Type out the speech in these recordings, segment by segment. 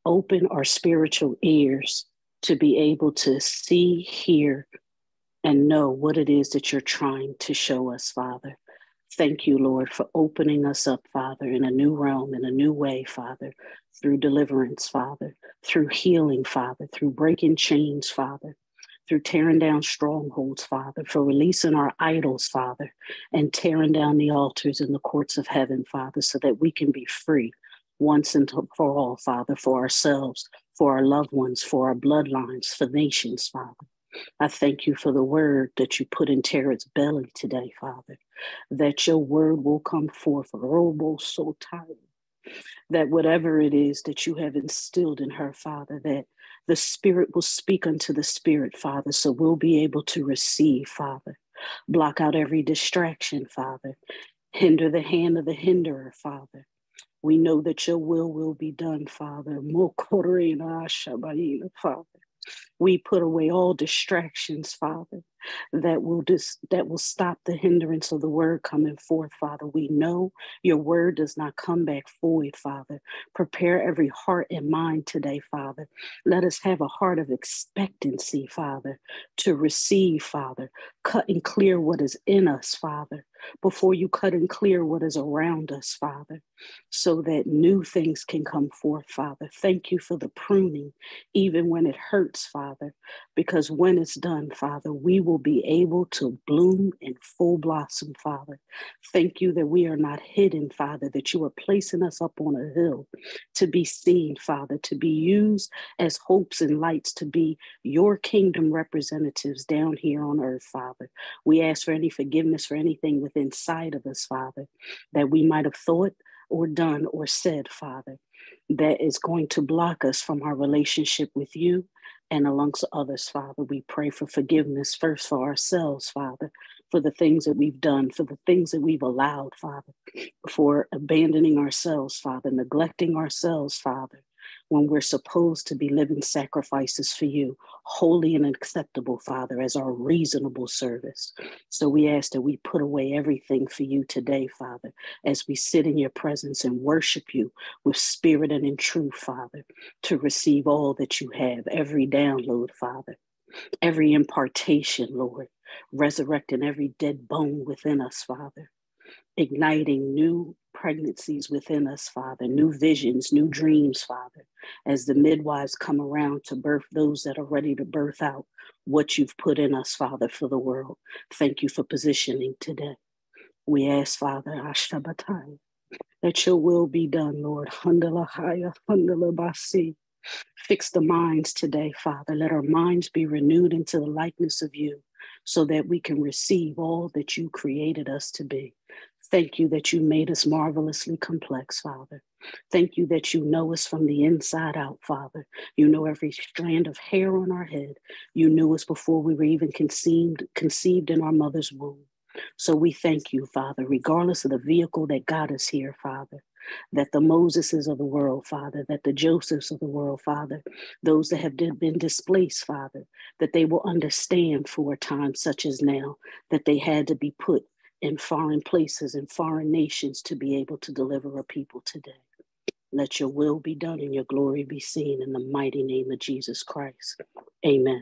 Open our spiritual ears to be able to see, hear, and know what it is that you're trying to show us, Father. Thank you, Lord, for opening us up, Father, in a new realm, in a new way, Father, through deliverance, Father, through healing, Father, through breaking chains, Father, through tearing down strongholds, Father, for releasing our idols, Father, and tearing down the altars in the courts of heaven, Father, so that we can be free once and for all, Father, for ourselves, for our loved ones, for our bloodlines, for nations, Father. I thank you for the word that you put in Tara's belly today, Father, that your word will come forth, robo so tired, that whatever it is that you have instilled in her, Father, that the Spirit will speak unto the Spirit, Father, so we'll be able to receive, Father. Block out every distraction, Father. Hinder the hand of the hinderer, Father. We know that your will be done, Father. Father. We put away all distractions, Father, that will stop the hindrance of the word coming forth, Father. We know your word does not come back void, Father. Prepare every heart and mind today, Father. Let us have a heart of expectancy, Father, to receive, Father. Cut and clear what is in us, Father, before you cut and clear what is around us, Father, so that new things can come forth, Father. Thank you for the pruning, even when it hurts, Father, because when it's done, Father, we will be able to bloom in full blossom, Father. Thank you that we are not hidden, Father, that you are placing us up on a hill to be seen, Father, to be used as hopes and lights, to be your kingdom representatives down here on earth, Father. We ask for any forgiveness for anything within inside of us, Father, that we might have thought or done or said, Father, that is going to block us from our relationship with you and amongst others, Father. We pray for forgiveness first for ourselves, Father, for the things that we've done, for the things that we've allowed, Father, for abandoning ourselves, Father, neglecting ourselves, Father, when we're supposed to be living sacrifices for you, holy and acceptable, Father, as our reasonable service. So we ask that we put away everything for you today, Father, as we sit in your presence and worship you with spirit and in truth, Father, to receive all that you have, every download, Father, every impartation, Lord, resurrecting every dead bone within us, Father, igniting new pregnancies within us, Father, new visions, new dreams, Father, as the midwives come around to birth those that are ready to birth out what you've put in us, Father, for the world. Thank you for positioning today. We ask, Father, Ashtabatai, that your will be done, Lord. Handalahaya, handalabasi. Fix the minds today, Father. Let our minds be renewed into the likeness of you so that we can receive all that you created us to be. Thank you that you made us marvelously complex, Father. Thank you that you know us from the inside out, Father. You know every strand of hair on our head. You knew us before we were even conceived in our mother's womb. So we thank you, Father, regardless of the vehicle that got us here, Father, that the Moseses of the world, Father, that the Josephs of the world, Father, those that have been displaced, Father, that they will understand for a time such as now, that they had to be put in foreign places and foreign nations to be able to deliver a people today. Let your will be done and your glory be seen in the mighty name of Jesus Christ. Amen.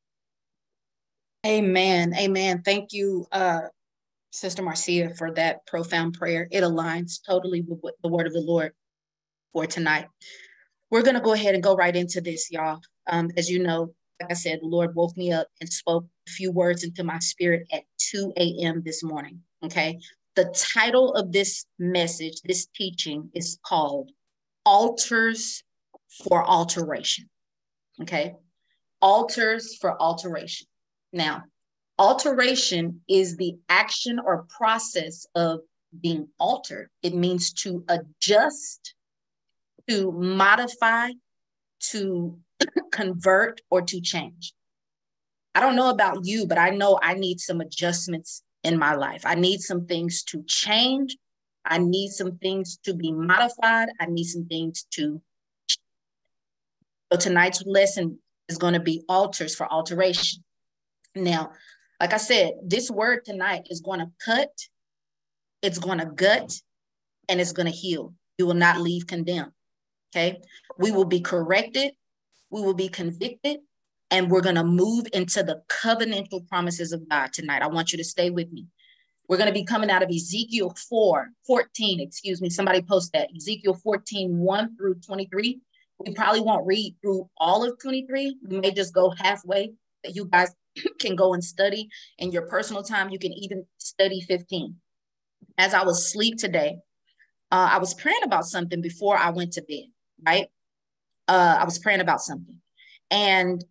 Amen. Amen. Thank you, Sister Marcia, for that profound prayer. It aligns totally with the word of the Lord for tonight. We're going to go ahead and go right into this, y'all. As you know, like I said, the Lord woke me up and spoke a few words into my spirit at 2 a.m. this morning, okay? The title of this message, this teaching, is called Altars for Alteration, okay? Altars for Alteration. Now, alteration is the action or process of being altered. It means to adjust, to modify, to convert, or to change. I don't know about you, but I know I need some adjustments in my life. I need some things to change. I need some things to be modified. I need some things to change. So tonight's lesson is going to be altars for alteration. Now, like I said, this word tonight is going to cut, it's going to gut, and it's going to heal. You will not leave condemned. Okay. We will be corrected. We will be convicted. And we're going to move into the covenantal promises of God tonight. I want you to stay with me. We're going to be coming out of Ezekiel 14, excuse me. Somebody post that. Ezekiel 14, 1 through 23. We probably won't read through all of 23. We may just go halfway, that you guys can go and study in your personal time. You can even study 15. As I was asleep today, I was praying about something before I went to bed, right? I was praying about something. And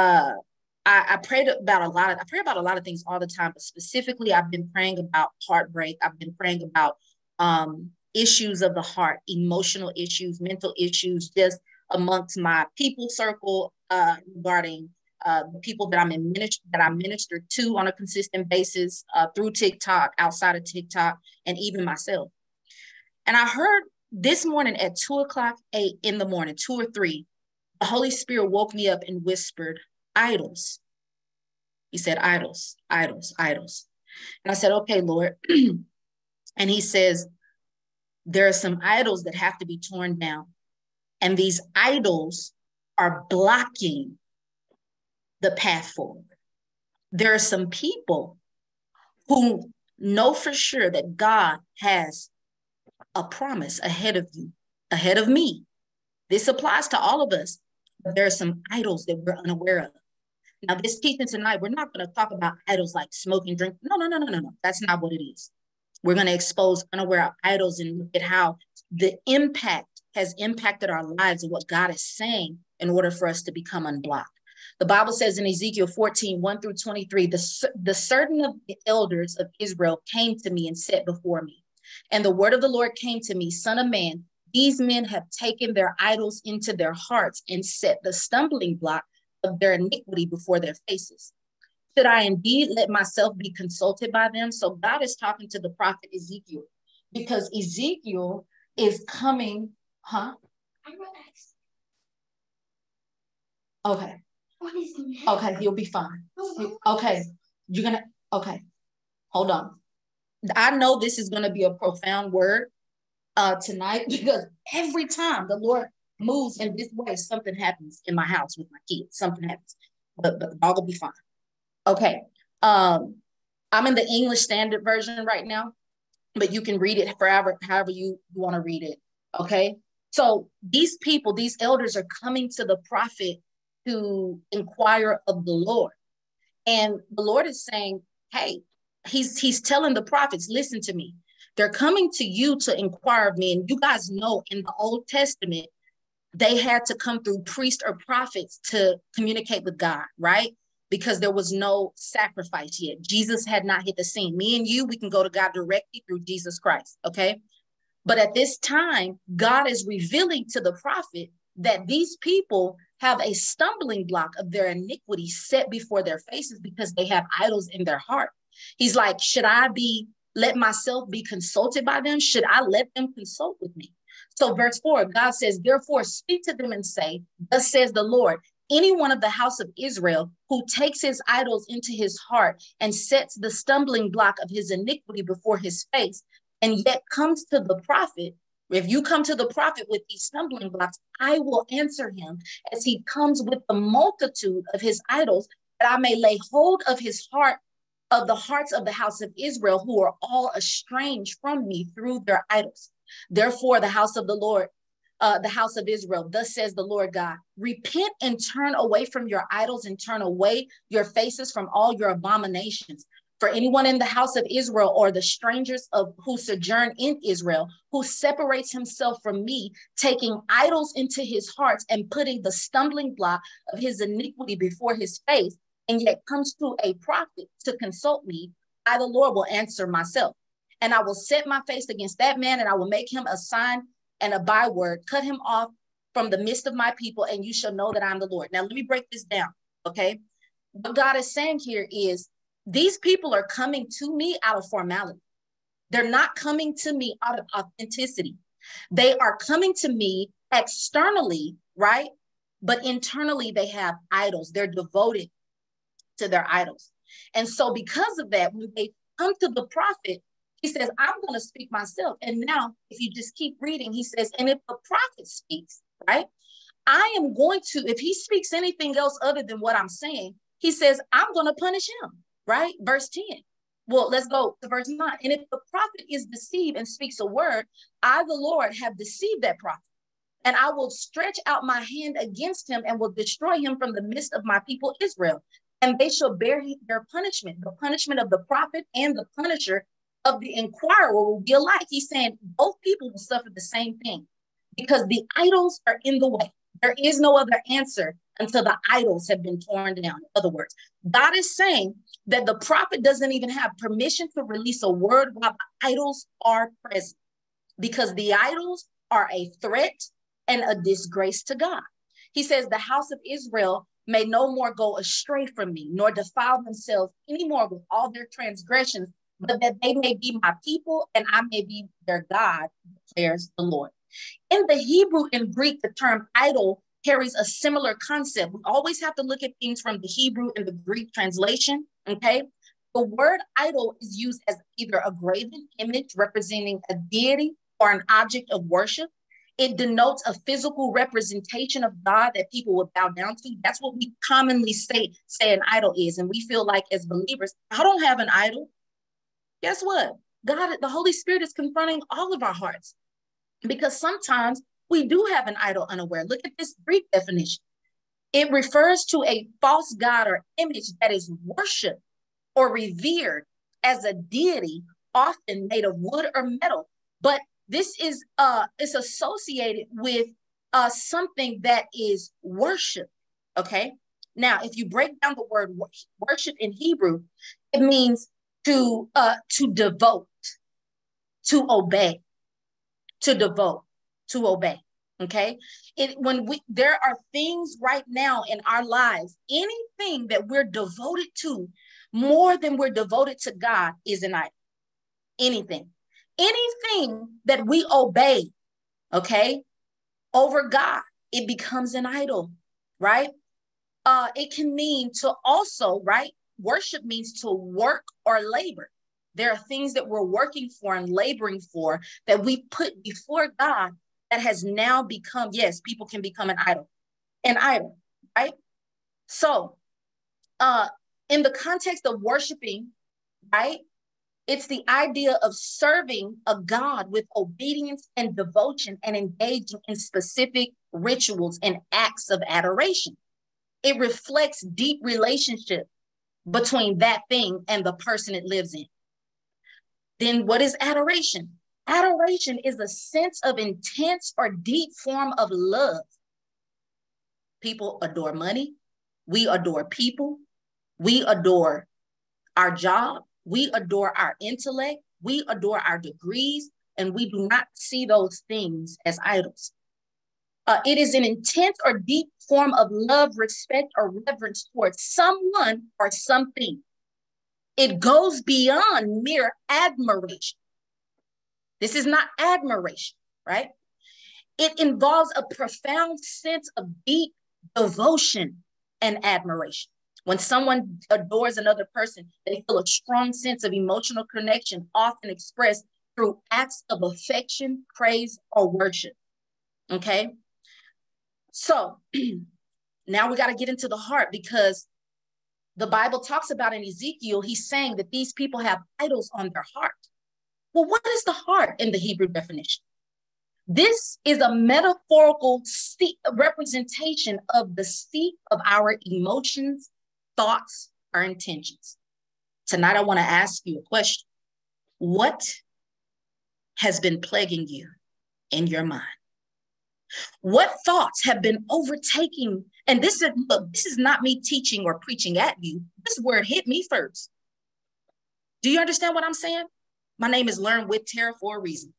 I pray about a lot of things all the time, but specifically I've been praying about heartbreak. I've been praying about issues of the heart, emotional issues, mental issues, just amongst my people circle, regarding the people that I minister to on a consistent basis, through TikTok, outside of TikTok, and even myself. And I heard this morning at 2:00 in the morning, 2 or 3, the Holy Spirit woke me up and whispered, idols. He said, idols, idols, idols. And I said, okay, Lord. And he says, there are some idols that have to be torn down. And these idols are blocking the path forward. There are some people who know for sure that God has a promise ahead of you, ahead of me. This applies to all of us, but there are some idols that we're unaware of. Now, this teaching tonight, we're not going to talk about idols like smoking, drink. No. That's not what it is. We're going to expose unaware idols and look at how the impact has impacted our lives and what God is saying in order for us to become unblocked. The Bible says in Ezekiel 14, 1 through 23, the certain of the elders of Israel came to me and sat before me. And the word of the Lord came to me, son of man, these men have taken their idols into their hearts and set the stumbling block of their iniquity before their faces. Should I indeed let myself be consulted by them? So God is talking to the prophet Ezekiel, because Ezekiel is coming, Okay. Okay, you'll be fine. Okay, okay, hold on. I know this is going to be a profound word tonight, because every time the Lord moves in this way, something happens in my house with my kids. Something happens, but the dog will be fine. Okay. I'm in the English Standard Version right now, but you can read it however you want to read it. Okay. So these people, these elders are coming to the prophet to inquire of the Lord. And the Lord is saying, hey, he's telling the prophets, listen to me. They're coming to you to inquire of me. And you guys know in the Old Testament, they had to come through priests or prophets to communicate with God, right? Because there was no sacrifice yet. Jesus had not hit the scene. Me and you, we can go to God directly through Jesus Christ, okay? But at this time, God is revealing to the prophet that these people have a stumbling block of their iniquity set before their faces because they have idols in their heart. He's like, should I let myself be consulted by them? Should I let them consult with me? So verse 4, God says, therefore speak to them and say, thus says the Lord, any one of the house of Israel who takes his idols into his heart and sets the stumbling block of his iniquity before his face, and yet comes to the prophet, if you come to the prophet with these stumbling blocks, I will answer him as he comes with the multitude of his idols, that I may lay hold of his heart, of the hearts of the house of Israel, who are all estranged from me through their idols. Therefore, the house of the Lord, the house of Israel, thus says the Lord God, repent and turn away from your idols and turn away your faces from all your abominations. For anyone in the house of Israel or the strangers who sojourn in Israel, who separates himself from me, taking idols into his hearts and putting the stumbling block of his iniquity before his face, and yet comes to a prophet to consult me, I, the Lord, will answer myself. And I will set my face against that man, and I will make him a sign and a byword, cut him off from the midst of my people, and you shall know that I'm the Lord. Now, let me break this down, okay? What God is saying here is, these people are coming to me out of formality. They're not coming to me out of authenticity. They are coming to me externally, right? But internally, they have idols. They're devoted to their idols. And so because of that, when they come to the prophet, he says, I'm going to speak myself. And now, if you just keep reading, he says, and if the prophet speaks, right? I am going to, if he speaks anything else other than what I'm saying, he says, I'm going to punish him, right? Verse 10. Well, let's go to verse 9. And if the prophet is deceived and speaks a word, I, the Lord, have deceived that prophet. And I will stretch out my hand against him and will destroy him from the midst of my people Israel. And they shall bear their punishment. The punishment of the prophet and the punisher of the inquirer will be alike. He's saying both people will suffer the same thing because the idols are in the way. There is no other answer until the idols have been torn down. In other words, God is saying that the prophet doesn't even have permission to release a word while the idols are present, because the idols are a threat and a disgrace to God. He says, the house of Israel may no more go astray from me, nor defile themselves anymore with all their transgressions, but that they may be my people and I may be their God, declares the Lord. In the Hebrew and Greek, the term idol carries a similar concept. We always have to look at things from the Hebrew and the Greek translation, okay? The word idol is used as either a graven image representing a deity or an object of worship. It denotes a physical representation of God that people would bow down to. That's what we commonly say an idol is. And we feel like as believers, I don't have an idol. Guess what? God, the Holy Spirit is confronting all of our hearts, because sometimes we do have an idol unaware. Look at this Greek definition. It refers to a false god or image that is worshipped or revered as a deity, often made of wood or metal. But this is it's associated with something that is worship. Okay. Now, if you break down the word worship in Hebrew, it means to devote, to obey, to devote, to obey. Okay. There are things right now in our lives, anything that we're devoted to more than we're devoted to God is an idol. Anything that we obey, okay, over God, it becomes an idol, right? It can mean to also, right? Worship means to work or labor. There are things that we're working for and laboring for that we put before God that has now become, yes, people can become an idol, right? So, in the context of worshiping, right? It's the idea of serving a God with obedience and devotion and engaging in specific rituals and acts of adoration. It reflects deep relationship between that thing and the person it lives in. Then what is adoration? Adoration is a sense of intense or deep form of love. People adore money. We adore people. We adore our job. We adore our intellect. We adore our degrees, and we do not see those things as idols. It is an intense or deep form of love, respect, or reverence towards someone or something. It goes beyond mere admiration. This is not admiration, right? It involves a profound sense of deep devotion and admiration. When someone adores another person, they feel a strong sense of emotional connection, often expressed through acts of affection, praise, or worship. Okay? So now we got to get into the heart, because the Bible talks about in Ezekiel, he's saying that these people have idols on their heart. Well, what is the heart in the Hebrew definition? This is a metaphorical representation of the seat of our emotions, thoughts, or intentions. Tonight, I want to ask you a question. What has been plaguing you in your mind? What thoughts have been overtaking? And this is not me teaching or preaching at you. This word hit me first. Do you understand what I'm saying? My name is Learn with Tara for a reason.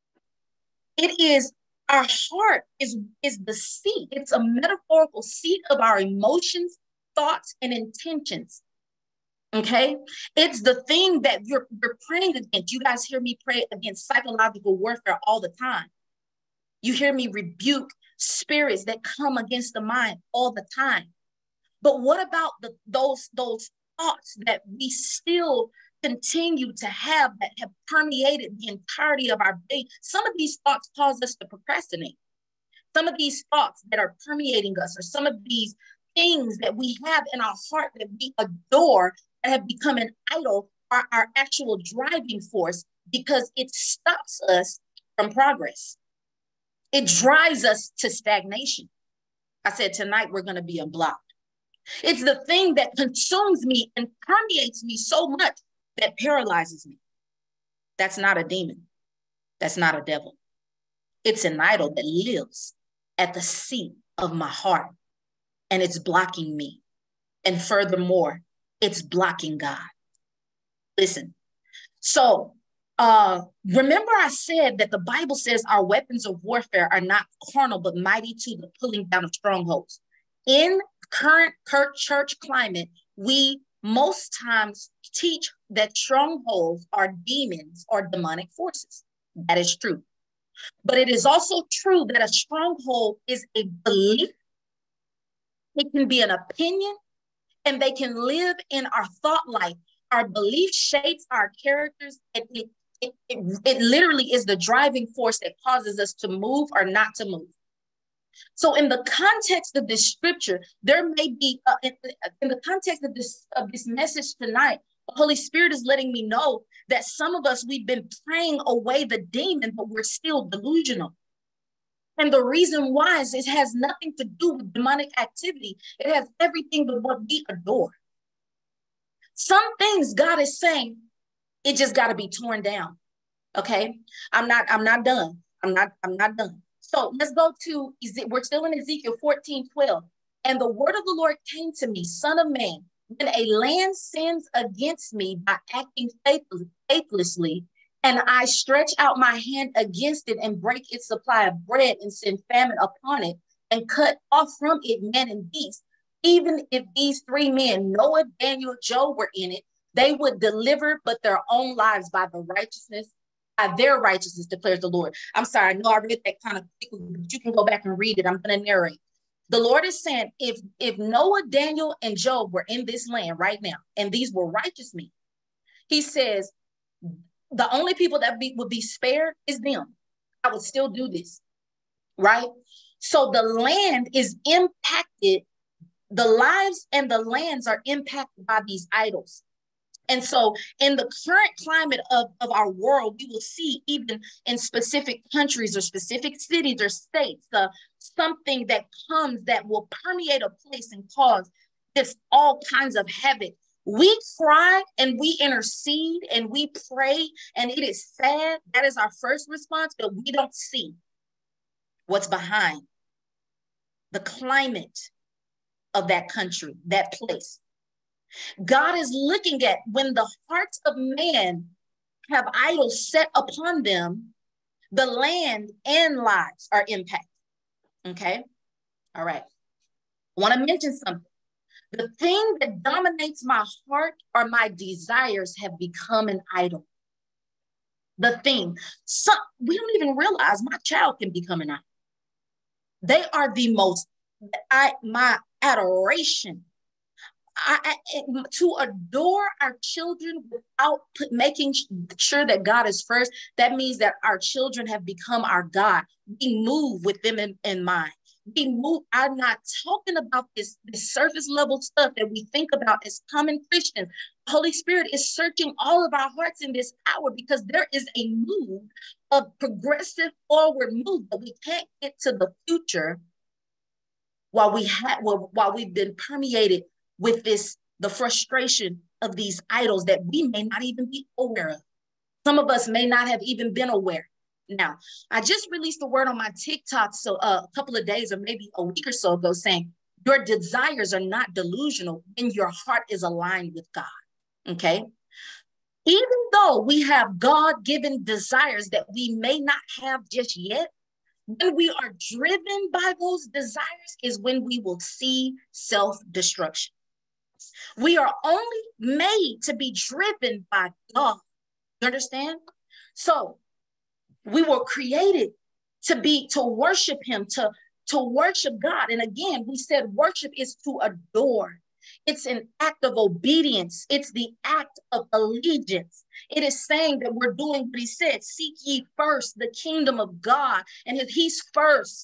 It is, our heart is the seat. It's a metaphorical seat of our emotions, thoughts, and intentions. Okay? It's the thing that you're praying against. You guys hear me pray against psychological warfare all the time. You hear me rebuke spirits that come against the mind all the time. But what about those thoughts that we still continue to have, that have permeated the entirety of our day? Some of these thoughts cause us to procrastinate. Some of these thoughts that are permeating us, or some of these things that we have in our heart that we adore and have become an idol, are our actual driving force, because it stops us from progress. It drives us to stagnation. I said, tonight we're going to be unblocked. It's the thing that consumes me and permeates me so much that paralyzes me. That's not a demon. That's not a devil. It's an idol that lives at the seat of my heart, and it's blocking me. And furthermore, it's blocking God. Listen, so remember I said that the Bible says our weapons of warfare are not carnal, but mighty to the pulling down of strongholds. In current church climate, we most times teach that strongholds are demons or demonic forces. That is true. But it is also true that a stronghold is a belief. It can be an opinion, and they can live in our thought life. Our belief shapes our characters, and it literally is the driving force that causes us to move or not to move. So in the context of this scripture, there may be, in the context of this message tonight, the Holy Spirit is letting me know that some of us, we've been praying away the demon, but we're still delusional. And the reason why is it has nothing to do with demonic activity. It has everything with what we adore. Some things God is saying, it just got to be torn down. Okay. I'm not done. I'm not done. So let's go to, we're still in Ezekiel 14:12. And the word of the Lord came to me, son of man, when a land sins against me by acting faithlessly, and I stretch out my hand against it and break its supply of bread and send famine upon it and cut off from it man and beast, even if these three men, Noah, Daniel, Job, were in it, they would deliver but their own lives by their righteousness, declares the Lord. I'm sorry, I know I read that kind of quickly, but you can go back and read it. I'm going to narrate. The Lord is saying, if Noah, Daniel, and Job were in this land right now, and these were righteous men, he says, the only people that would be spared is them. I would still do this, right? So the land is impacted. The lives and the lands are impacted by these idols. And so in the current climate of our world, we will see even in specific countries or specific cities or states, something that comes that will permeate a place and cause this all kinds of havoc. We cry and we intercede and we pray, and it is sad. That is our first response, but we don't see what's behind the climate of that country, that place. God is looking at when the hearts of man have idols set upon them, the land and lives are impacted. Okay. All right. I want to mention something. The thing that dominates my heart or my desires have become an idol. The thing. We don't even realize my child can become an idol. They are the most, my adoration. To adore our children without making sure that God is first, that means that our children have become our God. We move with them in mind. We move. I'm not talking about this surface level stuff that we think about as common Christians. The Holy Spirit is searching all of our hearts in this hour, because there is a move, a progressive forward move, but we can't get to the future while we've been permeated with the frustration of these idols that we may not even be aware of. Some of us may not have even been aware. Now, I just released a word on my TikTok a couple of days or maybe a week or so ago saying, your desires are not delusional when your heart is aligned with God, okay? Even though we have God-given desires that we may not have just yet, when we are driven by those desires is when we will see self-destruction. We are only made to be driven by God. You understand? So we were created to worship him, to worship God. And again, we said worship is to adore. It's an act of obedience. It's the act of allegiance. It is saying that we're doing what he said, seek ye first the kingdom of God, and if he's first,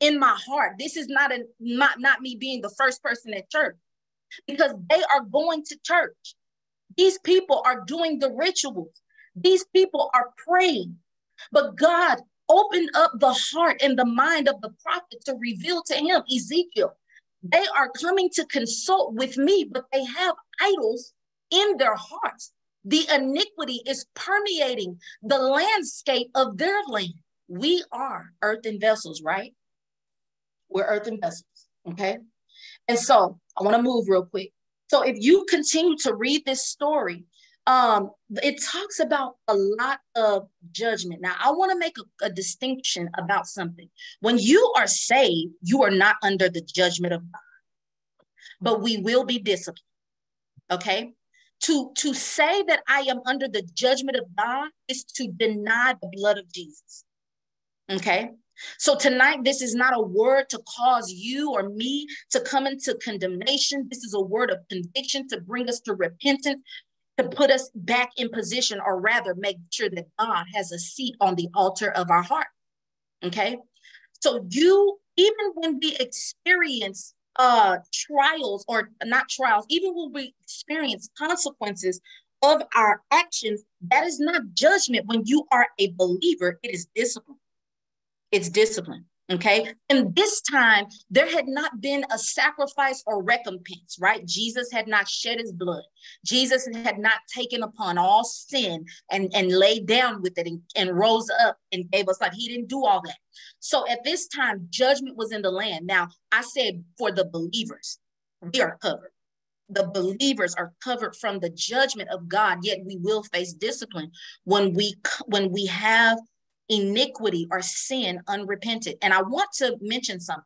in my heart. This is not me being the first person at church, because they are going to church. These people are doing the rituals. These people are praying. But God opened up the heart and the mind of the prophet to reveal to him, Ezekiel, they are coming to consult with me, but they have idols in their hearts. The iniquity is permeating the landscape of their land. We are earthen vessels, right? We're earthen vessels, okay? And so I want to move real quick. So if you continue to read this story, it talks about a lot of judgment. Now, I want to make a distinction about something. When you are saved, you are not under the judgment of God, but we will be disciplined, okay? To say that I am under the judgment of God is to deny the blood of Jesus, okay? So tonight, this is not a word to cause you or me to come into condemnation. This is a word of conviction to bring us to repentance, to put us back in position, or rather make sure that God has a seat on the altar of our heart, okay? So even when we experience trials, or not trials, even when we experience consequences of our actions, that is not judgment. When you are a believer, it is discipline. It's discipline, okay? And this time, there had not been a sacrifice or recompense, right? Jesus had not shed his blood. Jesus had not taken upon all sin and laid down with it and rose up and gave us life. He didn't do all that. So at this time, judgment was in the land. Now, I said for the believers, we are covered. The believers are covered from the judgment of God, yet we will face discipline when we have iniquity or sin unrepented. And I want to mention something.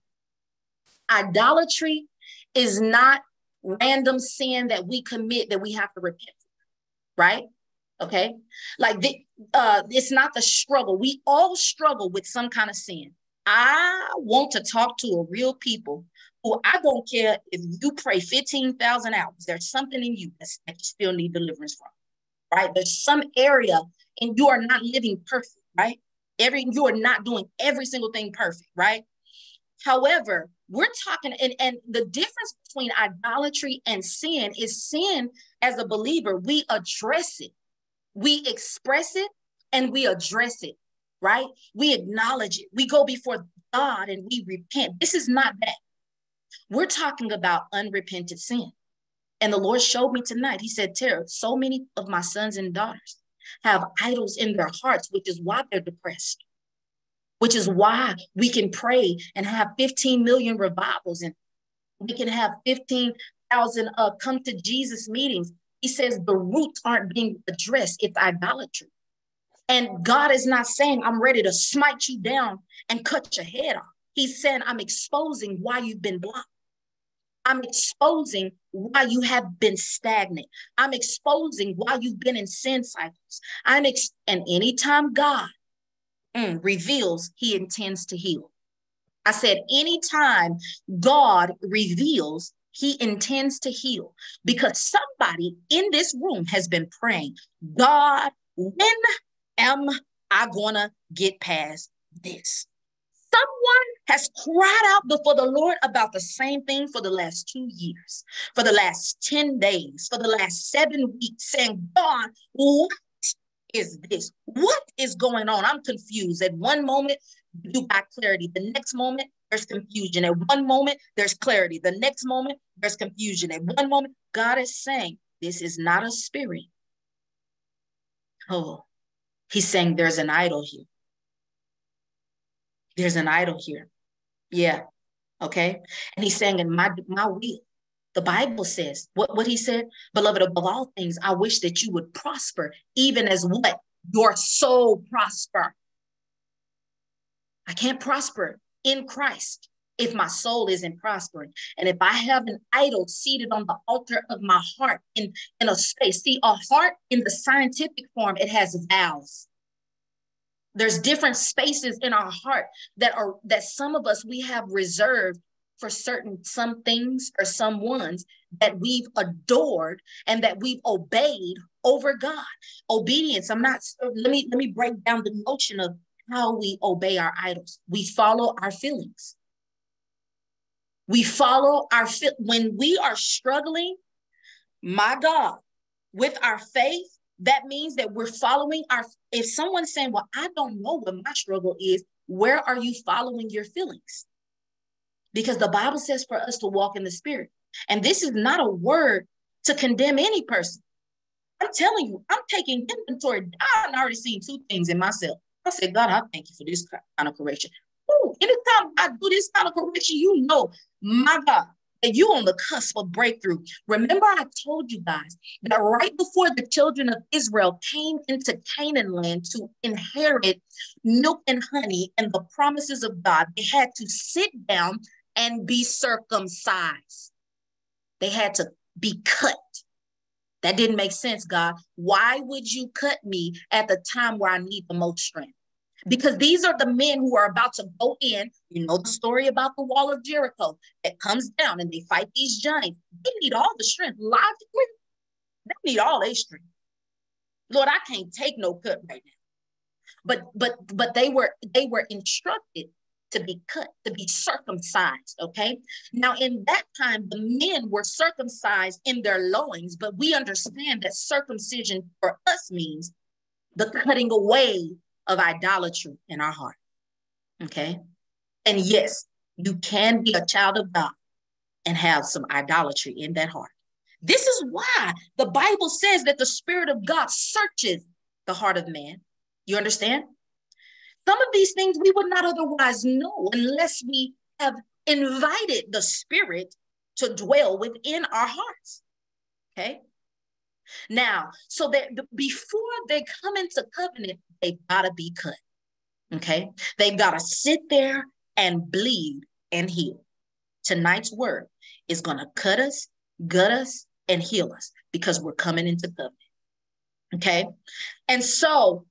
Idolatry is not random sin that we commit that we have to repent for, right? Okay. Like it's not the struggle. We all struggle with some kind of sin. I want to talk to a real people who, I don't care if you pray 15,000 hours, there's something in you that you still need deliverance from, right? There's some area and you are not living perfect, right? You are not doing every single thing perfect, right? However, we're talking, and the difference between idolatry and sin is sin as a believer, we address it, we express it, and we address it, right? We acknowledge it. We go before God and we repent. This is not that. We're talking about unrepented sin. And the Lord showed me tonight, he said, Tara, so many of my sons and daughters have idols in their hearts, which is why they're depressed, which is why we can pray and have 15 million revivals, and we can have 15,000 come to Jesus meetings. He says the roots aren't being addressed. It's idolatry. And God is not saying, I'm ready to smite you down and cut your head off. He's saying, I'm exposing why you've been blocked. I'm exposing why you have been stagnant. I'm exposing why you've been in sin cycles. And anytime God reveals, he intends to heal. I said, anytime God reveals, he intends to heal, because somebody in this room has been praying, God, when am I gonna get past this? Someone has cried out before the Lord about the same thing for the last 2 years, for the last 10 days, for the last 7 weeks, saying, God, what is this? What is going on? I'm confused. At one moment, you got clarity. The next moment, there's confusion. At one moment, there's clarity. The next moment, there's confusion. At one moment, God is saying, this is not a spirit. Oh, he's saying there's an idol here. There's an idol here. Yeah. Okay. And he's saying, in my will, the Bible says what he said, beloved, above all things, I wish that you would prosper, even as what? Your soul prosper. I can't prosper in Christ if my soul isn't prospering. And if I have an idol seated on the altar of my heart in a space, see, a heart in the scientific form, it has valves. There's different spaces in our heart that some of us, we have reserved for some things or some ones that we've adored and that we've obeyed over God. Obedience. Let me break down the notion of how we obey our idols. We follow our feelings. We follow when we are struggling, my God, with our faith, that means that we're following if someone's saying, well, I don't know what my struggle is, where are you following your feelings? Because the Bible says for us to walk in the Spirit. And this is not a word to condemn any person. I'm telling you, I'm taking inventory. I've already seen two things in myself. I said, God, I thank you for this kind of correction. Ooh, anytime I do this kind of correction, you know, my God, that you on the cusp of breakthrough. Remember, I told you guys that right before the children of Israel came into Canaan land to inherit milk and honey and the promises of God, they had to sit down and be circumcised. They had to be cut. That didn't make sense, God. Why would you cut me at the time where I need the most strength? Because these are the men who are about to go in. You know the story about the wall of Jericho that comes down and they fight these giants. They need all the strength. Logically, they need all their strength. Lord, I can't take no cut right now. But they were instructed to be cut, to be circumcised, okay? Now, in that time, the men were circumcised in their loins, but we understand that circumcision for us means the cutting away of idolatry in our heart, okay? And yes, you can be a child of God and have some idolatry in that heart. This is why the Bible says that the Spirit of God searches the heart of man. You understand? Some of these things we would not otherwise know unless we have invited the Spirit to dwell within our hearts. Okay. Now, so that before they come into covenant, they've got to be cut. Okay. They've got to sit there and bleed and heal. Tonight's word is going to cut us, gut us, and heal us because we're coming into covenant. Okay. And so,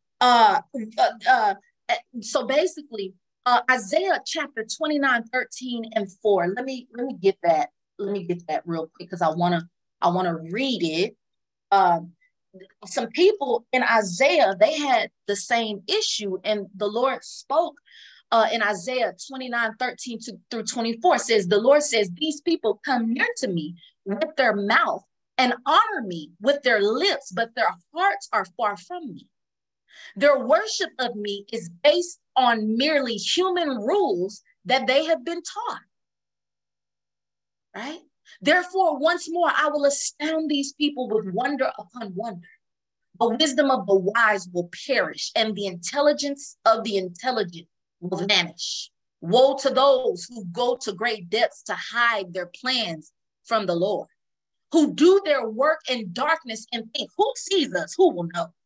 so basically, Isaiah chapter 29, 13 and 4. Let me get that. Let me get that real quick because I wanna read it. Some people in Isaiah, they had the same issue, and the Lord spoke in Isaiah 29, 13 through 24. Says the Lord says, these people come near to me with their mouth and honor me with their lips, but their hearts are far from me. Their worship of me is based on merely human rules that they have been taught. Right? Therefore, once more, I will astound these people with wonder upon wonder. The wisdom of the wise will perish, and the intelligence of the intelligent will vanish. Woe to those who go to great depths to hide their plans from the Lord, who do their work in darkness and think, who sees us? Who will know?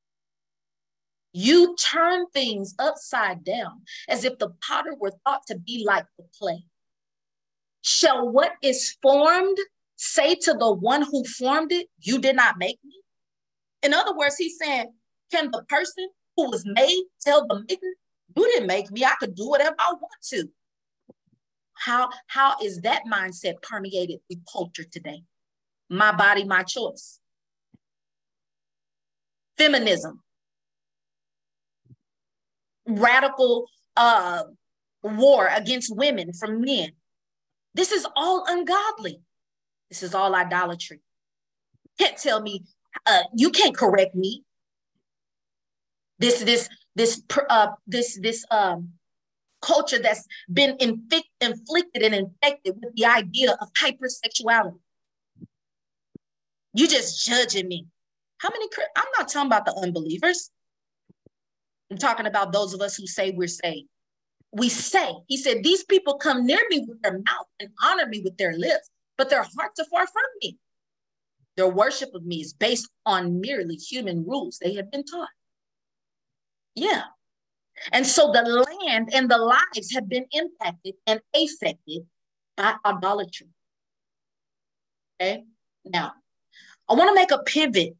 You turn things upside down as if the potter were thought to be like the clay. Shall what is formed say to the one who formed it, you did not make me? In other words, he's saying, can the person who was made tell the maker, you didn't make me, I could do whatever I want to? How is that mindset permeated with culture today? My body, my choice. Feminism. Radical war against women from men. This is all ungodly. This is all idolatry. You can't tell me, you can't correct me. This culture that's been inflicted and infected with the idea of hypersexuality. You just judging me. How many? I'm not talking about the unbelievers. I'm talking about those of us who say we're saved. We say, he said, these people come near me with their mouth and honor me with their lips, but their hearts are far from me. Their worship of me is based on merely human rules they have been taught. Yeah. And so the land and the lives have been impacted and affected by idolatry. Okay. Now, I want to make a pivot.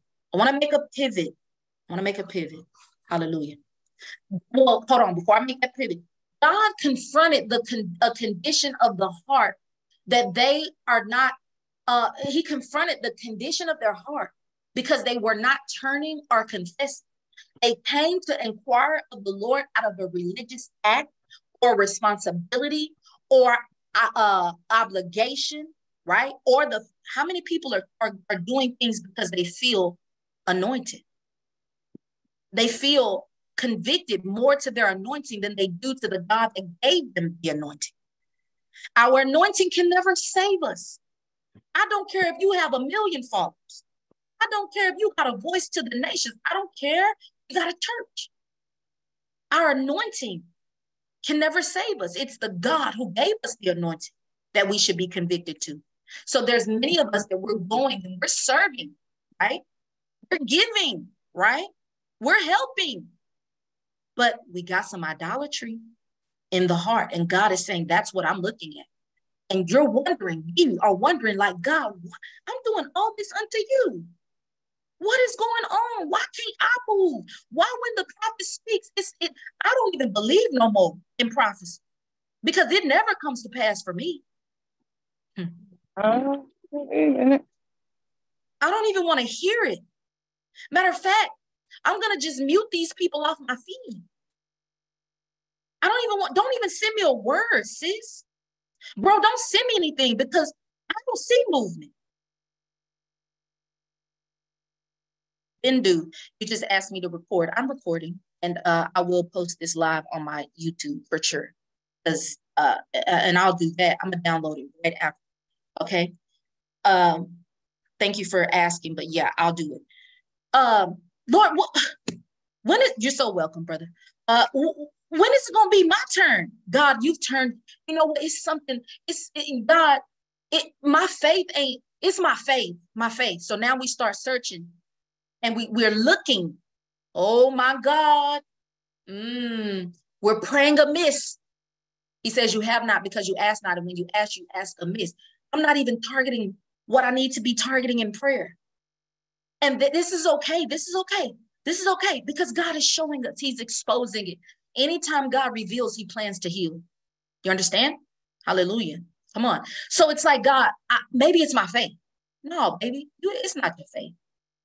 Hallelujah. Well, hold on. Before I make that pivot, God confronted a condition of the heart that they are not, he confronted the condition of their heart because they were not turning or confessing. They came to inquire of the Lord out of a religious act or responsibility or obligation, right? Or how many people are doing things because they feel anointed? They feel convicted more to their anointing than they do to the God that gave them the anointing. Our anointing can never save us. I don't care if you have 1 million followers. I don't care if you got a voice to the nations. I don't care. You got a church. Our anointing can never save us. It's the God who gave us the anointing that we should be convicted to. So there's many of us that we're going and we're serving, right? We're giving, right? We're helping. But we got some idolatry in the heart. And God is saying, that's what I'm looking at. And you're wondering, you are wondering like, God, I'm doing all this unto you. What is going on? Why can't I move? Why when the prophet speaks, I don't even believe no more in prophecy because it never comes to pass for me. I don't even want to hear it. Matter of fact, I'm going to just mute these people off my feed. Don't even send me a word, sis. Bro, don't send me anything because I don't see movement. Bindu, you just asked me to record. I'm recording, and I will post this live on my YouTube for sure. And I'll do that. I'm gonna download it right after. Okay. Thank you for asking, but yeah, I'll do it. Lord, you're so welcome, brother. When is it gonna be my turn? God, you've turned. You know what? It's something. God. My faith ain't. It's my faith. My faith. So now we start searching. And we're looking, oh my God, we're praying amiss. He says, you have not because you ask not. And when you ask amiss. I'm not even targeting what I need to be targeting in prayer. And this is okay. This is okay. This is okay because God is showing us, he's exposing it. Anytime God reveals, he plans to heal. You understand? Hallelujah. Come on. So it's like, God, maybe it's my faith. No, baby, it's not your faith.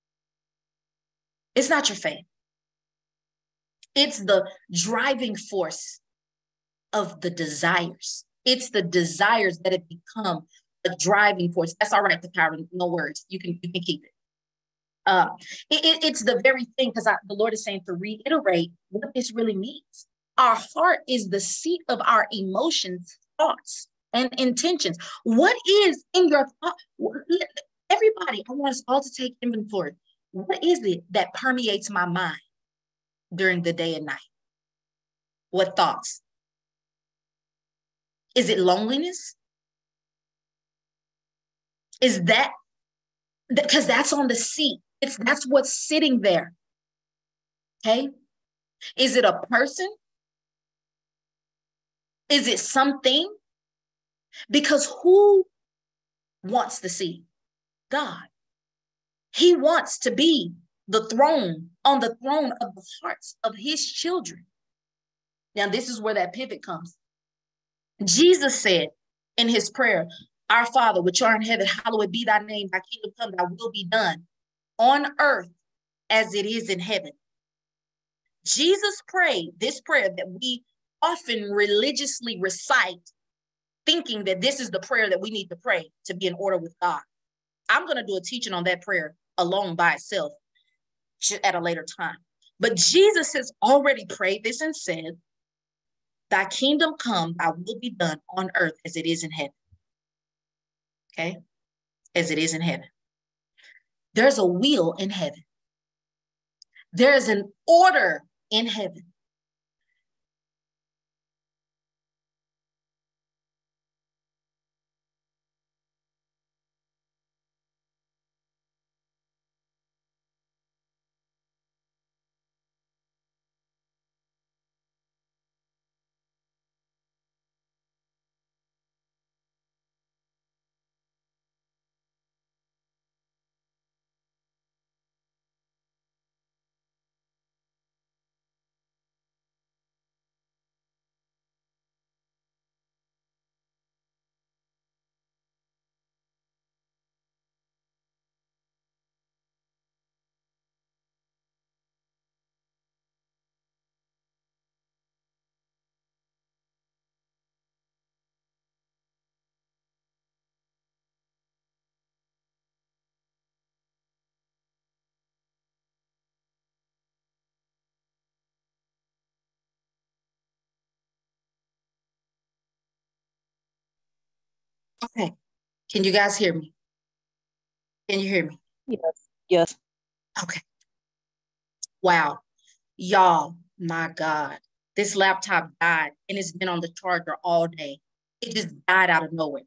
It's not your faith. It's the driving force of the desires. It's the desires that have become a driving force. That's all right, the power, no words. You can keep it. It's the very thing, because the Lord is saying to reiterate what this really means. Our heart is the seat of our emotions, thoughts, and intentions. What is in your thought? Everybody, I want us all to take inventory. What is it that permeates my mind during the day and night? What thoughts? Is it loneliness? Is that, because that's on the seat. That's what's sitting there. Okay. Is it a person? Is it something? Because who wants the seat? God. He wants to be on the throne of the hearts of his children. Now, this is where that pivot comes. Jesus said in his prayer, our Father, which art in heaven, hallowed be thy name, thy kingdom come, thy will be done on earth as it is in heaven. Jesus prayed this prayer that we often religiously recite, thinking that this is the prayer that we need to pray to be in order with God. I'm going to do a teaching on that prayer alone by itself at a later time. But Jesus has already prayed this and said, thy kingdom come, thy will be done on earth as it is in heaven. Okay? As it is in heaven. There's a will in heaven. There's an order in heaven. Okay. Can you guys hear me? Can you hear me? Yes. Yes. Okay. Wow. Y'all, my God. This laptop died and it's been on the charger all day. It just died out of nowhere.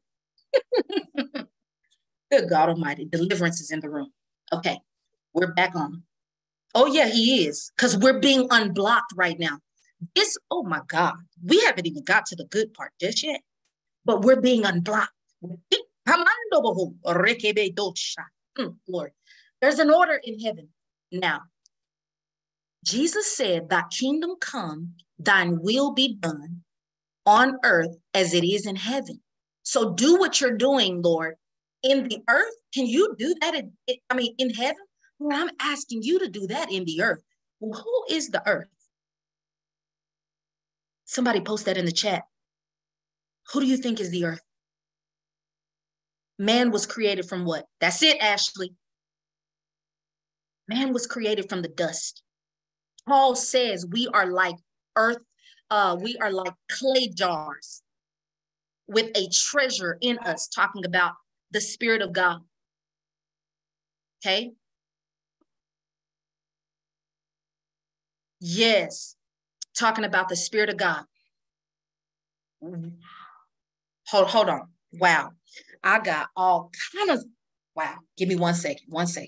Good God Almighty. Deliverance is in the room. Okay. We're back on. Oh, yeah, he is. Because we're being unblocked right now. Oh my God. We haven't even got to the good part just yet. But we're being unblocked. Lord, there's an order in heaven. Now, Jesus said, thy kingdom come, thine will be done on earth as it is in heaven. So do what you're doing, Lord, in the earth. Can you do that? In heaven? Well, I'm asking you to do that in the earth. Well, who is the earth? Somebody post that in the chat. Who do you think is the earth? Man was created from what? That's it, Ashley. Man was created from the dust. Paul says we are like earth, we are like clay jars with a treasure in us, talking about the Spirit of God. Okay? Yes, talking about the Spirit of God. Hold on. Wow. I got all kind of, wow. Give me 1 second, 1 second.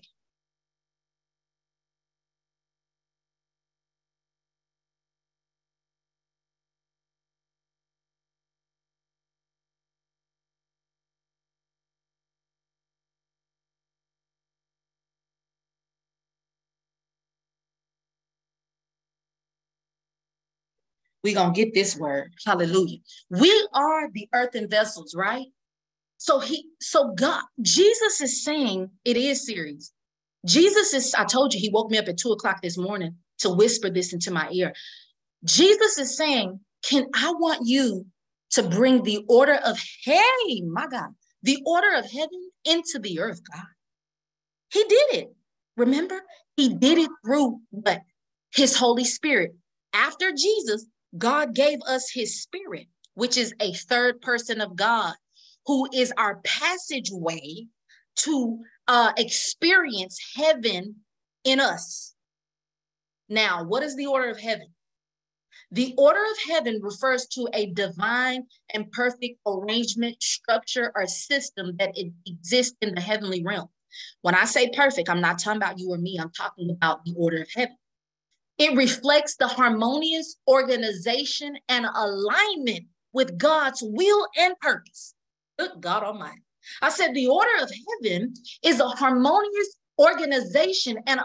We're going to get this word. Hallelujah. We are the earthen vessels, right? So God, Jesus is saying, it is serious. I told you, he woke me up at 2:00 this morning to whisper this into my ear. Jesus is saying, I want you to bring the order of, hey, my God, the order of heaven into the earth, God. He did it. Remember, he did it through what? His Holy Spirit. After Jesus, God gave us his Spirit, which is a third person of God, who is our passageway to experience heaven in us. Now, what is the order of heaven? The order of heaven refers to a divine and perfect arrangement, structure, or system that exists in the heavenly realm. When I say perfect, I'm not talking about you or me. I'm talking about the order of heaven. It reflects the harmonious organization and alignment with God's will and purpose. Good God Almighty. I said the order of heaven is a harmonious organization and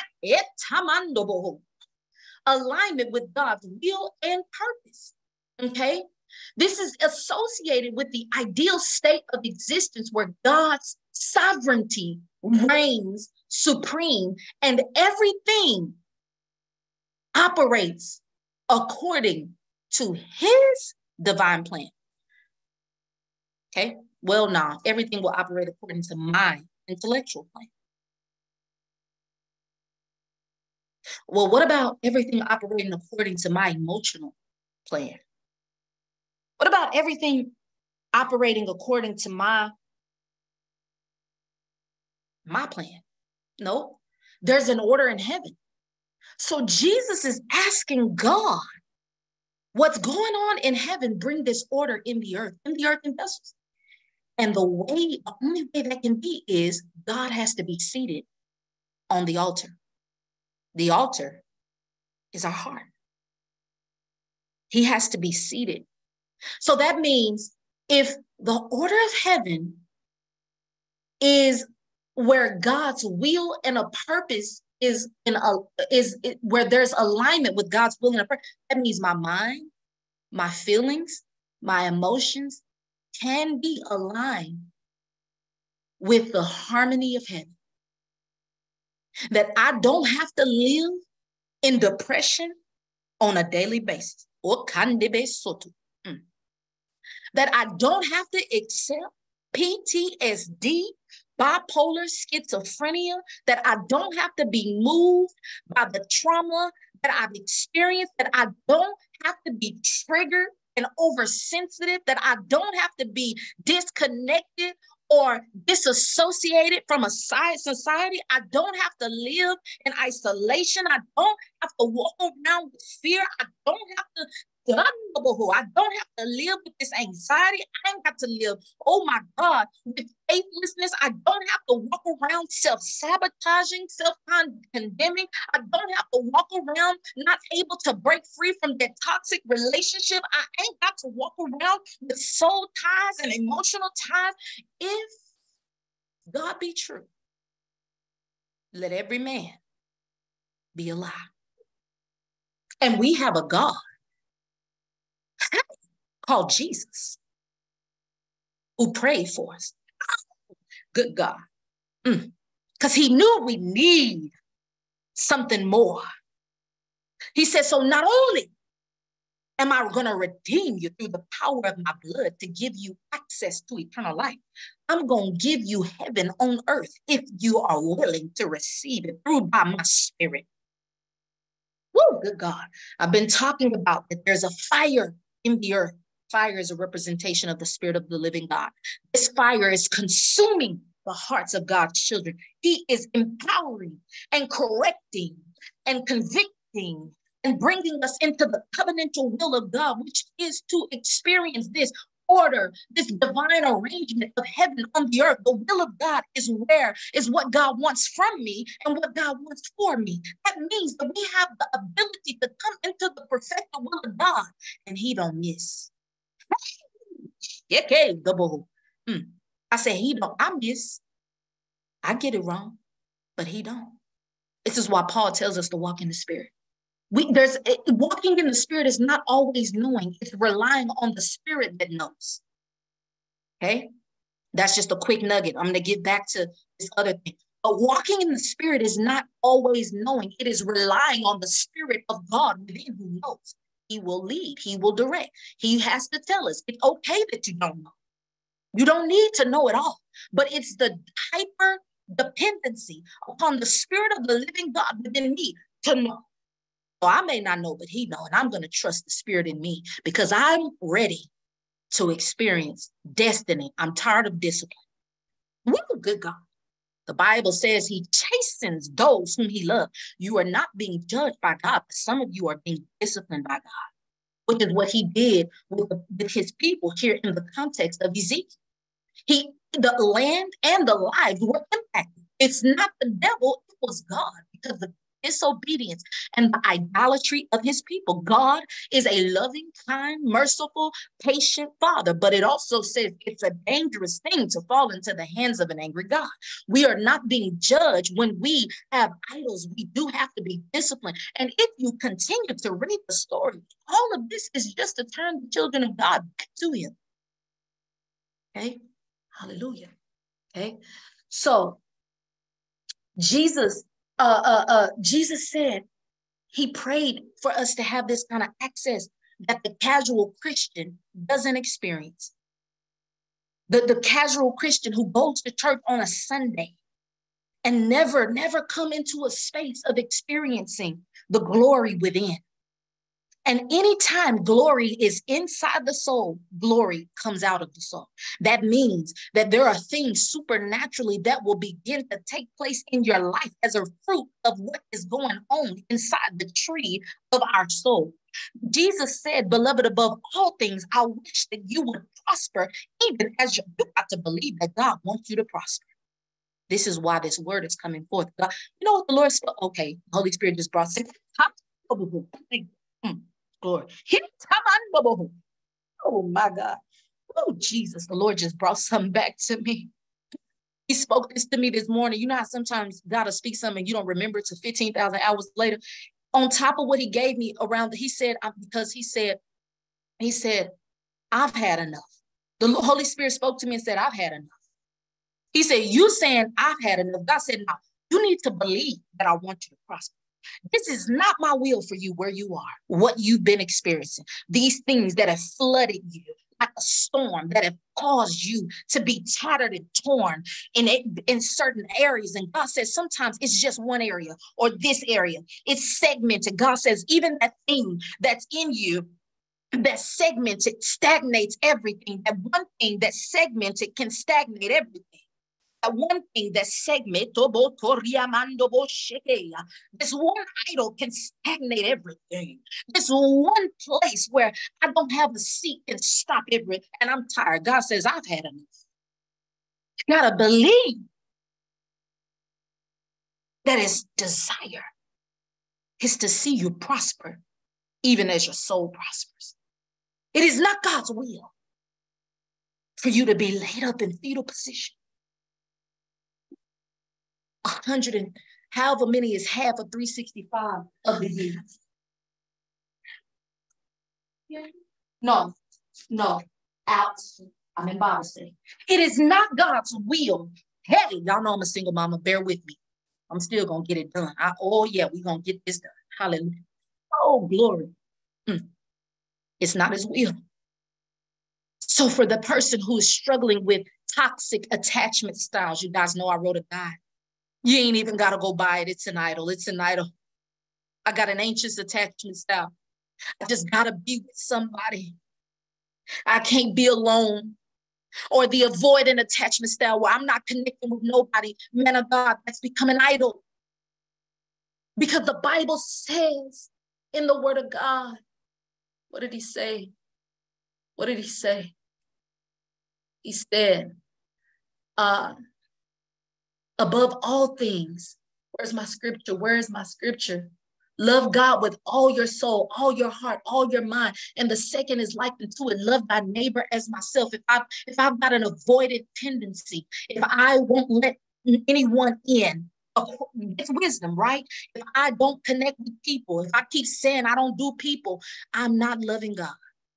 alignment with God's will and purpose. Okay? This is associated with the ideal state of existence where God's sovereignty reigns supreme and everything operates according to his divine plan. Okay? Well, now everything will operate according to my intellectual plan. Well, what about everything operating according to my emotional plan? What about everything operating according to my plan? No, there's an order in heaven. So Jesus is asking God, what's going on in heaven, bring this order in the earth and vessels. And the only way that can be is God has to be seated on the altar. The altar is our heart. He has to be seated. So that means if the order of heaven is where God's will and a purpose is where there's alignment with God's will and a purpose, that means my mind, my feelings, my emotions can be aligned with the harmony of heaven. That I don't have to live in depression on a daily basis. That I don't have to accept PTSD, bipolar schizophrenia, that I don't have to be moved by the trauma that I've experienced, that I don't have to be triggered and oversensitive that I don't have to be disconnected or disassociated from a society. I don't have to live in isolation. I don't have to walk around with fear. I don't have to live with this anxiety. I ain't got to live, oh my God, with faithlessness. I don't have to walk around self-sabotaging, self-condemning. I don't have to walk around not able to break free from that toxic relationship. I ain't got to walk around with soul ties and emotional ties. If God be true, let every man be a lie. And we have a God called Jesus who prayed for us. Good God. Because he knew we need something more. He said, so not only am I going to redeem you through the power of my blood to give you access to eternal life, I'm going to give you heaven on earth if you are willing to receive it through by my spirit. Woo, good God. I've been talking about that there's a fire in the earth. Fire is a representation of the Spirit of the living God. This fire is consuming the hearts of God's children. He is empowering and correcting and convicting and bringing us into the covenantal will of God, which is to experience this order, this divine arrangement of heaven on the earth. The will of God is what God wants from me and what God wants for me. That means that we have the ability to come into the perfect will of God, and he don't miss. I said, he don't. I miss. I get it wrong, but he don't. This is why Paul tells us to walk in the Spirit. Walking in the Spirit is not always knowing. It's relying on the Spirit that knows. Okay? That's just a quick nugget. I'm going to get back to this other thing. But walking in the Spirit is not always knowing. It is relying on the Spirit of God within who knows. He will lead. He will direct. He has to tell us it's okay that you don't know. You don't need to know it all. But it's the hyper dependency upon the Spirit of the living God within me to know. So I may not know, but he knows. And I'm going to trust the Spirit in me because I'm ready to experience destiny. I'm tired of discipline. Woo, good God. The Bible says he chastens those whom he loves. You are not being judged by God, but some of you are being disciplined by God, which is what he did with his people here in the context of Ezekiel. The land and the lives were impacted. It's not the devil, it was God, because the disobedience and the idolatry of his people. God is a loving, kind, merciful, patient Father, but it also says it's a dangerous thing to fall into the hands of an angry God. We are not being judged when we have idols. We do have to be disciplined. And if you continue to read the story, all of this is just to turn the children of God back to him. Okay? Hallelujah. Okay? So Jesus said he prayed for us to have this kind of access that the casual Christian doesn't experience. The casual Christian who goes to church on a Sunday and never come into a space of experiencing the glory within. And anytime glory is inside the soul, glory comes out of the soul. That means that there are things supernaturally that will begin to take place in your life as a fruit of what is going on inside the tree of our soul. Jesus said, beloved, above all things, I wish that you would prosper, even as you got to believe that God wants you to prosper. This is why this word is coming forth. God, you know what the Lord spoke? Okay, Holy Spirit just brought glory. Oh my God. Oh, Jesus. The Lord just brought something back to me. He spoke this to me this morning. You know how sometimes God will speak something and you don't remember it till 15,000 hours later. On top of what he gave me around, he said, I've had enough. The Holy Spirit spoke to me and said, I've had enough. He said, you saying I've had enough. God said, no, you need to believe that I want you to prosper. This is not my will for you where you are, what you've been experiencing. These things that have flooded you like a storm, that have caused you to be tattered and torn in certain areas. And God says sometimes it's just one area or this area. It's segmented. God says even that thing that's in you that segmented stagnates everything. That one thing that segmented can stagnate everything. That one thing that segment, this one idol can stagnate everything. This one place where I don't have a seat can stop everything. And I'm tired. God says, I've had enough. You gotta believe that his desire is to see you prosper, even as your soul prospers. It is not God's will for you to be laid up in fetal position. 100 and however many is half of 365 of the year. No, out. I'm in Bible study. It is not God's will. Hey, y'all know I'm a single mama. Bear with me. I'm still going to get it done. We're going to get this done. Hallelujah. Oh, glory. It's not his will. So for the person who is struggling with toxic attachment styles, you guys know I wrote a guide. You ain't even got to go buy it. It's an idol. It's an idol. I got an anxious attachment style. I just got to be with somebody. I can't be alone. Or the avoidant attachment style where I'm not connecting with nobody. Man of God, that's become an idol. Because the Bible says in the word of God, what did he say? What did he say? He said, above all things, where's my scripture? Where is my scripture? Love God with all your soul, all your heart, all your mind. And the second is likened to it. Love thy neighbor as myself. If I've got an avoided tendency, if I won't let anyone in, it's wisdom, right? If I don't connect with people, if I keep saying I don't do people, I'm not loving God.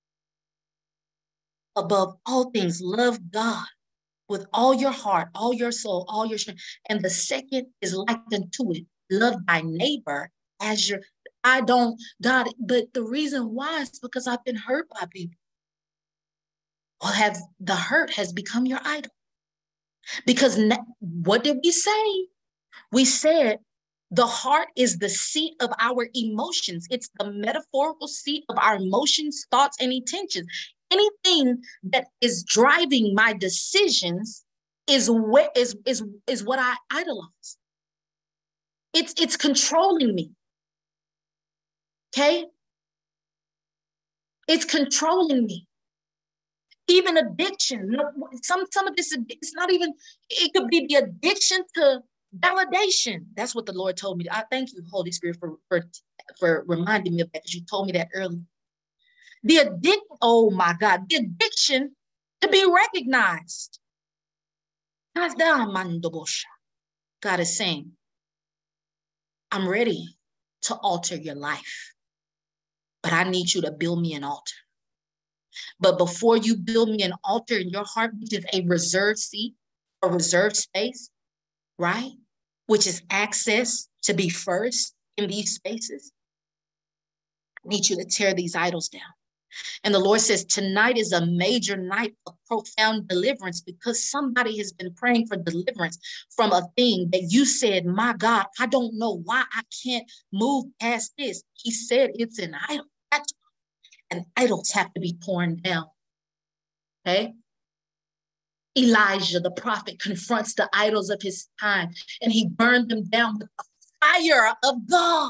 Above all things, love God with all your heart, all your soul, all your strength. And the second is likened to it. Love thy neighbor as your, God, but the reason why is because I've been hurt by people. Well, the hurt has become your idol. Because what did we say? We said the heart is the seat of our emotions. It's the metaphorical seat of our emotions, thoughts, and intentions. Anything that is driving my decisions is what I idolize. It's controlling me. Okay? It's controlling me. Even addiction. Some of this, it's not even, it could be the addiction to validation. That's what the Lord told me. I thank you, Holy Spirit, for reminding me of that, because you told me that earlier. The addiction, oh my God, the addiction to be recognized. God is saying, I'm ready to alter your life, but I need you to build me an altar. But before you build me an altar in your heart, which is a reserved seat, a reserved space, right? Which is access to be first in these spaces, I need you to tear these idols down. And the Lord says, tonight is a major night of profound deliverance, because somebody has been praying for deliverance from a thing that you said, my God, I don't know why I can't move past this. He said it's an idol. And idols have to be torn down. Okay? Elijah, the prophet, confronts the idols of his time, and he burned them down with the fire of God.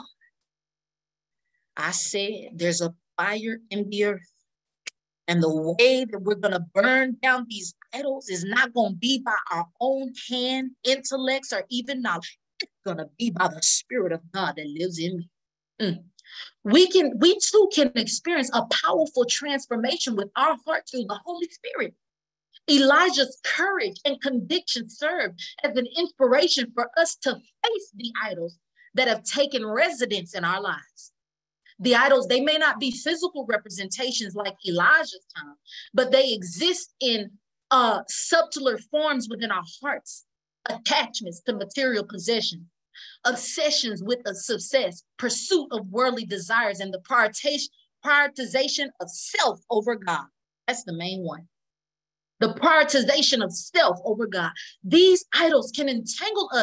I said there's a fire in the earth. And the way that we're going to burn down these idols is not going to be by our own hand, intellects, or even knowledge. It's going to be by the Spirit of God that lives in me. We too can experience a powerful transformation with our heart through the Holy Spirit. Elijah's courage and conviction served as an inspiration for us to face the idols that have taken residence in our lives. The idols, they may not be physical representations like Elijah's time, but they exist in subtler forms within our hearts. Attachments to material possessions, obsessions with a success, pursuit of worldly desires, and the prioritization of self over God. That's the main one. The prioritization of self over God. These idols can entangle us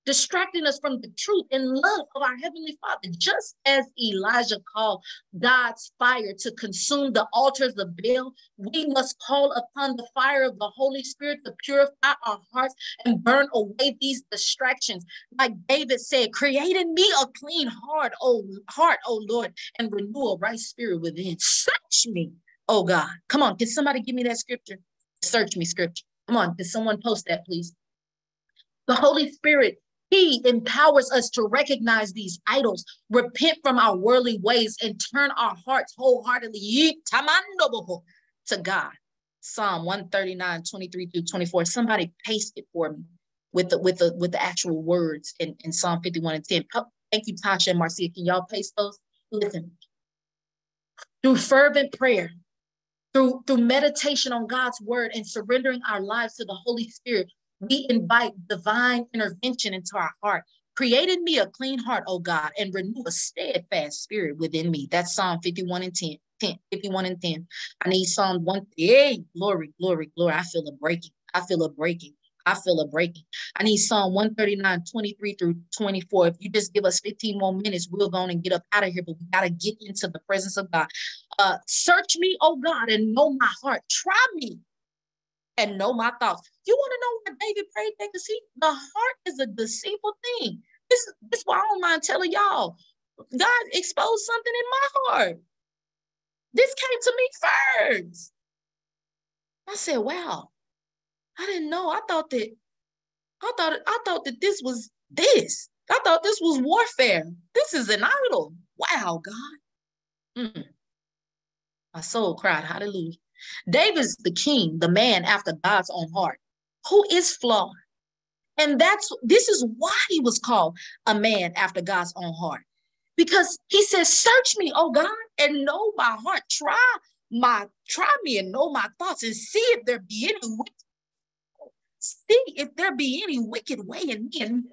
distracting us from the truth and love of our Heavenly Father. Just as Elijah called God's fire to consume the altars of Baal, we must call upon the fire of the Holy Spirit to purify our hearts and burn away these distractions. Like David said, create in me a clean heart, O Lord, and renew a right spirit within. Search me, oh God. Come on, can somebody give me that scripture? Search me scripture. Come on, can someone post that, please? The Holy Spirit, He empowers us to recognize these idols, repent from our worldly ways, and turn our hearts wholeheartedly to God. Psalm 139, 23 through 24. Somebody paste it for me with the actual words in Psalm 51 and 10. Oh, thank you, Tasha and Marcia. Can y'all paste those? Listen. Through fervent prayer, through meditation on God's word and surrendering our lives to the Holy Spirit, we invite divine intervention into our heart. Create in me a clean heart, oh God, and renew a steadfast spirit within me. That's Psalm 51 and 10. 51 and 10. I need Psalm 1. Hey, glory, glory, glory. I feel a breaking. I feel a breaking. I feel a breaking. I need Psalm 139, 23 through 24. If you just give us 15 more minutes, we'll go on and get up out of here, but we got to get into the presence of God. Search me, oh God, and know my heart. Try me and know my thoughts. You want to know why David prayed that? Because the heart is a deceitful thing. This is why I don't mind telling y'all. God exposed something in my heart. This came to me first. I said, wow, I didn't know. I thought that this was this. I thought this was warfare. This is an idol. Wow, God. My soul cried, hallelujah. David's the king, the man after God's own heart, who is flawed. And this is why he was called a man after God's own heart. Because he says, search me, oh God, and know my heart. Try me and know my thoughts and see if there be any wicked way in me. And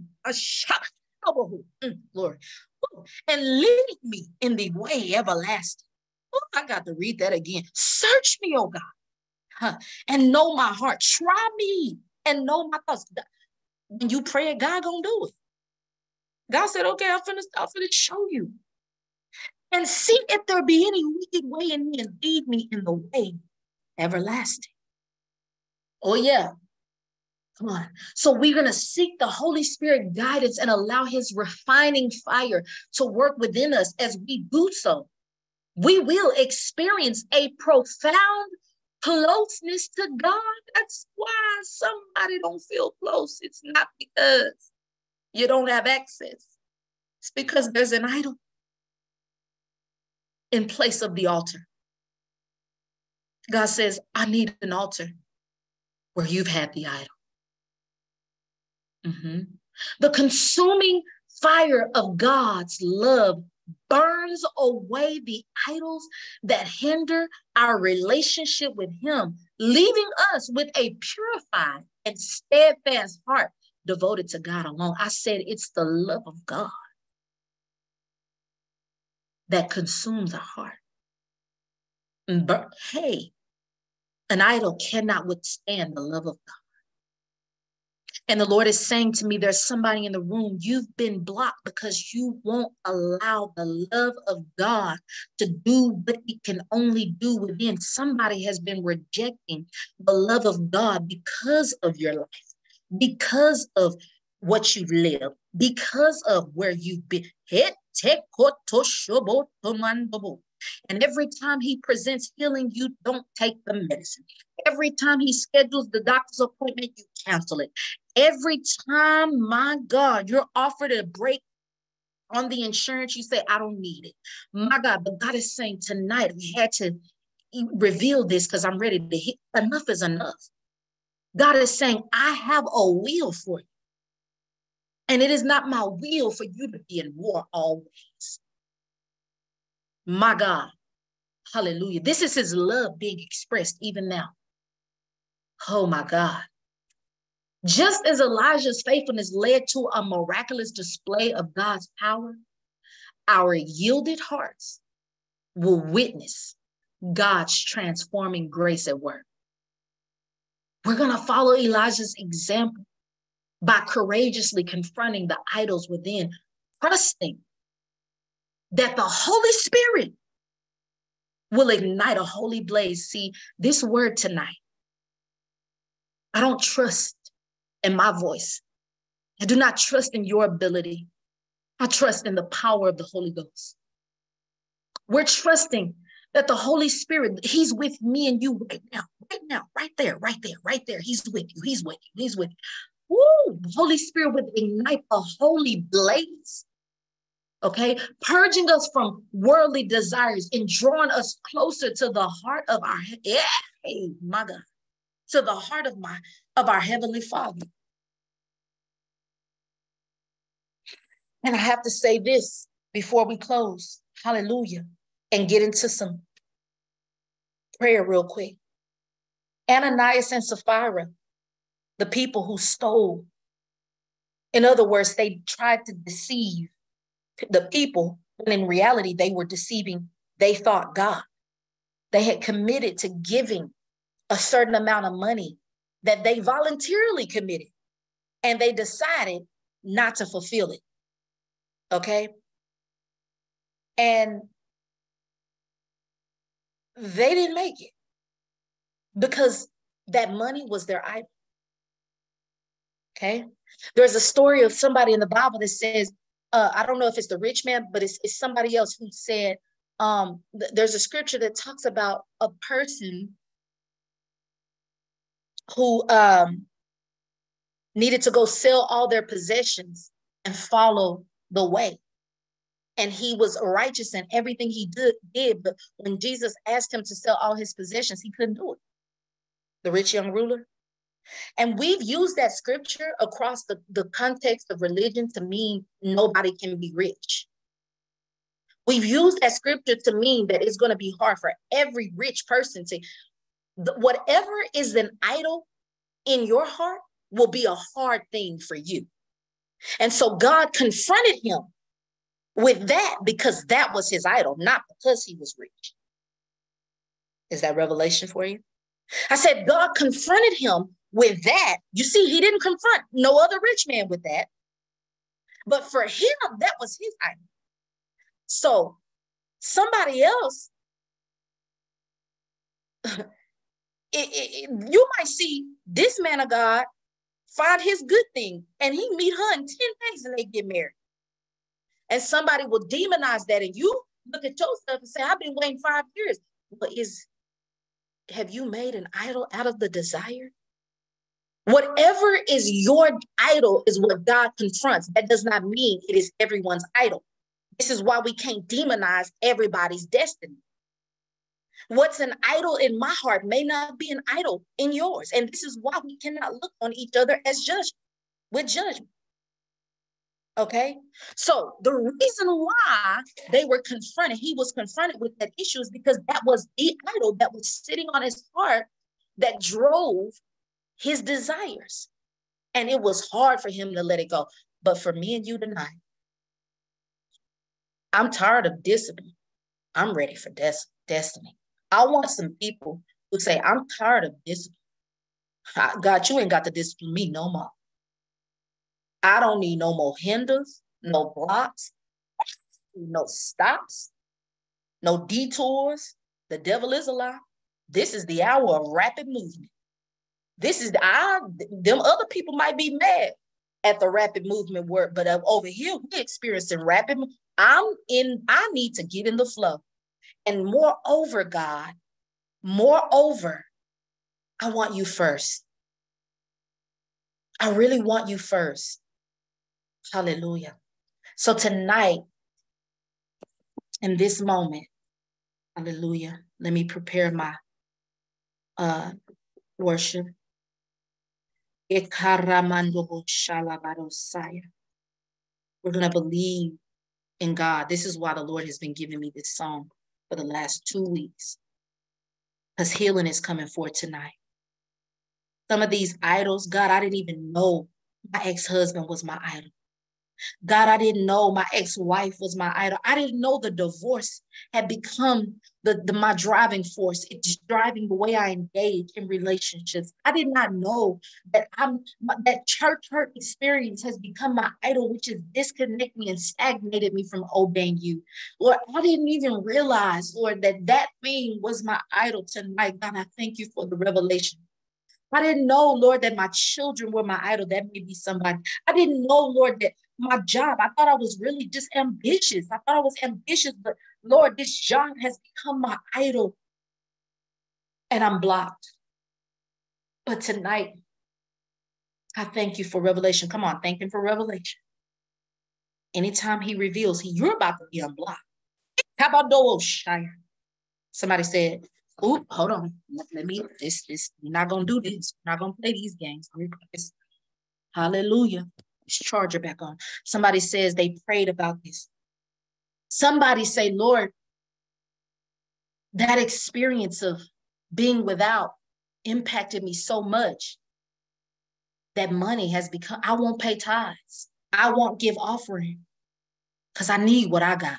Lord, and lead me in the way everlasting. Oh, I got to read that again. Search me, oh God, and know my heart. Try me and know my thoughts. When you pray, God gonna do it. God said, okay, I'm finna show you. And see if there be any wicked way in me and lead me in the way everlasting. Oh, yeah. Come on. So we're going to seek the Holy Spirit guidance and allow his refining fire to work within us. As we do so, we will experience a profound closeness to God. That's why somebody don't feel close. It's not because you don't have access. It's because there's an idol in place of the altar. God says, I need an altar where you've had the idol. The consuming fire of God's love burns away the idols that hinder our relationship with him, leaving us with a purified and steadfast heart devoted to God alone. I said it's the love of God that consumes our heart. But hey, an idol cannot withstand the love of God. And the Lord is saying to me, there's somebody in the room, you've been blocked because you won't allow the love of God to do what it can only do within. Somebody has been rejecting the love of God because of your life, because of what you've lived, because of where you've been. And every time he presents healing, you don't take the medicine. Every time he schedules the doctor's appointment, you cancel it. Every time, my God, you're offered a break on the insurance, you say, I don't need it. My God, but God is saying tonight, we had to reveal this because I'm ready to hit. Enough is enough. God is saying, I have a will for you. And it is not my will for you to be in war always. My God, hallelujah. This is his love being expressed even now. Oh my God. Just as Elijah's faithfulness led to a miraculous display of God's power, our yielded hearts will witness God's transforming grace at work. We're going to follow Elijah's example by courageously confronting the idols within, trusting that the Holy Spirit will ignite a holy blaze. See, this word tonight, I don't trust in my voice. I do not trust in your ability. I trust in the power of the Holy Ghost. We're trusting that the Holy Spirit, he's with me and you right now, right there. He's with you, he's with you, he's with you. Woo! The Holy Spirit would ignite a holy blaze, okay? Purging us from worldly desires and drawing us closer to the heart of our, hey, my God, to the heart of our Heavenly Father. And I have to say this before we close, hallelujah, and get into some prayer real quick. Ananias and Sapphira, the people who stole, in other words, they tried to deceive the people, when in reality, they were deceiving, they thought God. They had committed to giving a certain amount of money that they voluntarily committed, and they decided not to fulfill it. Okay? And they didn't make it because that money was their idol. Okay? There's a story of somebody in the Bible that says, I don't know if it's the rich man, but it's somebody else who said, there's a scripture that talks about a person who needed to go sell all their possessions and follow the way. And he was righteous in everything he did, but when Jesus asked him to sell all his possessions, he couldn't do it. The rich young ruler. And we've used that scripture across the context of religion to mean nobody can be rich. We've used that scripture to mean that it's going to be hard for every rich person to, whatever is an idol in your heart will be a hard thing for you. And so God confronted him with that because that was his idol, not because he was rich. Is that revelation for you? I said, God confronted him with that. You see, he didn't confront no other rich man with that. But for him, that was his idol. So somebody else, you might see this man of God find his good thing and he meet her in 10 days and they get married. And somebody will demonize that. And you look at yourself and say, I've been waiting 5 years. But have you made an idol out of the desire? Whatever is your idol is what God confronts. That does not mean it is everyone's idol. This is why we can't demonize everybody's destiny. What's an idol in my heart may not be an idol in yours. And this is why we cannot look on each other as with judgment. Okay? So the reason why he was confronted with that issue is because that was the idol that was sitting on his heart that drove his desires. And it was hard for him to let it go. But for me and you tonight, I'm tired of discipline. I'm ready for destiny. I want some people who say, I'm tired of discipline. God, you ain't got to discipline me no more. I don't need no more hinders, no blocks, no stops, no detours. The devil is a lie. This is the hour of rapid movement. This is them other people might be mad at the rapid movement work, but over here we're experiencing rapid. I need to get in the flow. And moreover, God, I want you first. I really want you first. Hallelujah. So tonight, in this moment, hallelujah, let me prepare my worship. We're going to believe in God. This is why the Lord has been giving me this song for the last 2 weeks, because healing is coming forth tonight. Some of these idols, God, I didn't even know my ex-husband was my idol. God, I didn't know my ex-wife was my idol. I didn't know the divorce had become my driving force. It's driving the way I engage in relationships. I did not know that that church hurt experience has become my idol, which has disconnected me and stagnated me from obeying you. Lord, I didn't even realize, Lord, that thing was my idol tonight. God, I thank you for the revelation. I didn't know, Lord, that my children were my idol. That may be somebody. I didn't know, Lord, that my job, I thought I was really just ambitious. I thought I was ambitious, but Lord, this job has become my idol and I'm blocked. But tonight, I thank you for revelation. Come on, thank him for revelation. Anytime he reveals, you're about to be unblocked. How about Doe Shire? Somebody said, "Ooh, hold on. Let me, we're not going to do this. We're not going to play these games." Hallelujah. Let's charger back on. Somebody says they prayed about this. Somebody say, Lord, that experience of being without impacted me so much that money has become, I won't pay tithes. I won't give offering because I need what I got.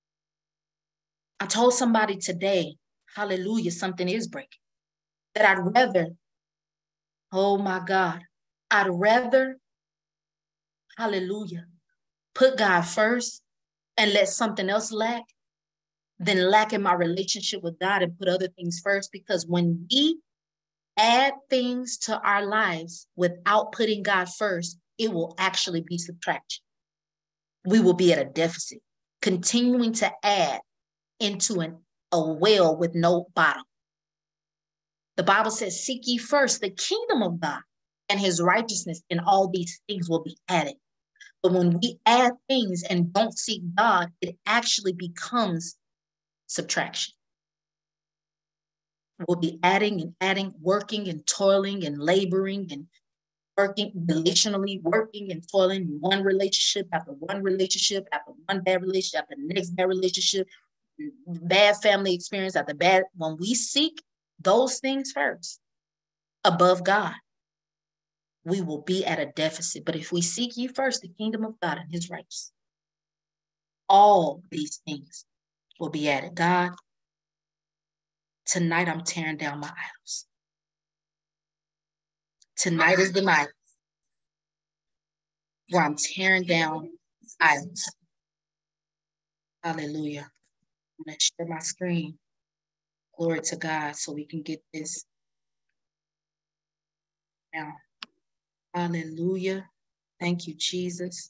I told somebody today, hallelujah, something is breaking. That I'd rather, oh my God, I'd rather, hallelujah, put God first and let something else lack than lack in my relationship with God and put other things first. Because when we add things to our lives without putting God first, it will actually be subtraction. We will be at a deficit, continuing to add into a well with no bottom. The Bible says, seek ye first the kingdom of God and his righteousness, and all these things will be added. But when we add things and don't seek God, it actually becomes subtraction. We'll be adding and adding, working and toiling and laboring and working relationally, working and toiling in one relationship after one relationship after one bad relationship after the next bad relationship, bad family experience after bad. When we seek those things first above God, we will be at a deficit. But if we seek ye first the kingdom of God and his righteousness, all these things will be added. God, tonight I'm tearing down my idols. Tonight is the night where I'm tearing down idols. Hallelujah. I'm going to share my screen. Glory to God, so we can get this now. Hallelujah. Thank you, Jesus.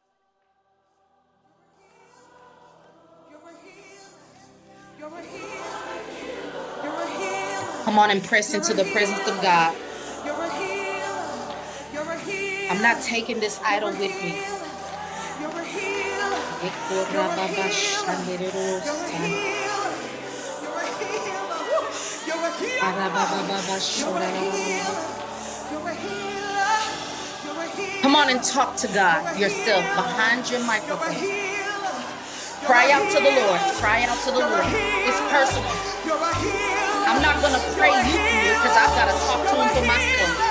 Come on and press into the presence of God. I'm not taking this idol with me. Come on and talk to God yourself behind your microphone. Cry out to the Lord. Cry out to the Lord. It's personal. I'm not going to pray you through it because I've got to talk to him for myself.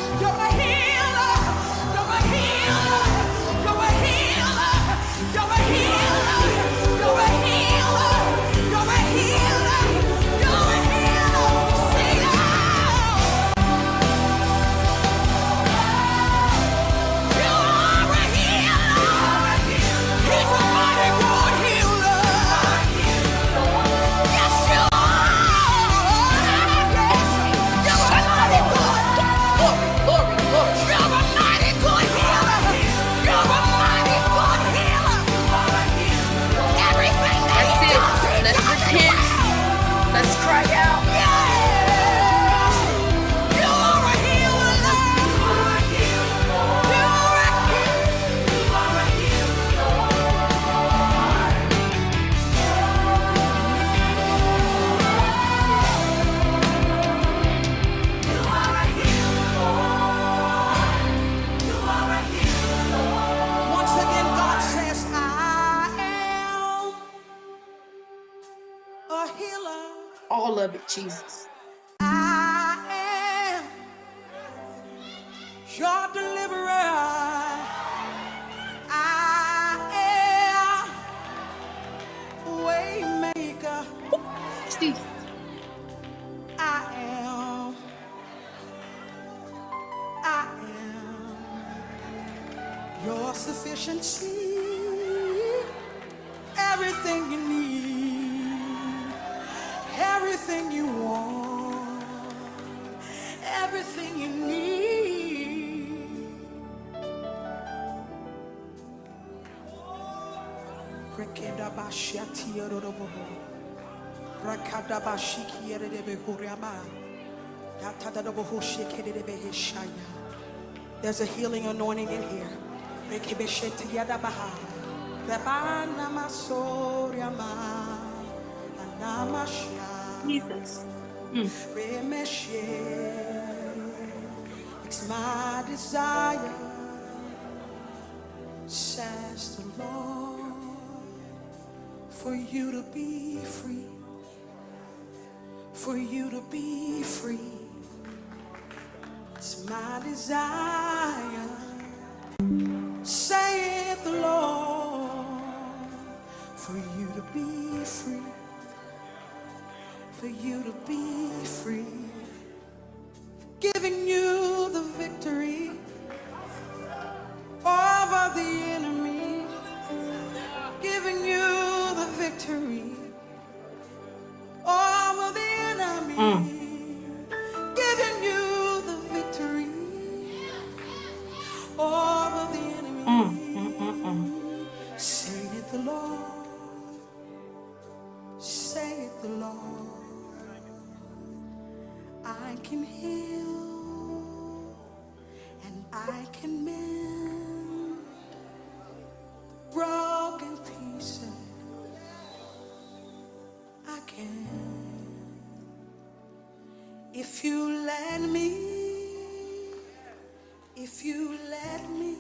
Let's cry out. You are a healer. You are a healer. You are a healer. Once again, God says, I am a healer. All of it, Jesus. I am your deliverer. I Your sufficiency, everything you need, everything you want, everything you need. There's a healing anointing in here. Jesus. It's my desire, says the Lord, for you to be free, for you to be free. It's my desire, saith the Lord, for you to be free, for you to be free. Giving you the victory over the enemy, giving you the victory over the enemy, giving you the victory over the enemy. Say it the Lord, say it the Lord. I can heal and I can mend broken pieces. I can, if you let me, if you let me,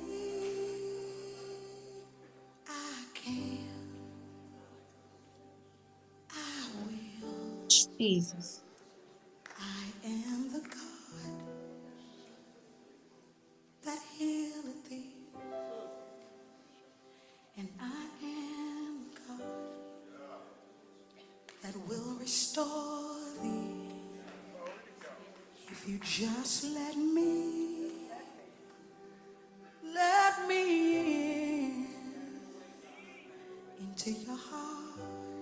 I can, I will. Jesus. I am the God that healeth thee, and I am the God that will restore thee. If you just let me in into your heart,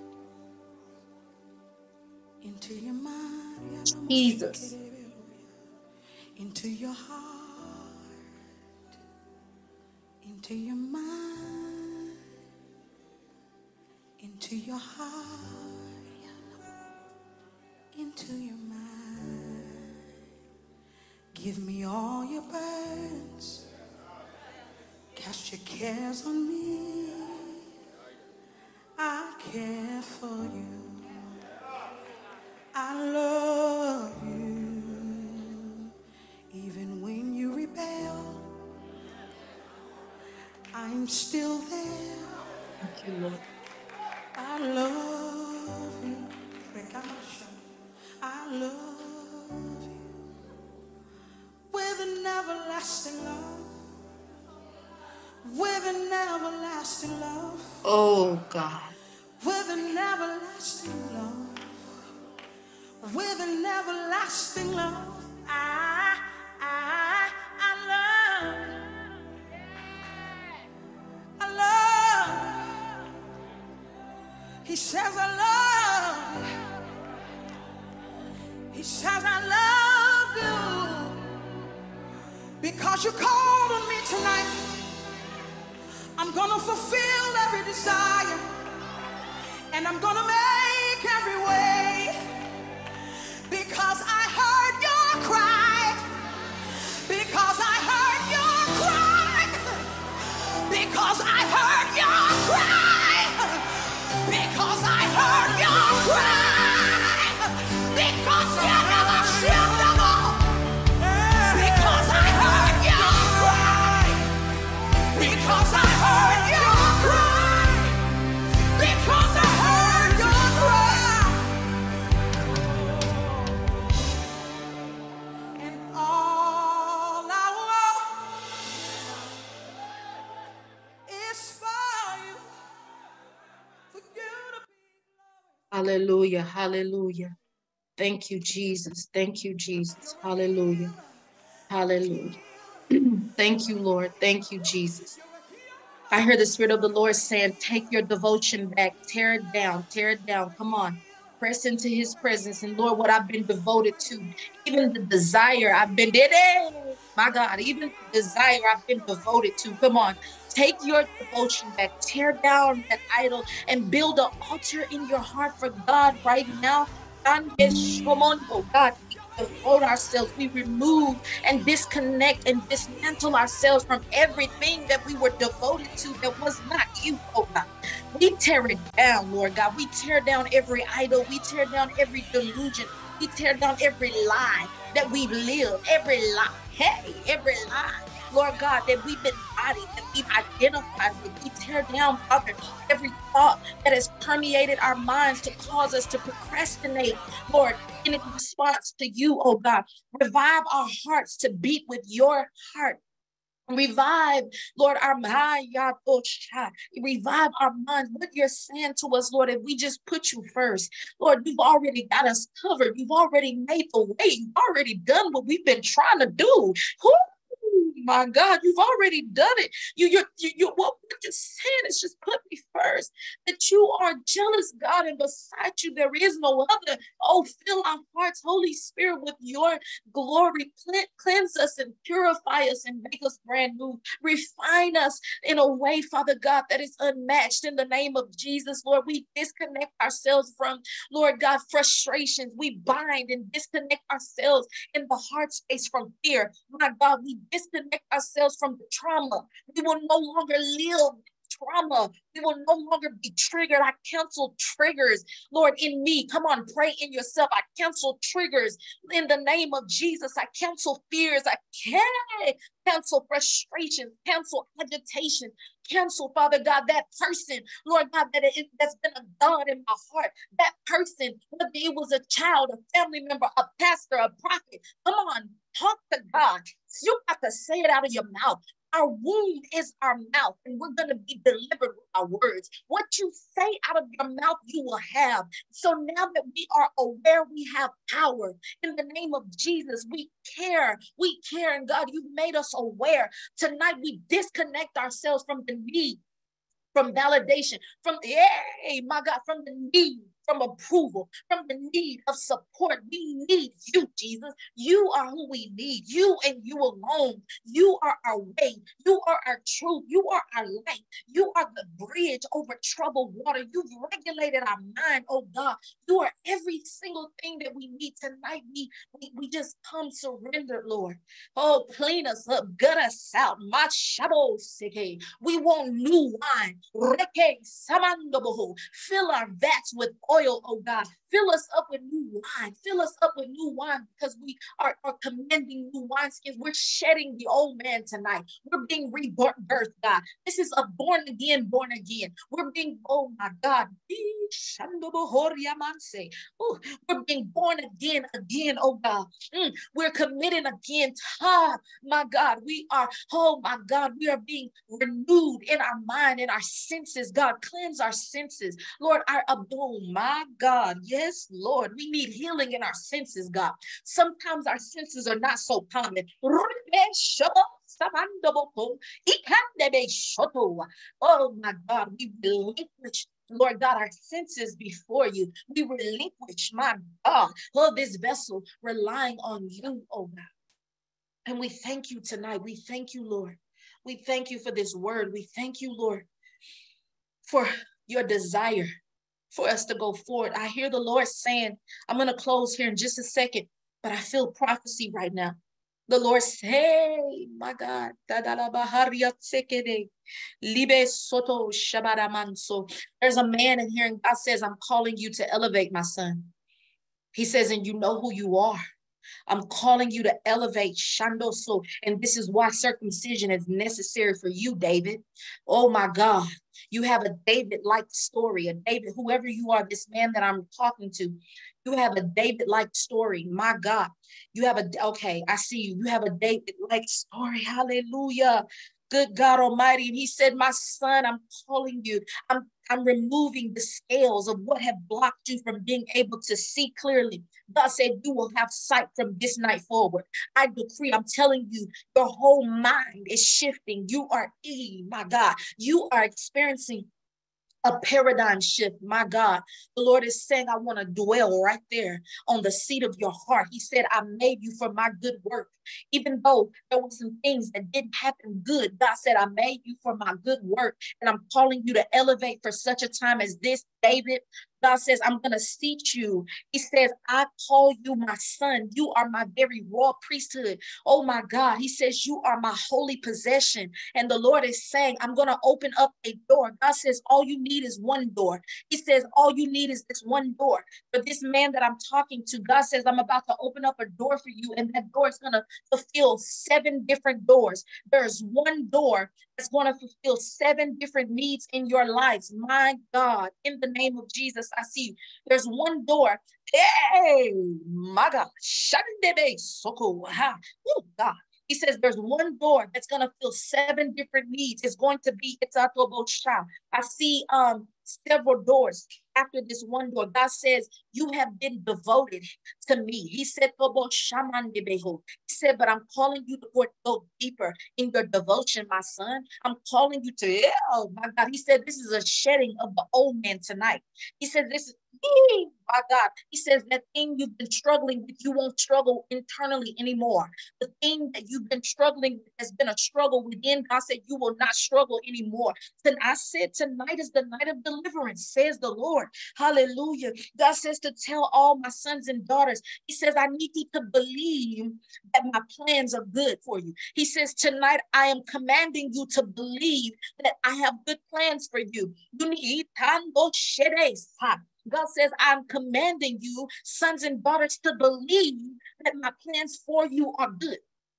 into your mind, Jesus. into your heart, into your mind, into your heart, into your mind. Give me all your burdens, cast your cares on me. I care for you, I love you. Even when you rebel, I'm still there. Thank you, Lord. I love you. I love you with an everlasting love, with an everlasting love. Oh God. With an everlasting love, with an everlasting love. I love you. I love you. He says I love you. He says I love you because you called on me tonight. I'm gonna fulfill every desire, and I'm gonna make every way, because I heard your cry, because I heard your cry, because I heard your cry, because I heard your cry, because you never shall never, because I heard your cry, because I heard your cry, because I heard your cry. And all I want is for you to be. Hallelujah. Hallelujah. Thank you, Jesus. Thank you, Jesus. Hallelujah. Hallelujah. Thank you, Lord. Thank you, Jesus. I hear the Spirit of the Lord saying, take your devotion back, tear it down, tear it down. Come on, press into his presence. And Lord, what I've been devoted to, even the desire I've been, my God, even the desire I've been devoted to. Come on, take your devotion back, tear down that idol and build an altar in your heart for God right now. God, we devote ourselves, we remove and disconnect and dismantle ourselves from everything that we were devoted to that was not you, oh God. We tear it down, Lord God. We tear down every idol. We tear down every delusion. We tear down every lie that we've lived, every lie, hey, every lie, Lord God, that we've been bodied, that we've identified with. We tear down, Father, every thought that has permeated our minds to cause us to procrastinate, Lord, in response to you, oh God. Revive our hearts to beat with your heart. Revive, Lord, our mind. Revive our minds. What you're saying to us, Lord, if we just put you first, Lord, you've already got us covered. You've already made the way. You've already done what we've been trying to do. My God, you've already done it. What you're saying is just put me first. That you are jealous, God, and beside you there is no other. Oh, fill our hearts, Holy Spirit, with your glory. Cleanse us and purify us and make us brand new. Refine us in a way, Father God, that is unmatched in the name of Jesus. Lord, we disconnect ourselves from, Lord God, frustrations. We bind and disconnect ourselves in the heart space from fear. My God, we disconnect ourselves from the trauma. We will no longer live trauma. We will no longer be triggered. I cancel triggers, Lord, in me. Come on, pray in yourself. I cancel triggers in the name of Jesus. I cancel fears. I cancel frustration, cancel agitation, cancel, Father God, that person, Lord God, that's been a God in my heart. That person, whether it was a child, a family member, a pastor, a prophet, come on, talk to God. You got to say it out of your mouth. Our womb is our mouth, and we're going to be delivered with our words. What you say out of your mouth, you will have. So now that we are aware, we have power. In the name of Jesus, we care. We care, and God, you've made us aware. Tonight, we disconnect ourselves from the need, from validation, from the, hey, my God, from the need, from approval, from the need of support. We need you, Jesus. You are who we need. You and you alone. You are our way. You are our truth. You are our light. You are the bridge over troubled water. You've regulated our mind, oh God. You are every single thing that we need tonight. We just come surrendered, Lord. Oh, clean us up, gut us out. We want new wine. Fill our vats with oil, oh God. Fill us up with new wine. Fill us up with new wine because we are commending new wineskins. We're shedding the old man tonight. We're being rebirthed, God. This is a born again. We're being, oh my God. We're being born again, oh God. We're committing again. My God, we are, oh my God, we are being renewed in our mind, in our senses. God, cleanse our senses. Lord, oh my God, yes, Lord, we need healing in our senses, God. Sometimes our senses are not so common. Oh my God, we relinquish, Lord God, our senses before you. We relinquish, my God, this vessel relying on you, oh God. And we thank you tonight. We thank you, Lord. We thank you for this word. We thank you, Lord, for your desire for us to go forward. I hear the Lord saying, I'm going to close here in just a second, but I feel prophecy right now. The Lord say, my God, there's a man in here and God says, I'm calling you to elevate, my son. He says, and you know who you are. I'm calling you to elevate, Shandoso, and this is why circumcision is necessary for you, David. Oh my God, you have a David-like story, a David, whoever you are, this man that I'm talking to, you have a David-like story. My God, you have okay, I see you. You have a David-like story. Hallelujah. Good God Almighty. And he said, my son, I'm calling you. I'm I'm removing the scales of what have blocked you from being able to see clearly. God said you will have sight from this night forward. I decree, I'm telling you, your whole mind is shifting. You are, my God, you are experiencing a paradigm shift. My God, the Lord is saying, I want to dwell right there on the seat of your heart. He said, I made you for my good work. Even though there were some things that didn't happen good, God said, I made you for my good work. And I'm calling you to elevate for such a time as this, David. God says, I'm going to seat you. He says, I call you my son. You are my very royal priesthood. Oh my God. He says, you are my holy possession. And the Lord is saying, I'm going to open up a door. God says, all you need is one door. He says, all you need is this one door. For this man that I'm talking to, God says, I'm about to open up a door for you. And that door is going to fulfill 7 different doors. There's one door that's going to fulfill 7 different needs in your lives. My God, in the name of Jesus, I see you. There's one door. Hey, my God. Oh, God. He says there's one door that's going to fill 7 different needs. It's going to be, I see several doors after this one door. God says, you have been devoted to me. He said, he said, but I'm calling you to go deeper in your devotion, my son. I'm calling you to, oh my God. He said, this is a shedding of the old man tonight. He said, this is, my God. He says that thing you've been struggling with, you won't struggle internally anymore. The thing that you've been struggling with has been a struggle within. God said you will not struggle anymore. Then I said tonight is the night of deliverance, says the Lord. Hallelujah. God says to tell all my sons and daughters, he says, I need you to believe that my plans are good for you. He says, tonight I am commanding you to believe that I have good plans for you. You need God says, I'm commanding you, sons and daughters, to believe that my plans for you are good.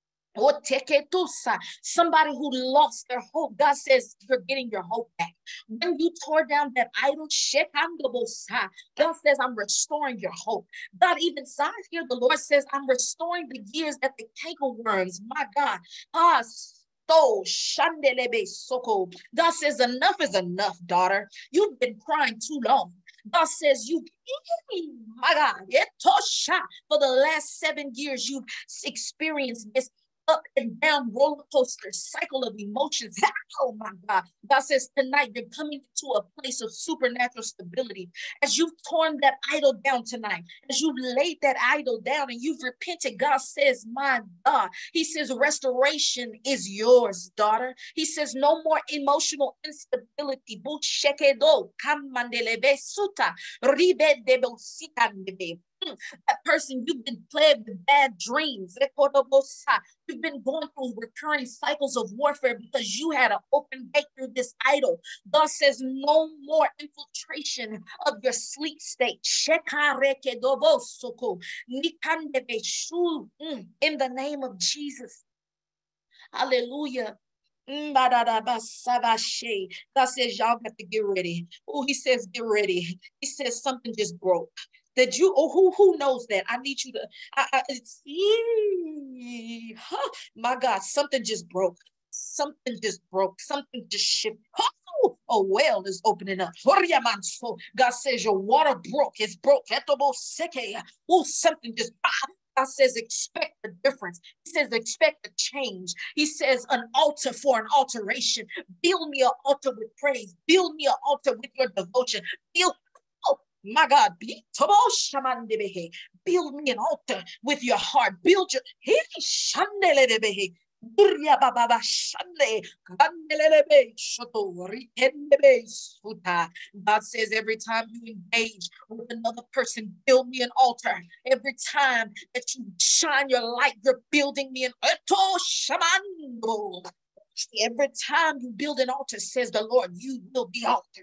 Somebody who lost their hope, God says, you're getting your hope back. When you tore down that idol, God says, I'm restoring your hope. God, even side here, the Lord says, I'm restoring the years that the cankerworms, my God, God says, enough is enough, daughter. You've been crying too long. God says, my God, for the last 7 years, you've experienced this up and down roller coaster cycle of emotions. Oh my God. God says tonight you're coming to a place of supernatural stability. As you've torn that idol down tonight, as you've laid that idol down and you've repented, God says, my God, he says restoration is yours, daughter. He says no more emotional instability. That person, you've been plagued with bad dreams. You've been going through recurring cycles of warfare because you had an open gate through this idol. God says no more infiltration of your sleep state. In the name of Jesus. Hallelujah. God says y'all got to get ready. Oh, he says get ready. He says something just broke. That you, oh, who knows that? I need you to, my God, something just broke. Something just broke. Something just shifted. Oh, a well is opening up. God says your water broke. It's broke. Oh, something just, God says, expect the difference. He says, expect a change. He says, an altar for an alteration. Build me an altar with praise. Build me an altar with your devotion. Build, oh my God, build me an altar with your heart. Build your, God says every time you engage with another person, build me an altar. Every time that you shine your light, you're building me an altar. Every time you build an altar, says the Lord, you will be altered.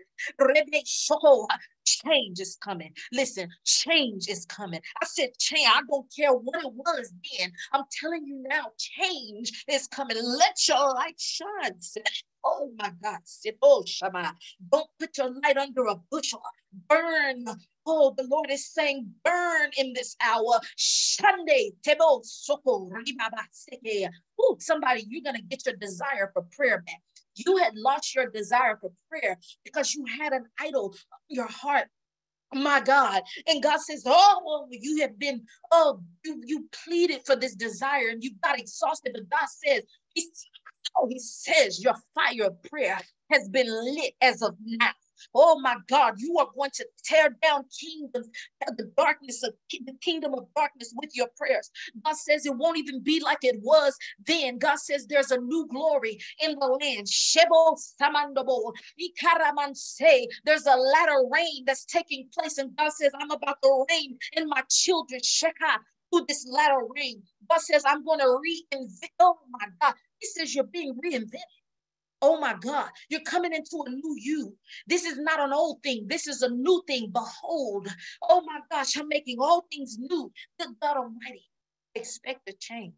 Change is coming. Listen, change is coming. I said change. I don't care what it was then. I'm telling you now, change is coming. Let your light shine. Oh my God. Don't put your light under a bushel. Burn. Oh, the Lord is saying, burn in this hour. Sunday. Oh, somebody, you're going to get your desire for prayer back. You had lost your desire for prayer because you had an idol in your heart. My God. And God says, oh, well, you have been, you pleaded for this desire and you got exhausted. But God says, he says your fire of prayer has been lit as of now. Oh my God, you are going to tear down kingdoms, the darkness of the kingdom of darkness with your prayers. God says it won't even be like it was then. God says there's a new glory in the land. Shebo Samandobo, Ikaramanse. There's a latter rain that's taking place. And God says, I'm about to reign in my children. Sheka. Through this latter rain. God says, I'm going to reinvent. Oh my God. He says, you're being reinvented. Oh my God, you're coming into a new you. This is not an old thing. This is a new thing. Behold, oh my gosh, I'm making all things new. Good God Almighty, expect a change.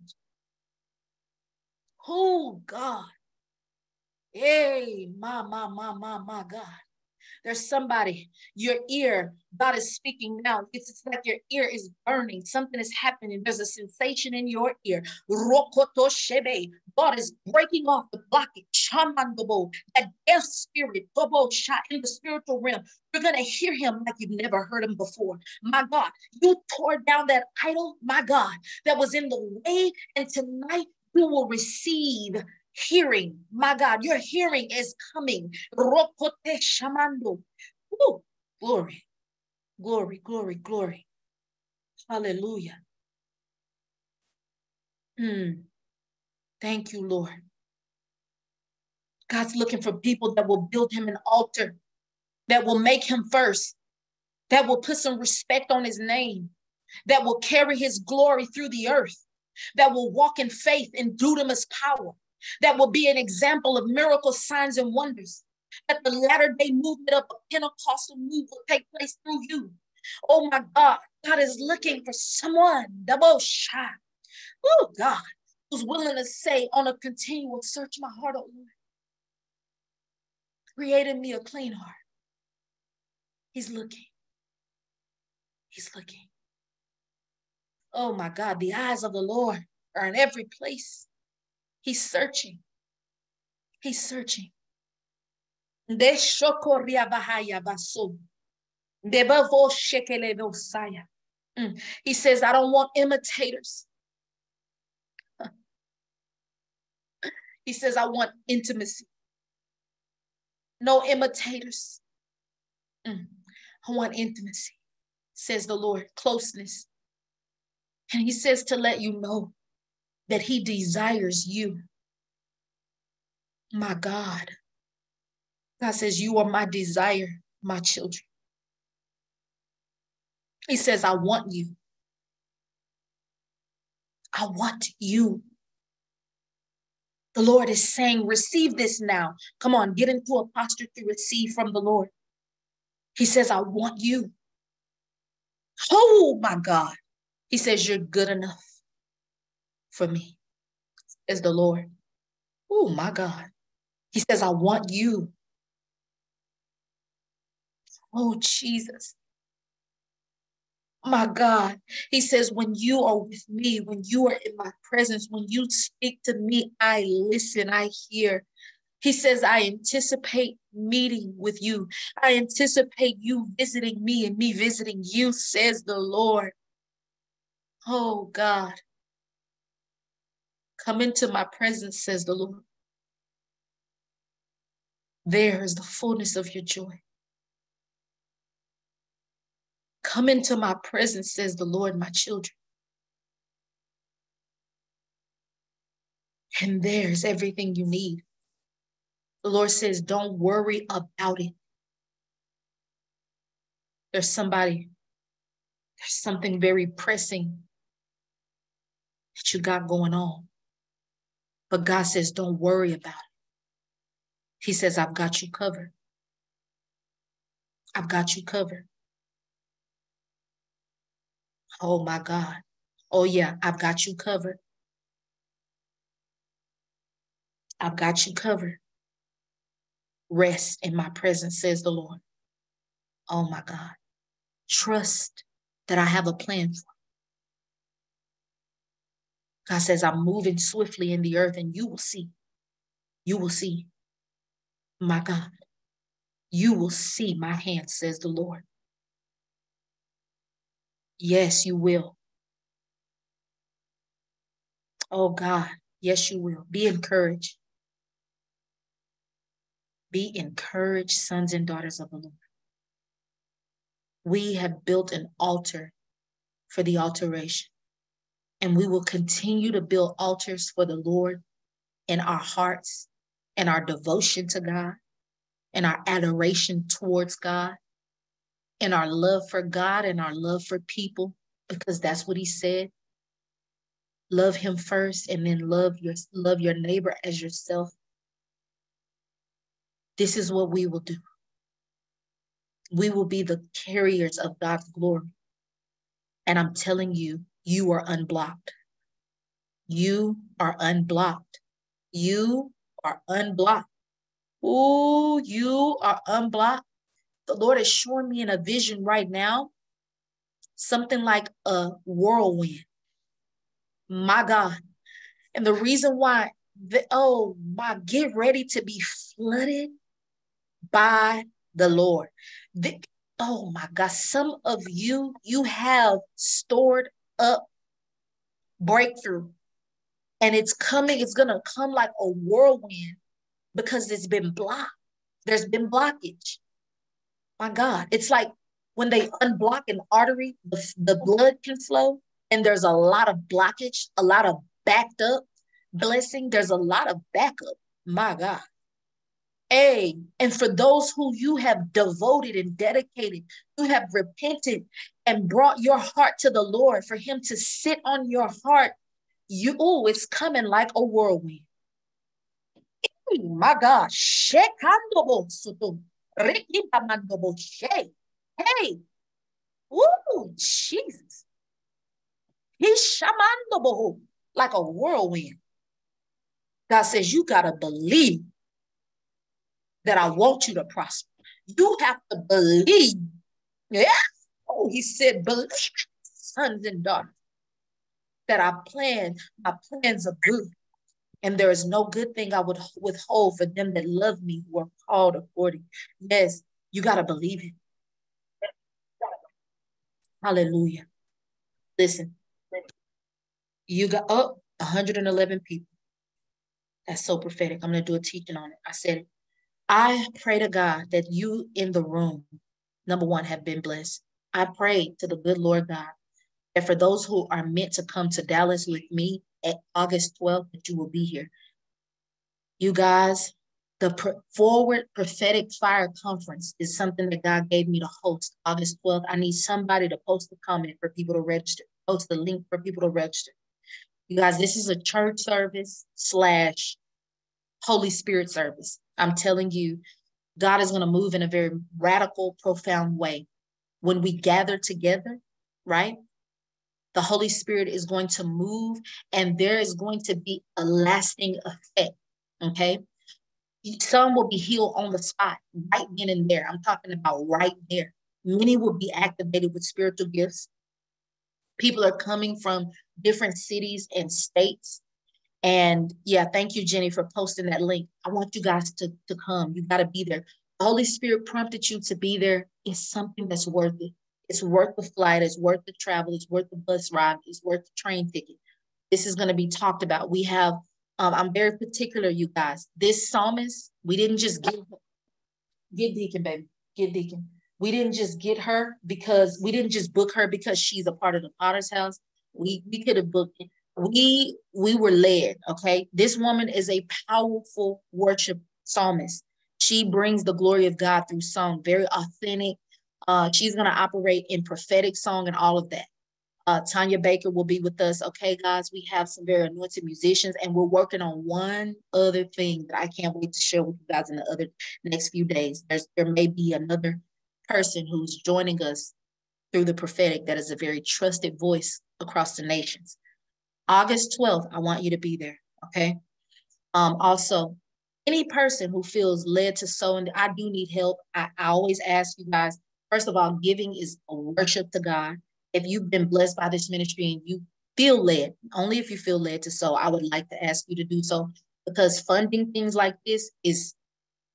Oh God. Hey, my God. There's somebody, your ear, God is speaking now. It's like your ear is burning. Something is happening. There's a sensation in your ear. Rokoto shebe. God is breaking off the blockage. Chamandobo. That deaf spirit, bobo shot in the spiritual realm. You're going to hear him like you've never heard him before. My God, you tore down that idol, my God, that was in the way. And tonight you will receive hearing. My God, your hearing is coming. Rokote shamando. Ooh, glory, glory, glory, glory. Hallelujah. Thank you, Lord. God's looking for people that will build him an altar, that will make him first, that will put some respect on his name, that will carry his glory through the earth, that will walk in faith and dunamis power, that will be an example of miracles, signs, and wonders, that the latter day movement of a Pentecostal move will take place through you. Oh my God, God is looking for someone, double shot. Oh God, who's willing to say on a continual, search my heart, oh Lord. Create in me a clean heart. He's looking. He's looking. Oh my God, the eyes of the Lord are in every place. He's searching. He's searching. He says, I don't want imitators. He says, I want intimacy. No imitators. I want intimacy, says the Lord, closeness. And he says to let you know that he desires you. My God. God says, you are my desire, my children. He says, I want you. I want you. The Lord is saying, receive this now. Come on, get into a posture to receive from the Lord. He says, I want you. Oh my God. He says, you're good enough for me, says the Lord. Oh my God. He says, I want you. Oh Jesus. My God. He says, when you are with me, when you are in my presence, when you speak to me, I listen, I hear. He says, I anticipate meeting with you. I anticipate you visiting me and me visiting you, says the Lord. Oh God. Come into my presence, says the Lord. There is the fullness of your joy. Come into my presence, says the Lord, my children. And there's everything you need. The Lord says, don't worry about it. There's something very pressing that you got going on. But God says, don't worry about it. He says, I've got you covered. I've got you covered. Oh my God. Oh yeah, I've got you covered. I've got you covered. Rest in my presence, says the Lord. Oh my God. Trust that I have a plan for. God says, I'm moving swiftly in the earth and you will see. You will see. My God, you will see my hand, says the Lord. Yes, you will. Oh God, yes, you will. Be encouraged. Be encouraged, sons and daughters of the Lord. We have built an altar for the alteration, and we will continue to build altars for the Lord in our hearts and our devotion to God and our adoration towards God and our love for God and our love for people, because that's what he said. Love him first and then love your neighbor as yourself. This is what we will do. We will be the carriers of God's glory. And I'm telling you, you are unblocked. You are unblocked. You are unblocked. Oh, you are unblocked. The Lord is showing me in a vision right now, something like a whirlwind. My God. And the reason why, get ready to be flooded by the Lord. Oh my God, some of you have stored up breakthrough, and it's going to come like a whirlwind because it's been blocked. There's been blockage. My God, it's like when they unblock an artery, the blood can flow, and there's a lot of blockage, a lot of backed up blessing. There's a lot of backup. My God. Hey, and for those who you have devoted and dedicated, you have repented and brought your heart to the Lord for him to sit on your heart. It's coming like a whirlwind. My gosh. Hey, woo, Jesus. He's shamandobo like a whirlwind. God says, you got to believe that I want you to prosper. You have to believe. Yeah. Oh, he said, believe, sons and daughters, that my plans are good. And there is no good thing I would withhold for them that love me, who are called according. Yes, you got to believe it. Hallelujah. Listen, you got 111 people. That's so prophetic. I'm going to do a teaching on it. I said it. I pray to God that you in the room, number one, have been blessed. I pray to the good Lord God that for those who are meant to come to Dallas with me at August 12th, that you will be here. You guys, the Forward Prophetic Fire Conference is something that God gave me to host August 12th. I need somebody to post a comment for people to register, post the link for people to register. You guys, this is a church service / Holy Spirit service. I'm telling you, God is going to move in a very radical, profound way. When we gather together, right? The Holy Spirit is going to move, and there is going to be a lasting effect, okay? Some will be healed on the spot, right then and there. I'm talking about right there. Many will be activated with spiritual gifts. People are coming from different cities and states. And yeah, thank you, Jenny, for posting that link. I want you guys to come. You got to be there. The Holy Spirit prompted you to be there. It's something that's worth it. It's worth the flight. It's worth the travel. It's worth the bus ride. It's worth the train ticket. This is going to be talked about. We have, I'm very particular, you guys. This psalmist, we didn't just get Deacon, baby. Get Deacon. We didn't just get her because we didn't just book her because she's a part of the Potter's house. We could have booked it. We were led, okay? This woman is a powerful worship psalmist. She brings the glory of God through song, very authentic. She's going to operate in prophetic song and all of that. Tanya Baker will be with us. Okay, guys, we have some very anointed musicians, and we're working on one other thing that I can't wait to share with you guys in the next few days. There may be another person who's joining us through the prophetic that is a very trusted voice across the nations. August 12th, I want you to be there, okay? Also, any person who feels led to sow, and I do need help. I always ask you guys, first of all, giving is a worship to God. If you've been blessed by this ministry and you feel led, only if you feel led to sow, I would like to ask you to do so, because funding things like this is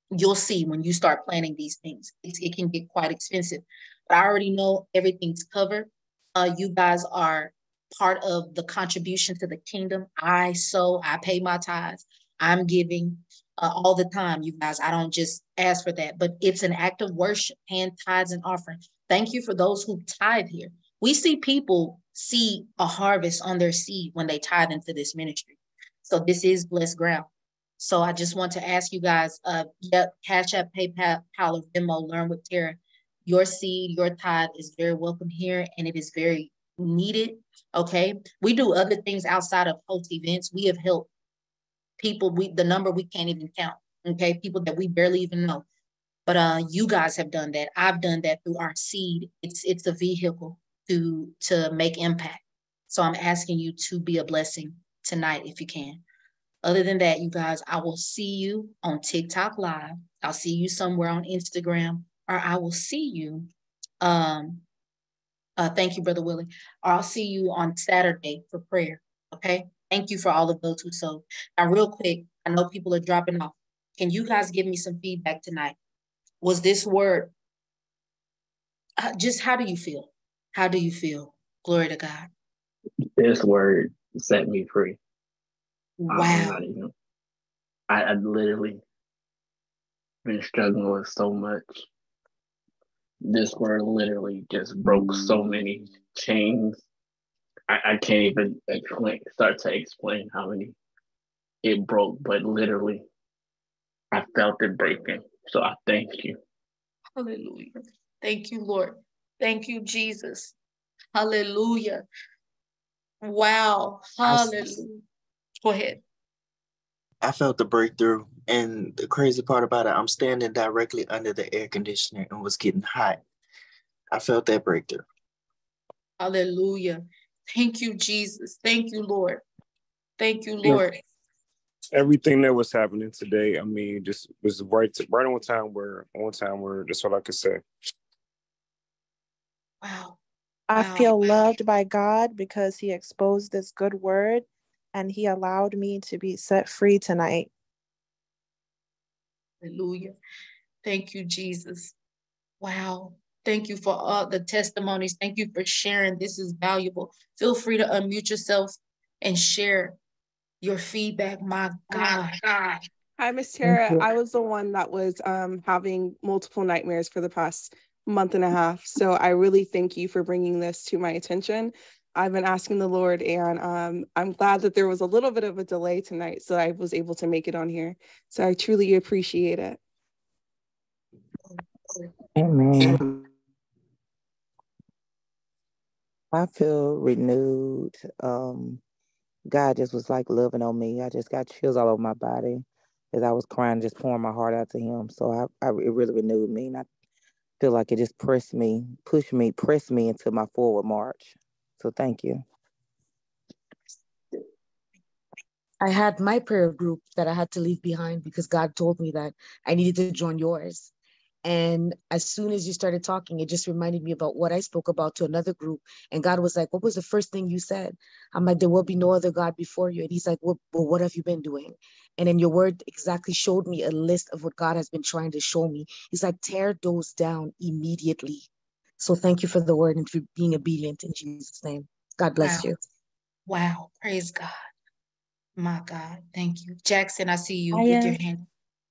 You'll see when you start planning these things. It can get quite expensive. But I already know everything's covered. You guys are part of the contribution to the kingdom. I sow, I pay my tithes. I'm giving all the time, you guys. I don't just ask for that, but it's an act of worship, hand tithes and offering. Thank you for those who tithe here. We see people see a harvest on their seed when they tithe into this ministry. So this is blessed ground. So I just want to ask you guys, Cash App, PayPal, or Venmo, Learn with Tara. Your seed, your tithe is very welcome here, and it is very needed. Okay, we do other things outside of host events. We have helped people. The number we can't even count. Okay, people that we barely even know. But you guys have done that. I've done that through our seed. It's a vehicle to make impact. So I'm asking you to be a blessing tonight if you can. Other than that, you guys, I will see you on TikTok Live. I'll see you somewhere on Instagram, or I will see you. Thank you, Brother Willie. Or I'll see you on Saturday for prayer. Okay. Thank you for all of those who sold. Now, real quick, I know people are dropping off. Can you guys give me some feedback tonight? Was this word just how do you feel? How do you feel? Glory to God. This word set me free. Wow. I literally been struggling with so much. This word literally just broke so many chains. I can't even start to explain how many it broke, but literally I felt it breaking. So I thank you. Hallelujah. Thank you, Lord. Thank you, Jesus. Hallelujah. Wow. Hallelujah. Go ahead. I felt the breakthrough. And the crazy part about it, I'm standing directly under the air conditioner and was getting hot. I felt that breakthrough. Hallelujah. Thank you, Jesus. Thank you, Lord. Thank you, Lord. Everything that was happening today, I mean, just was right on time where that's all I could say. Wow. I feel loved by God because he exposed this good word and he allowed me to be set free tonight. Hallelujah. Thank you, Jesus. Wow. Thank you for all the testimonies. Thank you for sharing. This is valuable. Feel free to unmute yourself and share your feedback. My God. Hi, Miss Tara. I was the one that was having multiple nightmares for the past month and a half. So I really thank you for bringing this to my attention. I've been asking the Lord, and I'm glad that there was a little bit of a delay tonight, so I was able to make it on here. So I truly appreciate it. Amen. I feel renewed. God just was like loving on me. I just got chills all over my body as I was crying, just pouring my heart out to him. So it really renewed me. And I feel like it just pressed me into my forward march. So thank you. I had my prayer group that I had to leave behind because God told me that I needed to join yours. And as soon as you started talking, it just reminded me about what I spoke about to another group. And God was like, what was the first thing you said? I'm like, there will be no other God before you. And he's like, well, what have you been doing? And then your word exactly showed me a list of what God has been trying to show me. He's like, tear those down immediately. So thank you for the word and for being obedient in Jesus' name. God bless you. Wow. Praise God. My God. Thank you. Jackson, I see you with your hand.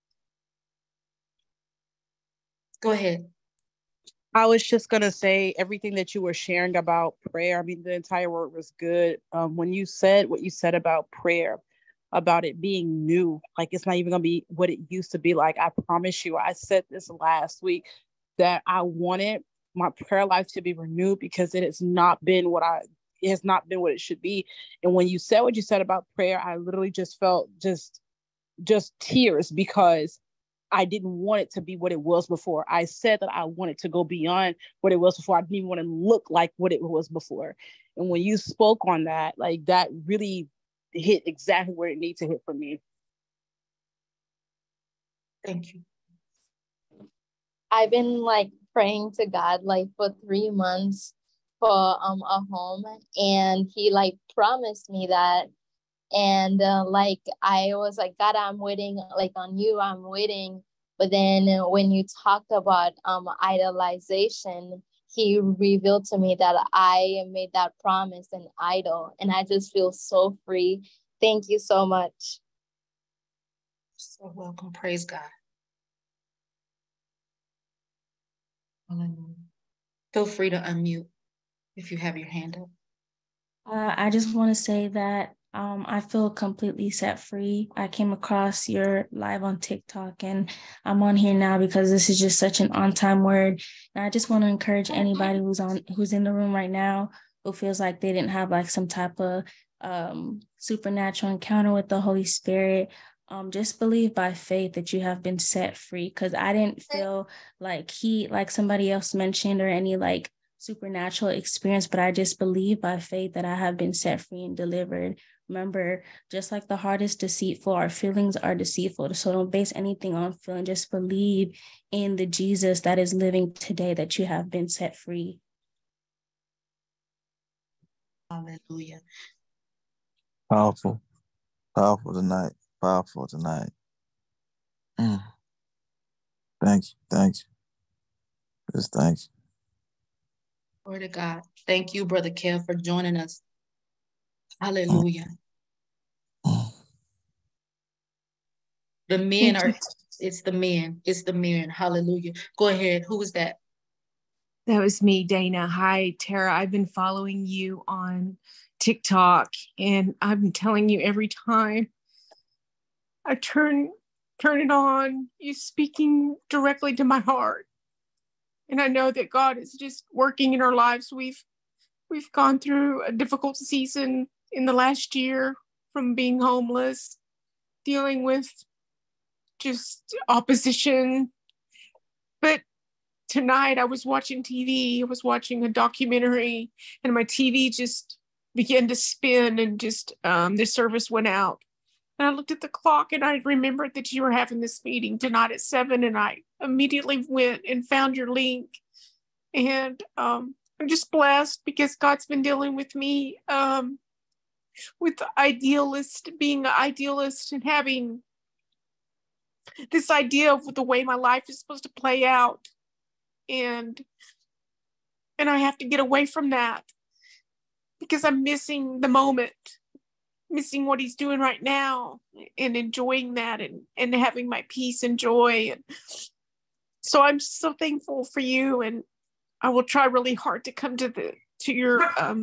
Go ahead. I was just going to say everything that you were sharing about prayer. I mean, the entire word was good. When you said what you said about prayer, about it being new, like it's not even going to be what it used to be like. I promise you, I said this last week that I wanted my prayer life to be renewed because it has not been what it should be. And when you said what you said about prayer, I literally just felt just tears because I didn't want it to be what it was before. I said that I wanted to go beyond what it was before. I didn't even want to look like what it was before. And when you spoke on that, like that really hit exactly where it needs to hit for me. Thank you. I've been like praying to God like for 3 months for a home, and he like promised me that. And like I was like, God, I'm waiting like on you. I'm waiting But then when you talked about idolization, he revealed to me that I made that promise an idol, and I just feel so free. Thank you so much. So welcome. Praise God. Hallelujah. Feel free to unmute if you have your hand up. I just want to say that I feel completely set free. I came across your live on TikTok, and I'm on here now because this is just such an on-time word. And I just want to encourage anybody who's in the room right now who feels like they didn't have like some type of supernatural encounter with the Holy Spirit. Just believe by faith that you have been set free, because I didn't feel like somebody else mentioned, or any like supernatural experience, but I just believe by faith that I have been set free and delivered. Remember, just like the heart is deceitful, our feelings are deceitful. So don't base anything on feeling. Just believe in the Jesus that is living today, that you have been set free. Hallelujah. Powerful. Powerful tonight. Powerful tonight. Thank you. Thank you. Just thank you. Glory to God. Thank you, Brother Kev, for joining us. Hallelujah. The men are, it's the men. It's the men. Hallelujah. Go ahead. Who was that? That was me, Dana. Hi, Tara. I've been following you on TikTok, and I've been telling you every time I turn it on, you speaking directly to my heart. And I know that God is just working in our lives. We've gone through a difficult season in the last year, from being homeless, dealing with just opposition. But tonight I was watching TV, I was watching a documentary, and my TV just began to spin, and just the service went out. And I looked at the clock, and I remembered that you were having this meeting tonight at 7, and I immediately went and found your link. And I'm just blessed because God's been dealing with me with being an idealist, and having this idea of the way my life is supposed to play out. And I have to get away from that, because I'm missing the moment, missing what he's doing right now, and enjoying that, and having my peace and joy. And so I'm so thankful for you, and I will try really hard to come to your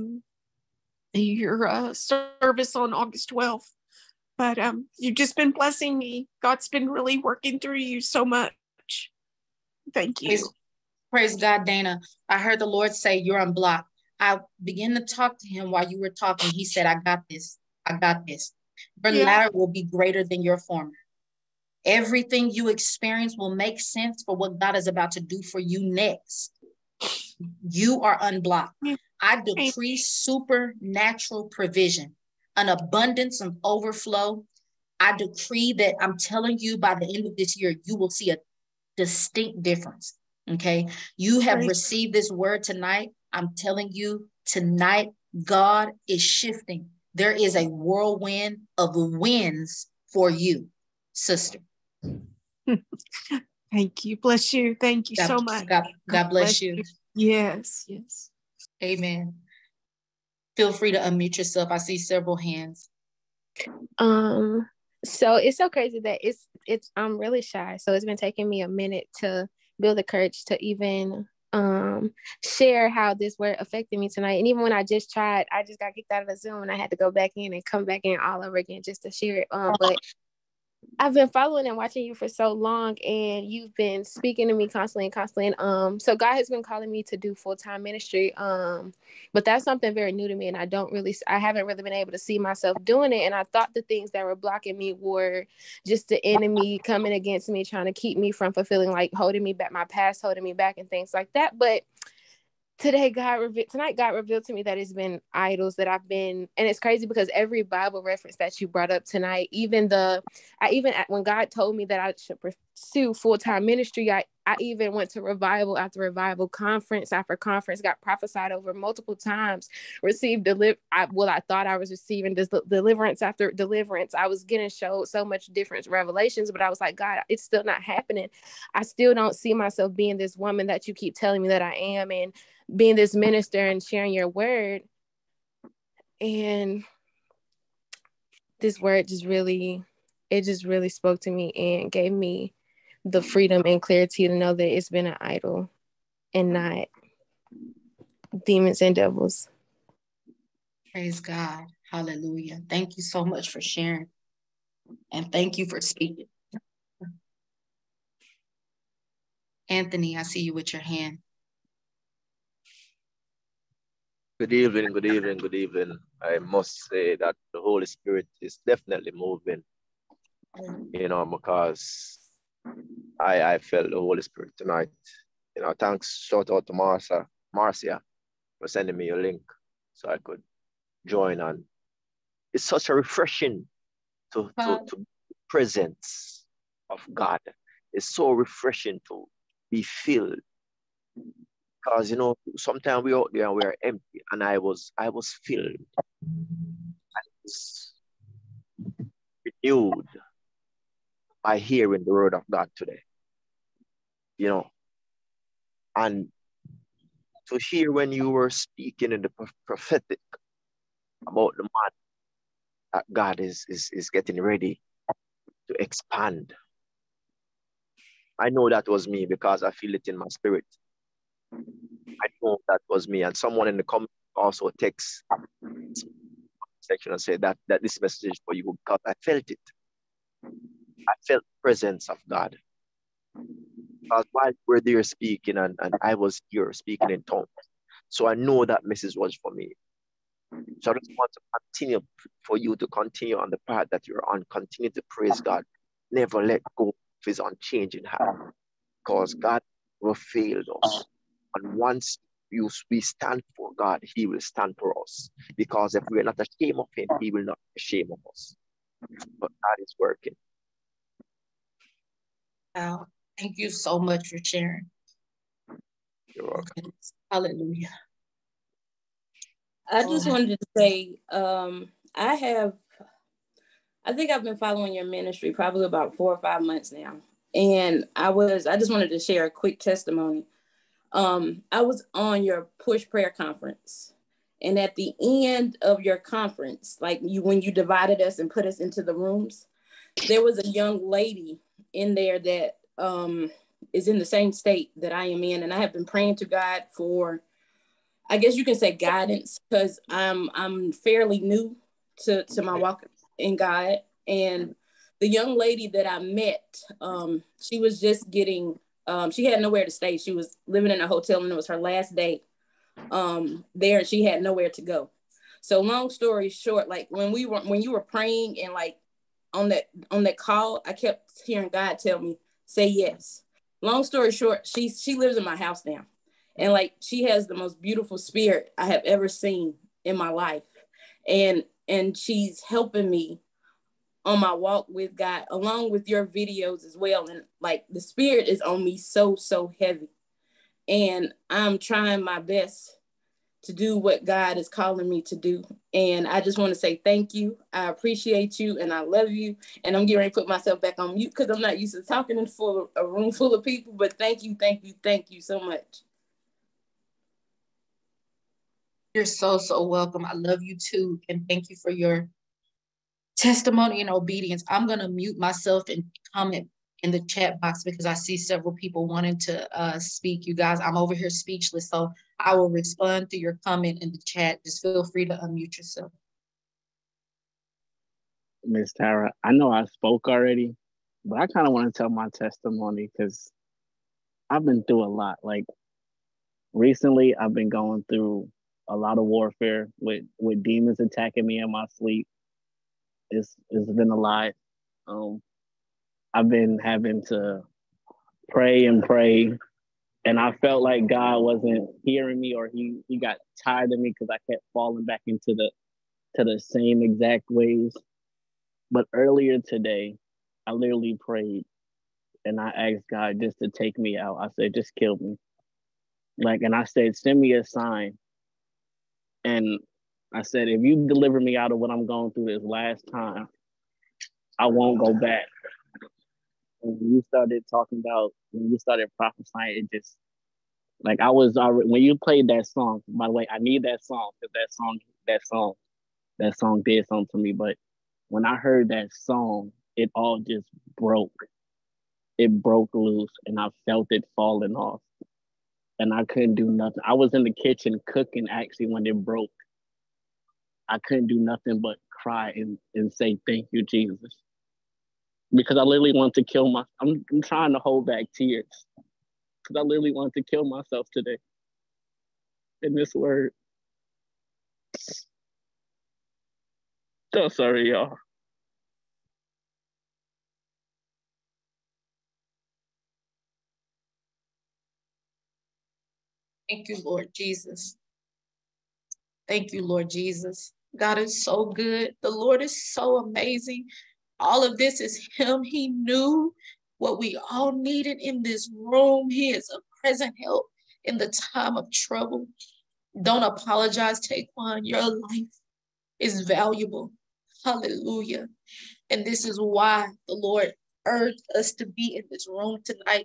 service on August 12th. But you've just been blessing me. God's been really working through you so much. Thank you. Praise God, Dana. I heard the Lord say, you're unblocked. I began to talk to him while you were talking. He said, I got this. I got this. Your latter will be greater than your former. Everything you experience will make sense for what God is about to do for you next. You are unblocked. I decree supernatural provision, an abundance of overflow. I decree that, I'm telling you, by the end of this year, you will see a distinct difference. Okay. You have received this word tonight. I'm telling you tonight, God is shifting. There is a whirlwind of wins for you, sister. Thank you. Bless you. Thank you so much. God bless you. Yes. Yes. Amen. Feel free to unmute yourself. I see several hands. So it's so crazy that I'm really shy. So it's been taking me a minute to build the courage to even share how this word affected me tonight. And even when I just tried, I just got kicked out of the Zoom, and I had to go back in and come back in all over again just to share it. But I've been following and watching you for so long, and you've been speaking to me constantly. And so God has been calling me to do full-time ministry. But that's something very new to me, and I haven't really been able to see myself doing it. And I thought the things that were blocking me were just the enemy coming against me, trying to keep me from fulfilling, like holding me back, my past holding me back and things like that. But tonight God revealed to me that it's been idols that I've been, and it's crazy because every Bible reference that you brought up tonight, when God told me that I should pursue full-time ministry, I even went to revival after revival, conference after conference, got prophesied over multiple times, received I thought I was receiving this deliverance after deliverance. I was getting showed so much different revelations, but I was like, God, it's still not happening. I still don't see myself being this woman that you keep telling me that I am, and being this minister and sharing your word. And this word just really spoke to me and gave me the freedom and clarity to know that it's been an idol and not demons and devils. Praise God. Hallelujah. Thank you so much for sharing. And thank you for speaking. Anthony, I see you with your hand. Good evening, good evening, good evening. I must say that the Holy Spirit is definitely moving, because I felt the Holy Spirit tonight. Thanks, shout out to Marcia for sending me a link so I could join on. It's such a refreshing to presence of God. It's so refreshing to be filled. Because sometimes we're out there and we're empty, and I was filled. I was renewed by hearing the word of God today. And to hear when you were speaking in the prophetic about the man that God is getting ready to expand. I know that was me because I feel it in my spirit. I know that was me. And someone in the comments also text section and said that this message is for you, because I felt it. I felt the presence of God. Because while we're there speaking and I was here speaking in tongues. So I know that message was for me. So I just want to continue for you to continue on the path that you're on. Continue to praise God. Never let go of his unchanging hand. Because God will fail us. And once we stand for God, he will stand for us. Because if we are not ashamed of him, he will not be ashamed of us. But God is working. Wow. Thank you so much for sharing. You're welcome. Hallelujah. I just wanted to say, I think I've been following your ministry probably about 4 or 5 months now. And I just wanted to share a quick testimony. I was on your Push Prayer Conference, and at the end of your conference, when you divided us and put us into the rooms, there was a young lady in there that is in the same state that I am in, and I have been praying to God for, I guess you can say, guidance, because I'm fairly new to my walk in God. And the young lady that I met, she was just getting, she had nowhere to stay. She was living in a hotel, and it was her last day there, and she had nowhere to go. So long story short, when you were praying and on that call, I kept hearing God tell me, say yes. Long story short, she lives in my house now. And she has the most beautiful spirit I have ever seen in my life. And she's helping me on my walk with God, along with your videos as well. And the spirit is on me so heavy. And I'm trying my best to do what God is calling me to do. And I just want to say thank you. I appreciate you and I love you. And I'm getting ready to put myself back on mute because I'm not used to talking in a room full of people. But thank you so much. You're so welcome. I love you too. And thank you for your testimony and obedience. I'm going to mute myself and comment in the chat box because I see several people wanting to speak. You guys, I'm over here speechless. So I will respond to your comment in the chat. Just feel free to unmute yourself. Miss Tara, I know I spoke already, but I kind of want to tell my testimony because I've been through a lot. Recently, I've been going through a lot of warfare with demons attacking me in my sleep. It's been a lot. I've been having to pray, and I felt like God wasn't hearing me, or he got tired of me because I kept falling back into the same exact ways. But earlier today, I literally prayed and I asked God just to take me out. I said, just kill me. Like, and I said, send me a sign. And I said, if you deliver me out of what I'm going through this last time, I won't go back. And when you started talking about, when you started prophesying, it just, like, I was already, when you played that song, by the way, I need that song, because that song did something to me. But when I heard that song, it all just broke. It broke loose, and I felt it falling off. And I couldn't do nothing. I was in the kitchen cooking, actually, when it broke. I couldn't do nothing but cry and say, thank you, Jesus. Because I literally wanted to kill I'm trying to hold back tears. Because I literally wanted to kill myself today. In this word. So sorry, y'all. Thank you, Lord Jesus. Thank you, Lord Jesus. God is so good. The Lord is so amazing. All of this is him. He knew what we all needed in this room. He is a present help in the time of trouble. Don't apologize, Taquan. Your life is valuable. Hallelujah. And this is why the Lord urged us to be in this room tonight.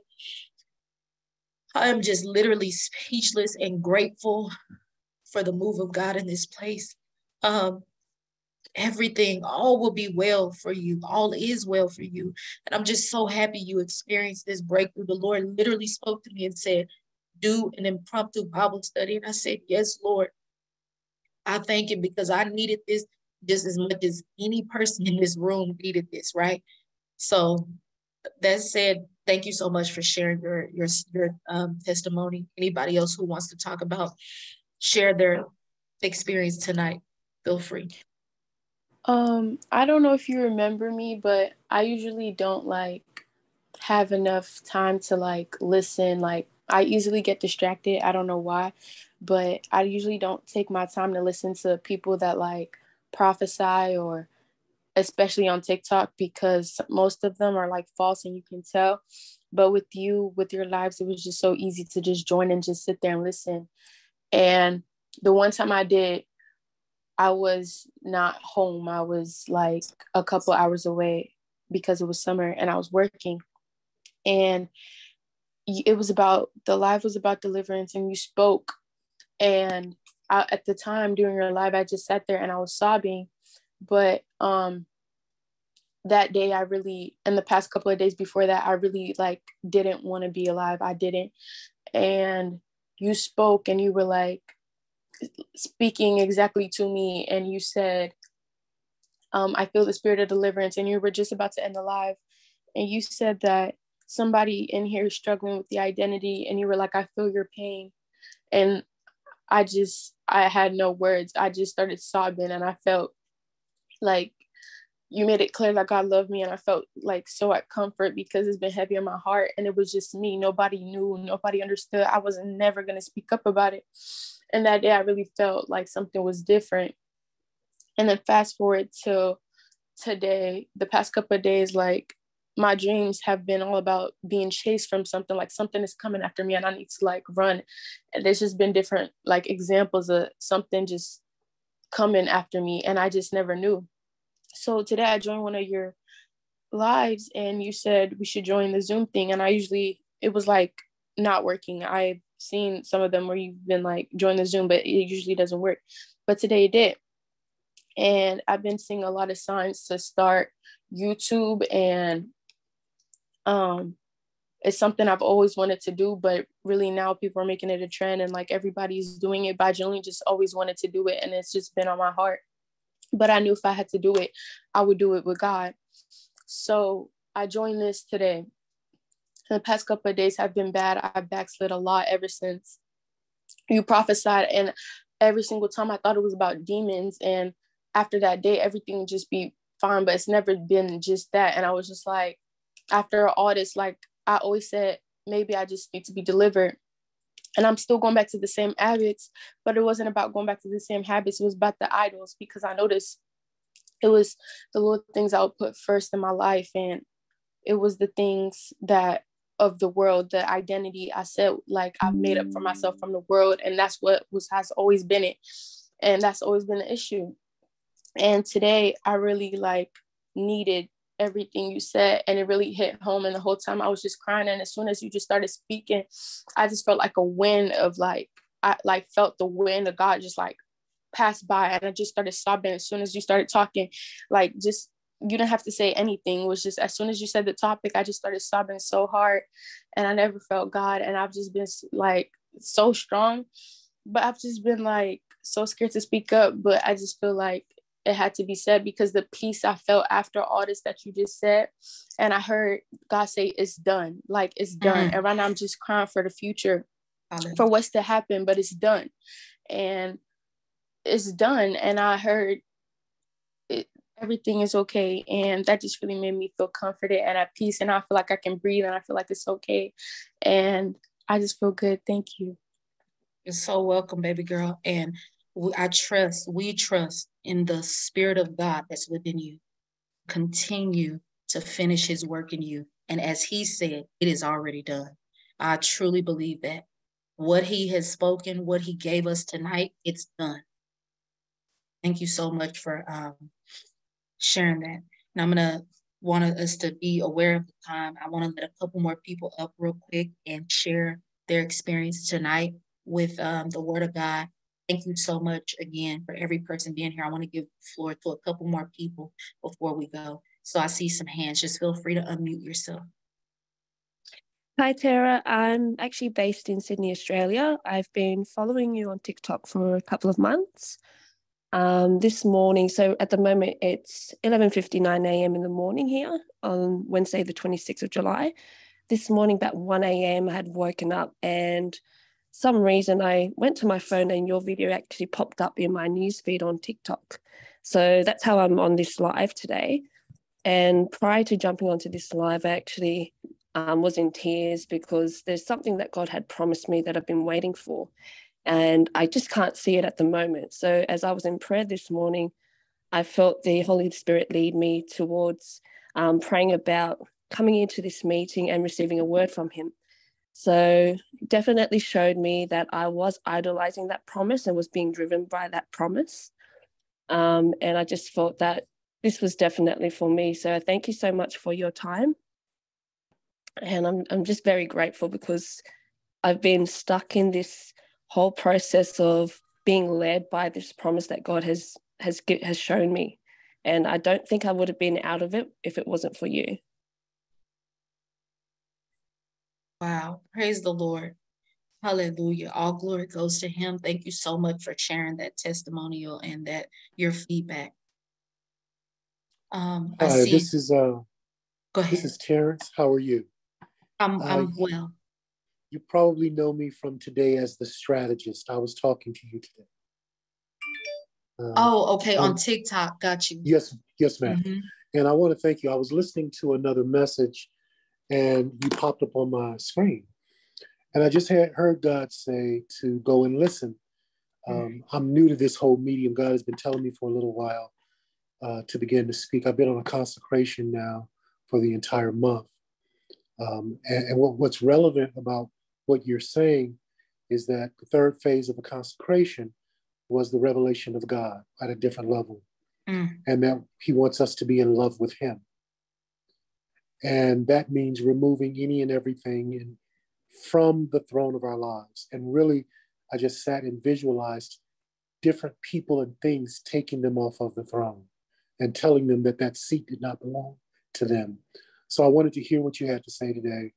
I am just literally speechless and grateful for the move of God in this place. Everything, all will be well for you. All is well for you. And I'm just so happy you experienced this breakthrough. The Lord literally spoke to me and said, do an impromptu Bible study. And I said, yes, Lord. I thank him because I needed this just as much as any person in this room needed this, right? So that said, thank you so much for sharing your testimony. Anybody else who wants to talk about, share their experience tonight, feel free. I don't know if you remember me, but I usually don't have enough time to listen. I easily get distracted. I don't know why, but I usually don't take my time to listen to people that prophesy, or especially on TikTok, because most of them are false and you can tell. But with you, with your lives, it was just so easy to just join and just sit there and listen. And the one time I did, I was not home. I was a couple hours away because it was summer and I was working. And it was the live was about deliverance, and you spoke. And at the time during your live, I just sat there and I was sobbing. But that day, and the past couple of days before that, I really didn't want to be alive. I didn't. And you spoke and you were speaking exactly to me. And you said, I feel the spirit of deliverance. And you were just about to end the live. And you said that somebody in here is struggling with the identity. And you were like, I feel your pain. And I had no words. I just started sobbing, and I felt you made it clear that God loved me, and I felt so at comfort because it's been heavy on my heart, and it was just me. Nobody knew, nobody understood. I was never going to speak up about it. And that day I really felt like something was different. And then fast forward to today, the past couple of days, my dreams have been all about being chased from something, something is coming after me and I need to run. And there's just been different examples of something just coming after me, and I just never knew. So today I joined one of your lives, and you said we should join the Zoom thing. And it was not working. I've seen some of them where you've been join the Zoom, but it usually doesn't work. But today it did. And I've been seeing a lot of signs to start YouTube, and it's something I've always wanted to do, but really now people are making it a trend, and everybody's doing it. But I genuinely just always wanted to do it, and it's just been on my heart. But I knew if I had to do it, I would do it with God. So I joined this today. The past couple of days have been bad. I backslid a lot ever since you prophesied. And every single time I thought it was about demons. And after that day, everything would just be fine. But it's never been just that. And I was just after all this, I always said, maybe I just need to be delivered. And I'm still going back to the same habits, but it wasn't about going back to the same habits. It was about the idols, because I noticed it was the little things I would put first in my life. And it was the things that of the world, the identity I said, like I've made up for myself from the world. And that's what has always been it. And that's always been the issue. And today I really like needed everything you said, and it really hit home. And the whole time I was just crying. And as soon as you just started speaking, I just felt like a wind of like, I like felt the wind of God just like pass by, and I just started sobbing as soon as you started talking. Like, just, you didn't have to say anything. It was just, as soon as you said the topic, I just started sobbing so hard, and I never felt God. And I've just been like so strong, but I've just been like so scared to speak up. But I just feel like it had to be said, because the peace I felt after all this that you just said, and I heard God say it's done, like it's done. And right now I'm just crying for the future, for what's to happen, but it's done. And it's done. And I heard it, everything is okay. And that just really made me feel comforted and at peace. And I feel like I can breathe, and I feel like it's okay. And I just feel good. Thank you. You're so welcome, baby girl. And we trust in the Spirit of God that's within you. Continue to finish his work in you. And as he said, it is already done. I truly believe that. What he has spoken, what he gave us tonight, it's done. Thank you so much for sharing that. And I'm going to want us to be aware of the time. I want to let a couple more people up real quick and share their experience tonight with the Word of God. Thank you so much again for every person being here. I want to give the floor to a couple more people before we go. So I see some hands. Just feel free to unmute yourself. Hi, Tara. I'm actually based in Sydney, Australia. I've been following you on TikTok for a couple of months. This morning, so at the moment it's 11:59 a.m. in the morning here on Wednesday, the 26th of July. This morning, about 1 a.m., I had woken up, and some reason I went to my phone and your video actually popped up in my newsfeed on TikTok. So that's how I'm on this live today. And prior to jumping onto this live, I actually was in tears, because there's something that God had promised me that I've been waiting for, and I just can't see it at the moment. So as I was in prayer this morning, I felt the Holy Spirit lead me towards praying about coming into this meeting and receiving a word from him. So definitely showed me that I was idolizing that promise and was being driven by that promise. And I just felt that this was definitely for me. So thank you so much for your time. And I'm just very grateful, because I've been stuck in this whole process of being led by this promise that God has shown me. And I don't think I would have been out of it if it wasn't for you. Wow. Praise the Lord. Hallelujah. All glory goes to him. Thank you so much for sharing that testimonial and that your feedback. Hi, this is Go ahead. This is Terrence. How are you? I'm well. You probably know me from today as the strategist. I was talking to you today. Okay, on TikTok. Got you. Yes, ma'am. Mm-hmm. And I want to thank you. I was listening to another message, and you popped up on my screen. And I just heard God say to go and listen. I'm new to this whole medium. God has been telling me for a little while to begin to speak. I've been on a consecration now for the entire month. And what's relevant about what you're saying is that the third phase of the consecration was the revelation of God at a different level. And that he wants us to be in love with him. And that means removing any and everything from the throne of our lives. And really, I just sat and visualized different people and things, taking them off of the throne and telling them that that seat did not belong to them. So I wanted to hear what you had to say today.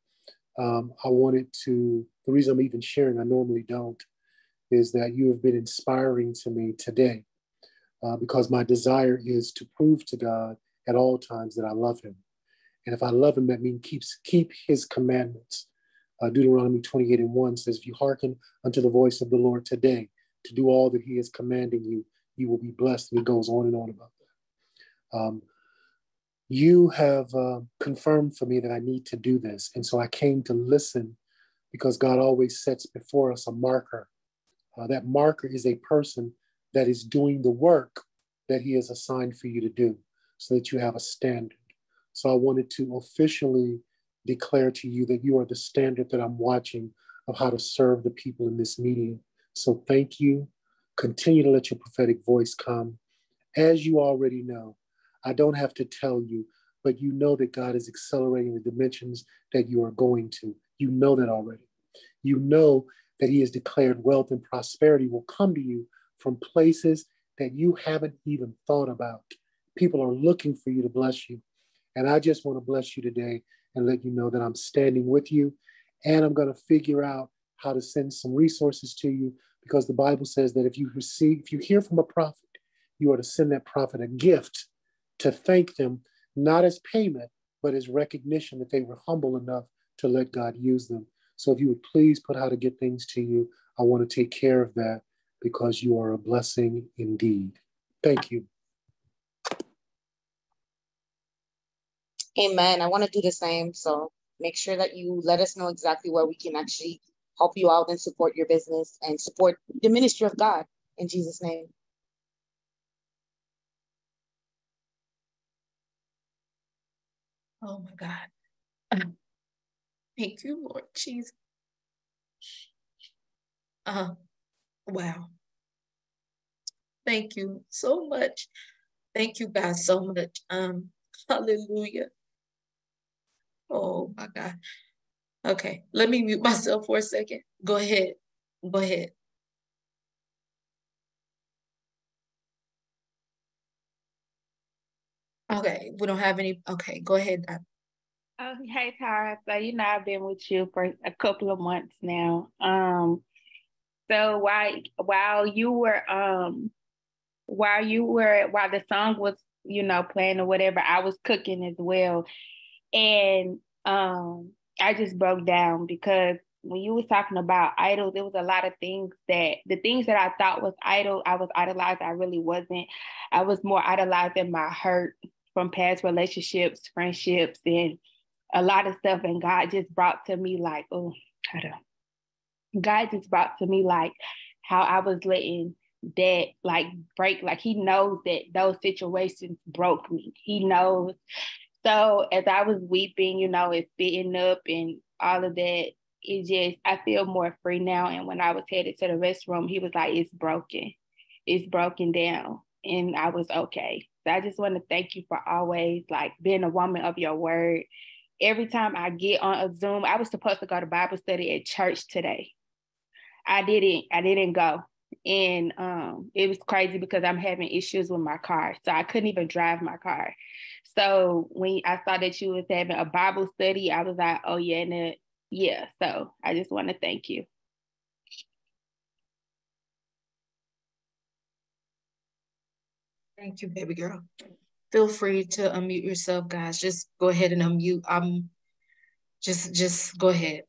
The reason I'm even sharing, I normally don't, is that you have been inspiring to me today, because my desire is to prove to God at all times that I love him. And if I love him, that means keep his commandments. Deuteronomy 28:1 says, if you hearken unto the voice of the Lord today to do all that he is commanding you, you will be blessed. And he goes on and on about that. You have confirmed for me that I need to do this. And so I came to listen, because God always sets before us a marker. That marker is a person that is doing the work that he has assigned for you to do, so that you have a standard. So I wanted to officially declare to you that you are the standard that I'm watching of how to serve the people in this meeting. So thank you. Continue to let your prophetic voice come. As you already know, I don't have to tell you, but you know that God is accelerating the dimensions that you are going to. You know that already. You know that he has declared wealth and prosperity will come to you from places that you haven't even thought about. People are looking for you to bless you. And I just want to bless you today and let you know that I'm standing with you. And I'm going to figure out how to send some resources to you, because the Bible says that if you hear from a prophet, you are to send that prophet a gift to thank them, not as payment, but as recognition that they were humble enough to let God use them. So if you would please put how to get things to you, I want to take care of that, because you are a blessing indeed. Thank you. Amen. I want to do the same. So make sure that you let us know exactly where we can actually help you out and support your business and support the ministry of God in Jesus' name. Oh my God. Thank you, Lord Jesus. Wow. Thank you so much. Thank you guys so much. Hallelujah. Oh my God. Okay, let me mute myself for a second. Go ahead. Go ahead. Okay, we don't have any. Okay, go ahead. Oh, hey Tara. So I've been with you for a couple of months now. So while the song was, playing or whatever, I was cooking as well. And I just broke down, because when you was talking about idols, there was a lot of things that I thought was idol, I was idolized. I really wasn't. I was more idolized in my hurt from past relationships, friendships, and a lot of stuff. And God just brought to me like, God just brought to me like how I was letting that like break. Like he knows that those situations broke me. He knows. So as I was weeping, and spitting up and all of that, I feel more free now. And when I was headed to the restroom, he was like, it's broken. It's broken down. And I was okay. So I just want to thank you for always like being a woman of your word. Every time I get on a Zoom, I was supposed to go to Bible study at church today. I didn't go. And it was crazy because I'm having issues with my car. So I couldn't even drive my car. So when I saw that you was having a Bible study, I was like, oh yeah, yeah. So I just want to thank you. Thank you, baby girl. Feel free to unmute yourself, guys. Just go ahead and unmute. Just go ahead.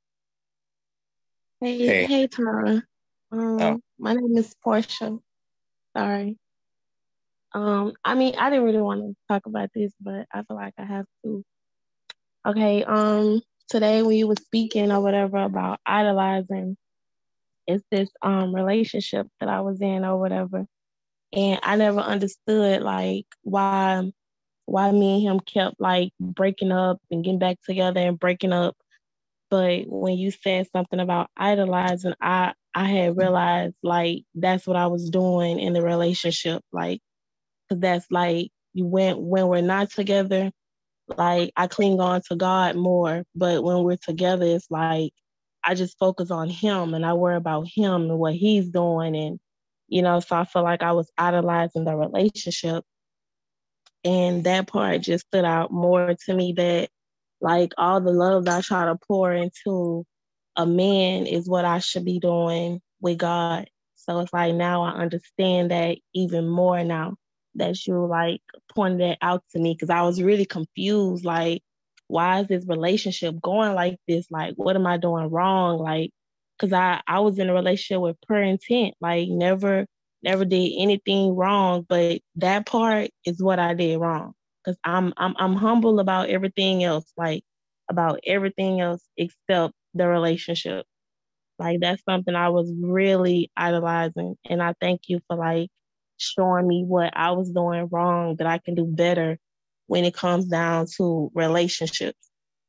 Hey, Tara. My name is Portia. Sorry. I didn't really want to talk about this, but I feel like I have to. Okay, today when you were speaking or whatever about idolizing, it's this relationship that I was in or whatever. And I never understood like why me and him kept like breaking up and getting back together and breaking up. But when you said something about idolizing, I had realized like that's what I was doing in the relationship. Like, cause that's like when we're not together, like I cling on to God more. But when we're together, it's like I just focus on him and I worry about him and what he's doing. And, so I feel like I was idolizing the relationship. And that part just stood out more to me, that like all the love that I try to pour into a man is what I should be doing with God. So it's like now I understand that even more now that you like pointed that out to me, because I was really confused. Like, why is this relationship going like this? Like, what am I doing wrong? Like, because I was in a relationship with pure intent, like never did anything wrong, but that part is what I did wrong. Because I'm humble about everything else, like about everything else except the relationship. Like that's something I was really idolizing. And I thank you for like showing me what I was doing wrong that I can do better when it comes down to relationships.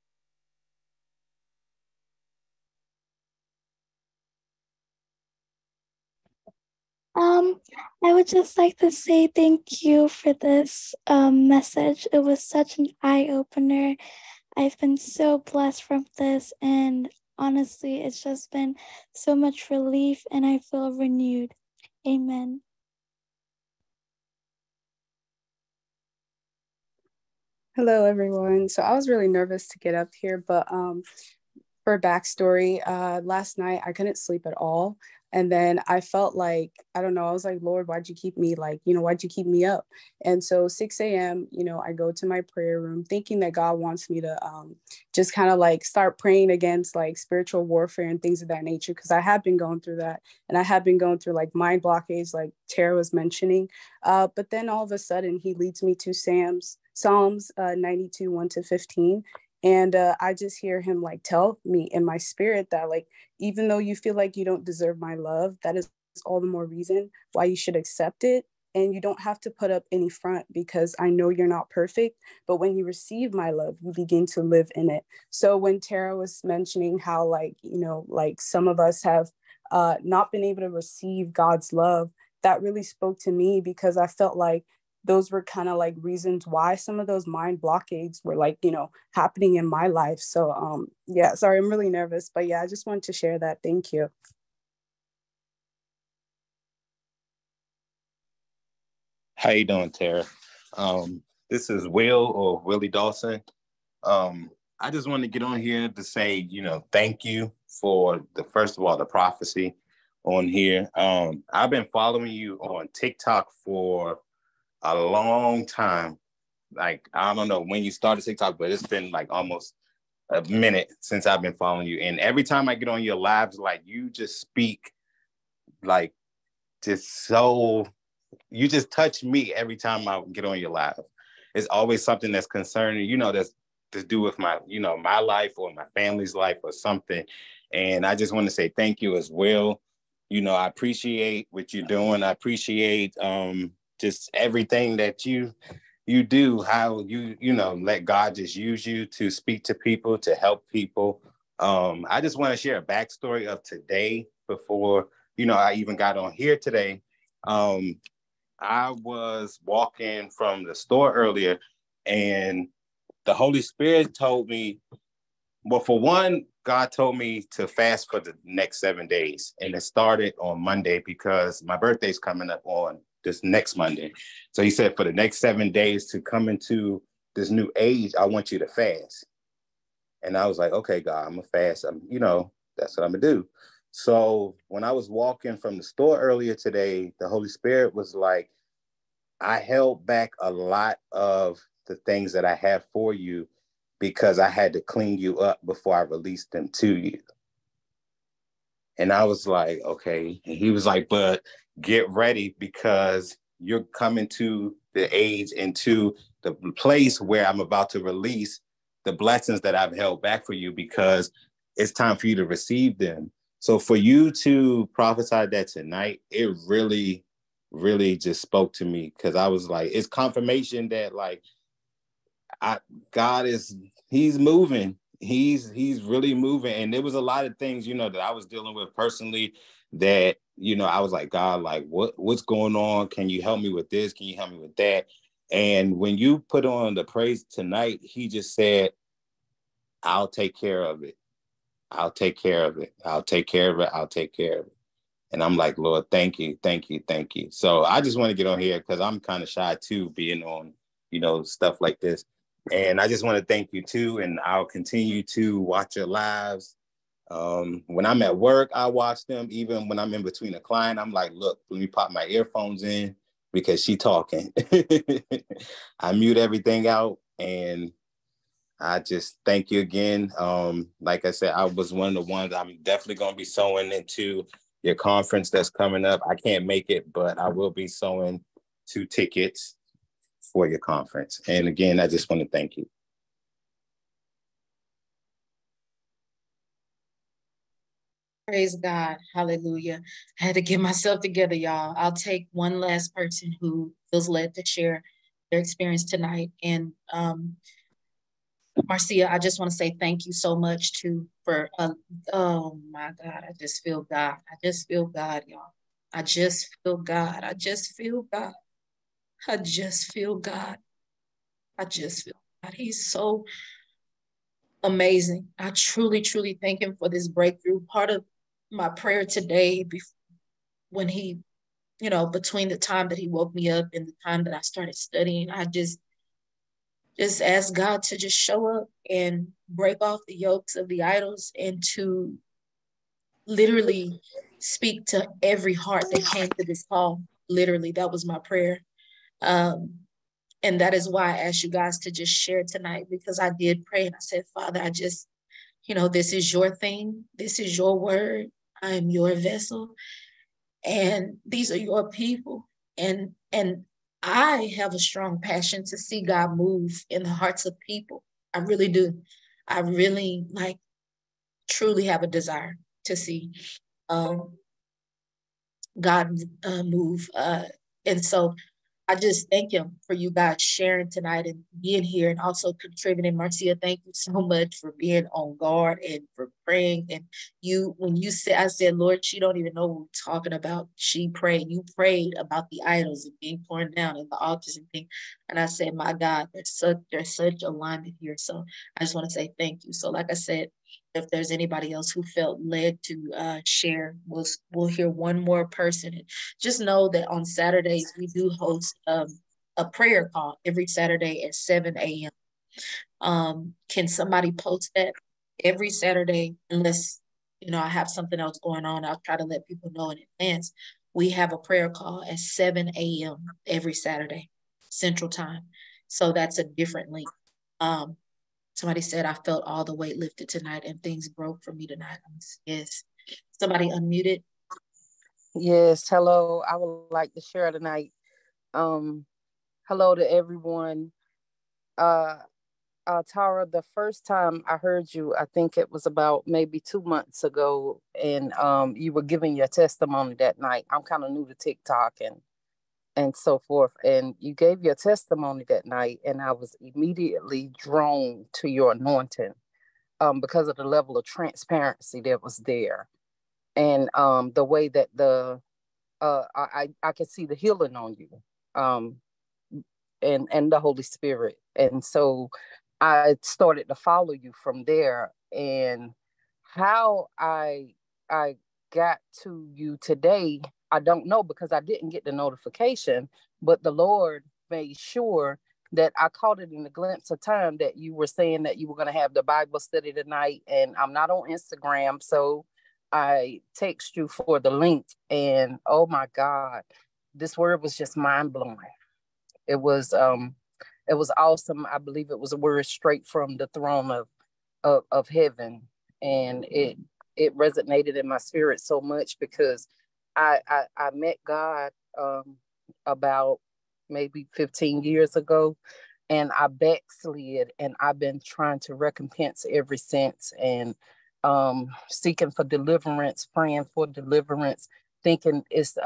I would just like to say thank you for this message. It was such an eye opener. I've been so blessed from this, and honestly, it's just been so much relief, and I feel renewed. Amen. Hello, everyone. So I was really nervous to get up here, but for backstory, last night I couldn't sleep at all. And then I felt like, I don't know, I was like, Lord, why'd you keep me why'd you keep me up? And so 6 a.m., I go to my prayer room thinking that God wants me to just kind of like start praying against like spiritual warfare and things of that nature. Cause I have been going through that. And I have been going through like mind blockades, like Tara was mentioning. But then all of a sudden he leads me to Psalms 92, 1-15. And I just hear him like tell me in my spirit that like, even though you feel like you don't deserve my love, that is all the more reason why you should accept it. And you don't have to put up any front, because I know you're not perfect, but when you receive my love, you begin to live in it. So when Tara was mentioning how like, like some of us have not been able to receive God's love, that really spoke to me, because I felt like those were kind of like reasons why some of those mind blockades were like, happening in my life. So yeah, sorry, I'm really nervous, but yeah, I just wanted to share that. Thank you. How you doing, Tara? This is Will, or Willie Dawson. I just want to get on here to say, thank you for first of all, the prophecy on here. I've been following you on TikTok for a long time. Like, I don't know when you started TikTok, but it's been like almost a minute since I've been following you. And every time I get on your lives, like you just speak like you just touch me every time I get on your live. It's always something that's concerning, that's to do with my, my life or my family's life or something. And I just want to say thank you as well. I appreciate what you're doing. I appreciate just everything that you do, how you let God just use you to speak to people, to help people. I just want to share a backstory of today before, I even got on here today. I was walking from the store earlier, and the Holy Spirit told me, well, for one, God told me to fast for the next 7 days. And it started on Monday because my birthday's coming up on this next Monday. So he said, for the next 7 days to come into this new age, I want you to fast. And I was like, okay, God, I'm gonna fast. That's what I'm gonna do. So when I was walking from the store earlier today, the Holy Spirit was like, I held back a lot of the things that I have for you because I had to clean you up before I released them to you. And I was like, okay. And he was like, but get ready, because you're coming to the age and to the place where I'm about to release the blessings that I've held back for you, because it's time for you to receive them. So for you to prophesy that tonight, it really, really just spoke to me, because I was like, it's confirmation that like God is, he's moving. He's really moving. And there was a lot of things, that I was dealing with personally that, I was like, God, like what's going on? Can you help me with this? Can you help me with that? And when you put on the praise tonight, he just said, I'll take care of it. I'll take care of it. I'll take care of it. I'll take care of it. And I'm like, Lord, thank you, thank you, thank you. So I just want to get on here because I'm kind of shy too, being on, stuff like this. And I just want to thank you too. And I'll continue to watch your lives. When I'm at work, I watch them. Even when I'm in between a client, I'm like, look, let me pop my earphones in because she talking. I mute everything out, and I just thank you again. Like I said, I was one of the ones. I'm definitely going to be sewing into your conference that's coming up. I can't make it, but I will be sewing 2 tickets for your conference. And again, I just want to thank you. Praise God. Hallelujah. I had to get myself together, y'all. I'll take one last person who feels led to share your experience tonight. And Marcia, I just want to say thank you so much too for, oh my God, I just feel God. I just feel God, y'all. I just feel God. I just feel God. I just feel God. I just feel God. He's so amazing. I truly, truly thank him for this breakthrough. Part of my prayer today, when he, you know, between the time that he woke me up and the time that I started studying, I just asked God to just show up and break off the yokes of the idols and to literally speak to every heart that came to this call. Literally, that was my prayer. And that is why I asked you guys to just share tonight, because I did pray and I said, Father, I just, you know, this is your thing. This is your word. I am your vessel. And these are your people. And I have a strong passion to see God move in the hearts of people. I really do. I really truly have a desire to see God move. And so I just thank him for you guys sharing tonight and being here and also contributing. Marcia, thank you so much for being on guard and for praying. And when you said, I said, Lord, she don't even know what we're talking about. She prayed. You prayed about the idols and being torn down and the altars and things. And I said, my God, there's such alignment here. So I just want to say thank you. So like I said, if there's anybody else who felt led to share, we'll hear one more person. And just know that on Saturdays, we do host a prayer call every Saturday at 7 a.m. Can somebody post that every Saturday? Unless, you know, I have something else going on, I'll try to let people know in advance. We have a prayer call at 7 a.m. every Saturday, Central Time. So that's a different link. Somebody said, I felt all the weight lifted tonight and things broke for me tonight. Yes. Somebody unmuted. Yes, hello. I would like to share tonight. Hello to everyone. Tara, the first time I heard you, I think it was about maybe 2 months ago, and you were giving your testimony that night. I'm kind of new to TikTok and so forth, and you gave your testimony that night, and I was immediately drawn to your anointing because of the level of transparency that was there. And the way that I could see the healing on you, and the Holy Spirit. And so I started to follow you from there. And how I got to you today, I don't know, because I didn't get the notification, but the Lord made sure that I caught it in the glimpse of time that you were saying that you were going to have the Bible study tonight. And I'm not on Instagram, so I text you for the link, and oh my God, this word was just mind blowing. It was awesome. I believe it was a word straight from the throne of heaven, and it resonated in my spirit so much because I met God about maybe 15 years ago, and I backslid, and I've been trying to recompense ever since, and seeking for deliverance, praying for deliverance, thinking it's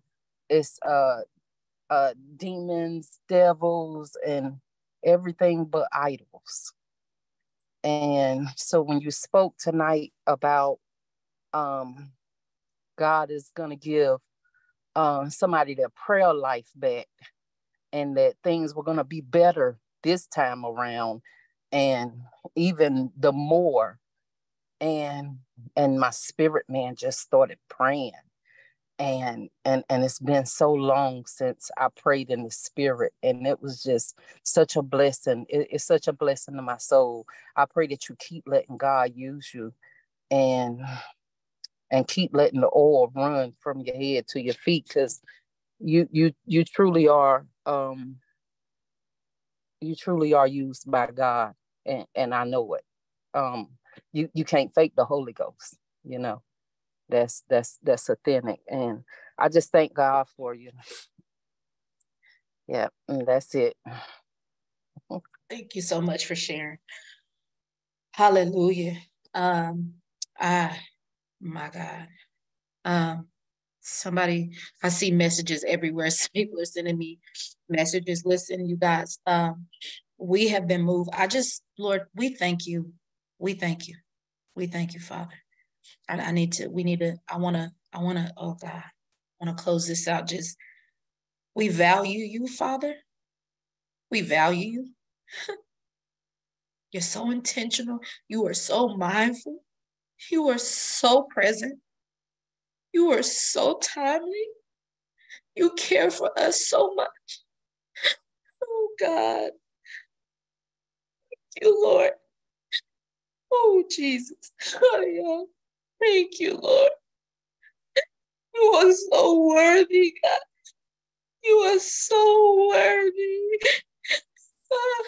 demons, devils, and everything but idols. And so when you spoke tonight about God is going to give somebody their prayer life back, and that things were going to be better this time around, and even the more, and my spirit man just started praying, and it's been so long since I prayed in the spirit, and it was just such a blessing. It's such a blessing to my soul. I pray that you keep letting God use you, and keep letting the oil run from your head to your feet, because you truly are used by God, and I know it. You can't fake the Holy Ghost, you know. That's authentic, and I just thank God for you. Yeah, and that's it. Thank you so much for sharing. Hallelujah. My God. Somebody, I see messages everywhere. Some people are sending me messages. Listen, you guys, we have been moved. Lord, we thank you. We thank you. We thank you, Father. I want to, oh God, I want to close this out. We value you, Father. We value you. You're so intentional. You are so mindful. You are so present. You are so timely. You care for us so much. Oh God. Thank you, Lord. Oh Jesus. Oh, yeah. Thank you, Lord. You are so worthy, God. You are so worthy. Oh,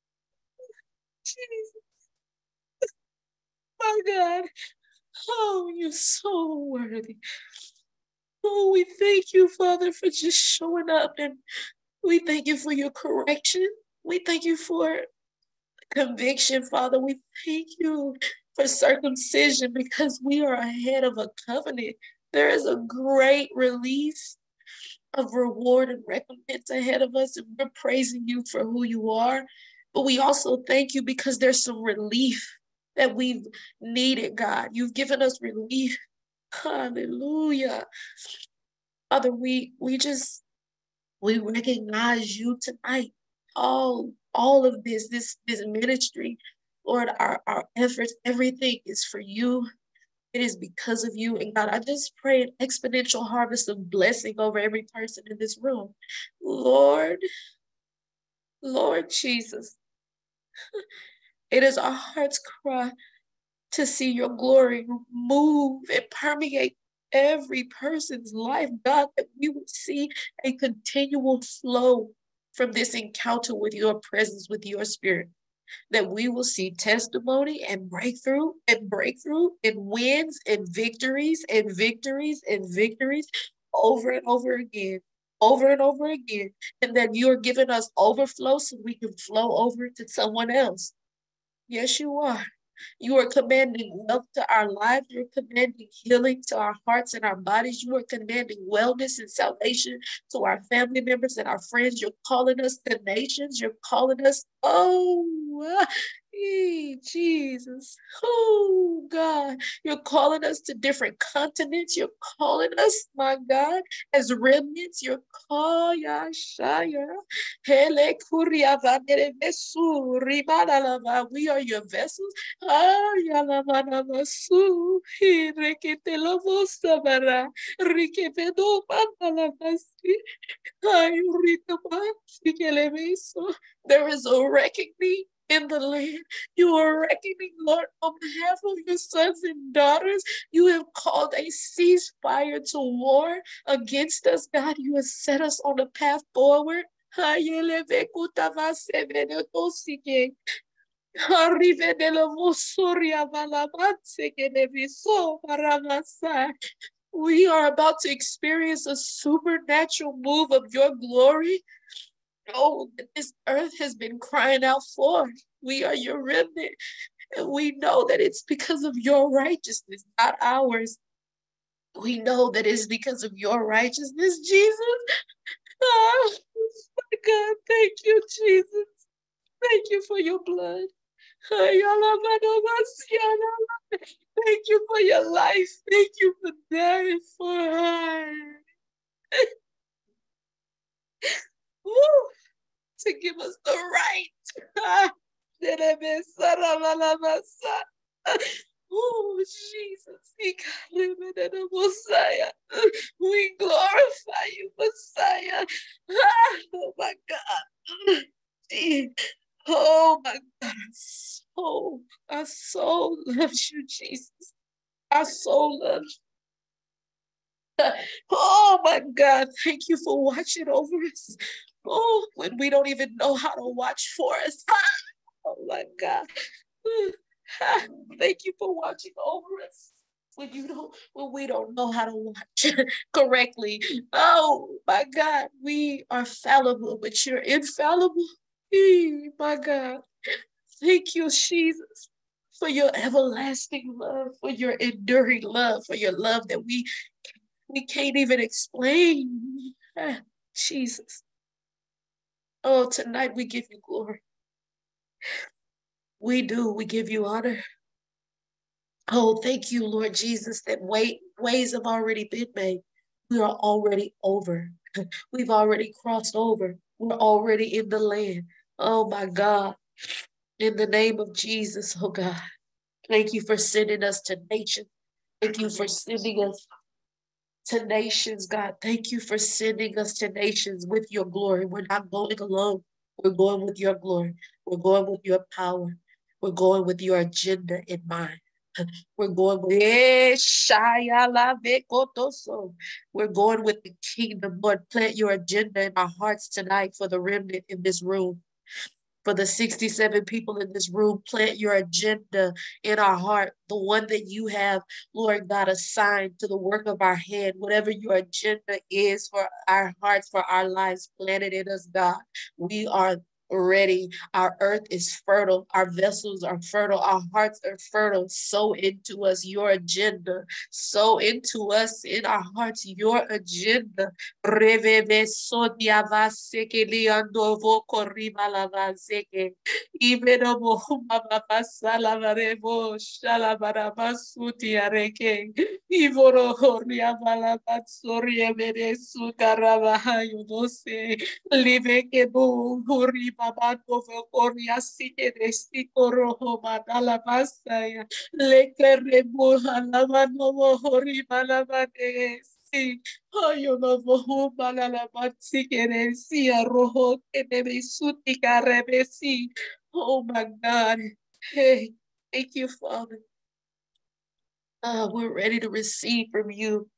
Jesus. My God. Oh, you're so worthy. Oh, we thank you, Father, for just showing up, and we thank you for your correction. We thank you for conviction, Father. We thank you for circumcision because we are ahead of a covenant. There is a great release of reward and recompense ahead of us, and we're praising you for who you are. But we also thank you because there's some relief that we've needed, God. You've given us relief. Hallelujah. Father, we recognize you tonight. All of this ministry, Lord, our efforts, everything is for you. It is because of you. And God, I just pray an exponential harvest of blessing over every person in this room. Lord Jesus, it is our heart's cry to see your glory move and permeate every person's life, God, that we would see a continual flow from this encounter with your presence, with your spirit, that we will see testimony and breakthrough and wins and victories and victories and victories over and over again, and that you're giving us overflow so we can flow over to someone else. Yes, you are. You are commanding wealth to our lives. You're commanding healing to our hearts and our bodies. You are commanding wellness and salvation to our family members and our friends. You're calling us to nations. You're calling us, Jesus. Oh, God. You're calling us to different continents. You're calling us, my God, as remnants. You're calling Yashaya. We are your vessels. There is a reckoning in the land. You are reckoning, Lord, on behalf of your sons and daughters. You have called a ceasefire to war against us, God. You have set us on a path forward. We are about to experience a supernatural move of your glory. Oh, this earth has been crying out for. We are your remnant, and we know that it's because of your righteousness, not ours. We know that it's because of your righteousness, Jesus. Oh, my God, thank you, Jesus. Thank you for your blood. Thank you for your life. Thank you for dying for her. To give us the right. Oh, Jesus. Messiah. We glorify you, Messiah. Oh, my God. Oh, my God. Our soul loves you, Jesus. Our soul loves you. Oh, my God. Thank you for watching over us. Oh, when we don't even know how to watch for us. Oh, my God. Thank you for watching over us when we don't know how to watch correctly. Oh, my God. We are fallible, but you're infallible. My God. Thank you, Jesus, for your everlasting love, for your enduring love, for your love that we We can't even explain. Jesus. Oh, tonight we give you glory. We do. We give you honor. Oh, thank you, Lord Jesus, that ways have already been made. We are already over. We've already crossed over. We're already in the land. Oh, my God. In the name of Jesus, oh God. Thank you for sending us to nations. Thank you for sending us to nations, God. Thank you for sending us to nations with your glory. We're not going alone. We're going with your glory. We're going with your power. We're going with your agenda in mind. We're going with we're going with the kingdom. Lord, plant your agenda in our hearts tonight for the remnant in this room. For the 67 people in this room, plant your agenda in our heart, the one that you have, Lord God, assigned to the work of our hand. Whatever your agenda is for our hearts, for our lives, plant it in us, God. We are ready. Our earth is fertile. Our vessels are fertile. Our hearts are fertile. Sow into us your agenda. Sow into us in our hearts your agenda. Korea sike desti koroho madala masaya leke rebo halama no hori malama si ayo no vohu malala matsi kere si aroho kene suti karebe si. Oh my God. Hey, thank you, Father. We're ready to receive from you.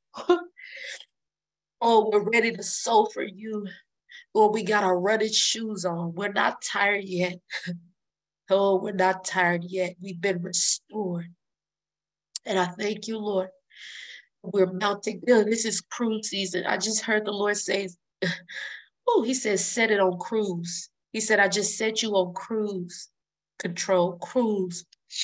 Oh, we're ready to sow for you. Lord, we got our running shoes on. We're not tired yet. Oh, we're not tired yet. We've been restored. And I thank you, Lord. We're mounting. This is cruise season. I just heard the Lord say, oh, he says, set it on cruise. He said, I just set you on cruise control, cruise.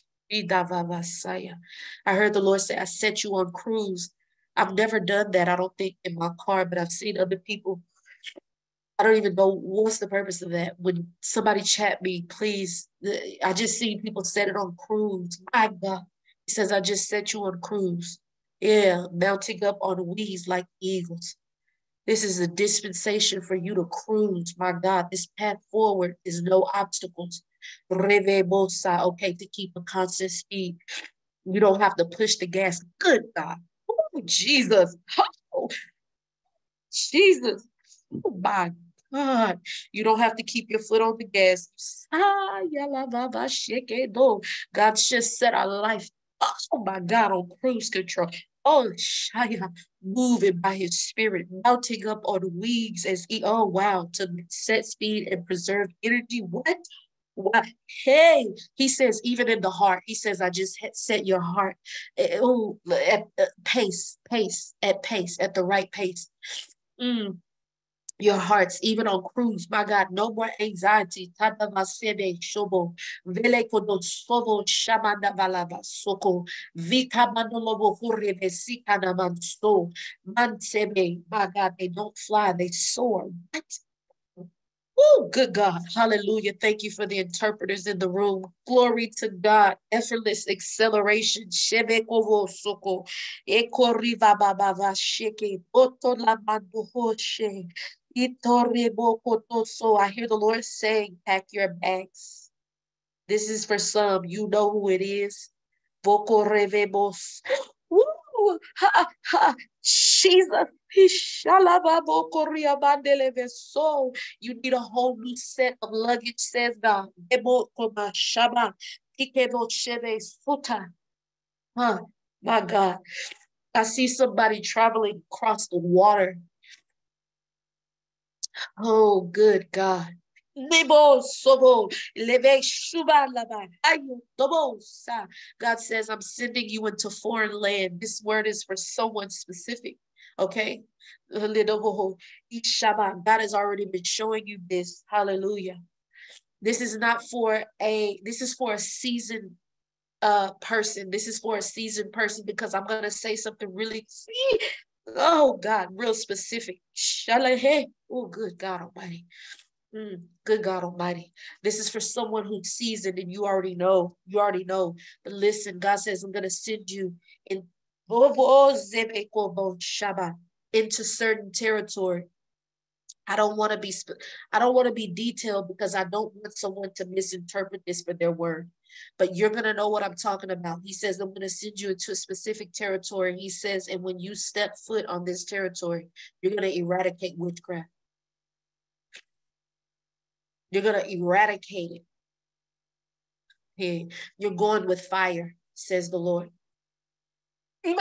I heard the Lord say, I set you on cruise. I've never done that, I don't think, in my car, but I've seen other people. I don't even know what's the purpose of that. When somebody chat me, please, I just see people set it on cruise. My God. He says, I just set you on cruise. Yeah, mounting up on wings like eagles. This is a dispensation for you to cruise. My God, this path forward is no obstacles. Okay, to keep a constant speed. You don't have to push the gas. Good God. Oh, Jesus. Oh, Jesus. Oh, my God. You don't have to keep your foot on the gas. God just set our life, oh my God, on cruise control. Oh, Shaya, moving by his spirit, mounting up on wings as he, oh wow, to set speed and preserve energy. What? What? Hey, he says, even in the heart, he says, I just set your heart at pace, at the right pace. Your hearts, even on cruise, my God, no more anxiety. Shobo, Vele kodo sovo shamanda valava soko, Vika manolobo hurebe sikana manso, Mansebe, my God, they don't fly, they soar. What? Oh, good God. Hallelujah. Thank you for the interpreters in the room. Glory to God. Effortless acceleration. Shebekovo soko. Ekoriva babava sheke. Oto la manduhoshe. Itorebo kotoso. I hear the Lord saying, pack your bags. This is for some. You know who it is. Voko revebos. Woo! Ha, ha. Jesus. You need a whole new set of luggage, says God. Huh, my God. I see somebody traveling across the water. Oh, good God. God says, I'm sending you into foreign land. This word is for someone specific. Okay. God has already been showing you this. Hallelujah. This is for a seasoned person. This is for a seasoned person, because I'm going to say something really, Oh God, real specific. Shalahe. Oh, good God Almighty. Good God Almighty. This is for someone who's seasoned and you already know. You already know. But listen, God says, I'm going to send you into certain territory. I don't want to be detailed because I don't want someone to misinterpret this for their word. But you're going to know what I'm talking about. He says, I'm going to send you into a specific territory. He says, and when you step foot on this territory, you're going to eradicate witchcraft. You're going to eradicate it. Hey, you're going with fire, says the Lord. I'm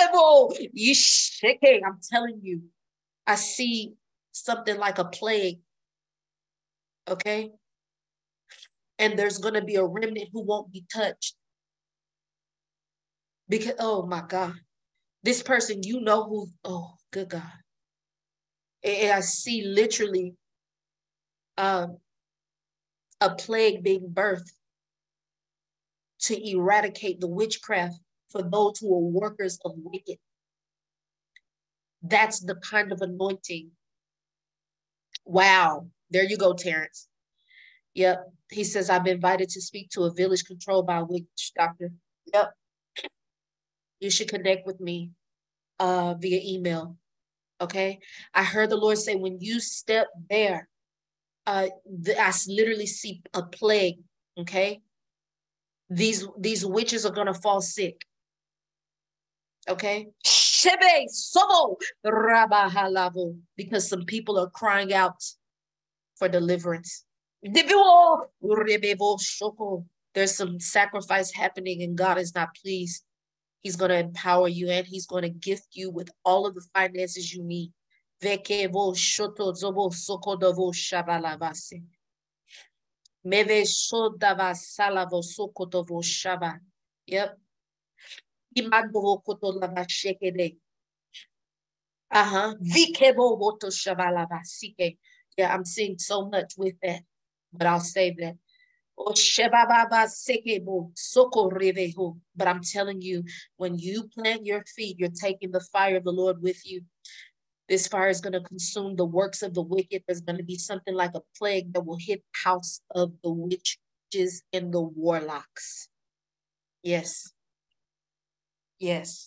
telling you, I see something like a plague. Okay? And there's going to be a remnant who won't be touched. Because, oh my God, this person, you know who, oh, good God. And I see literally a plague being birthed to eradicate the witchcraft for those who are workers of wicked. That's the kind of anointing. Wow. There you go, Terrence. Yep. He says, I've been invited to speak to a village controlled by a witch doctor. Yep. You should connect with me via email. Okay. I heard the Lord say, when you step there, I literally see a plague. Okay. These witches are going to fall sick. Okay. Shebe sobo rabahalavo, because some people are crying out for deliverance. There's some sacrifice happening and God is not pleased. He's going to empower you and he's going to gift you with all of the finances you need. Yep. Yeah, I'm seeing so much with that, but I'll save that. But I'm telling you, when you plant your feet, you're taking the fire of the Lord with you. This fire is going to consume the works of the wicked. There's going to be something like a plague that will hit the house of the witches and the warlocks. Yes. Yes.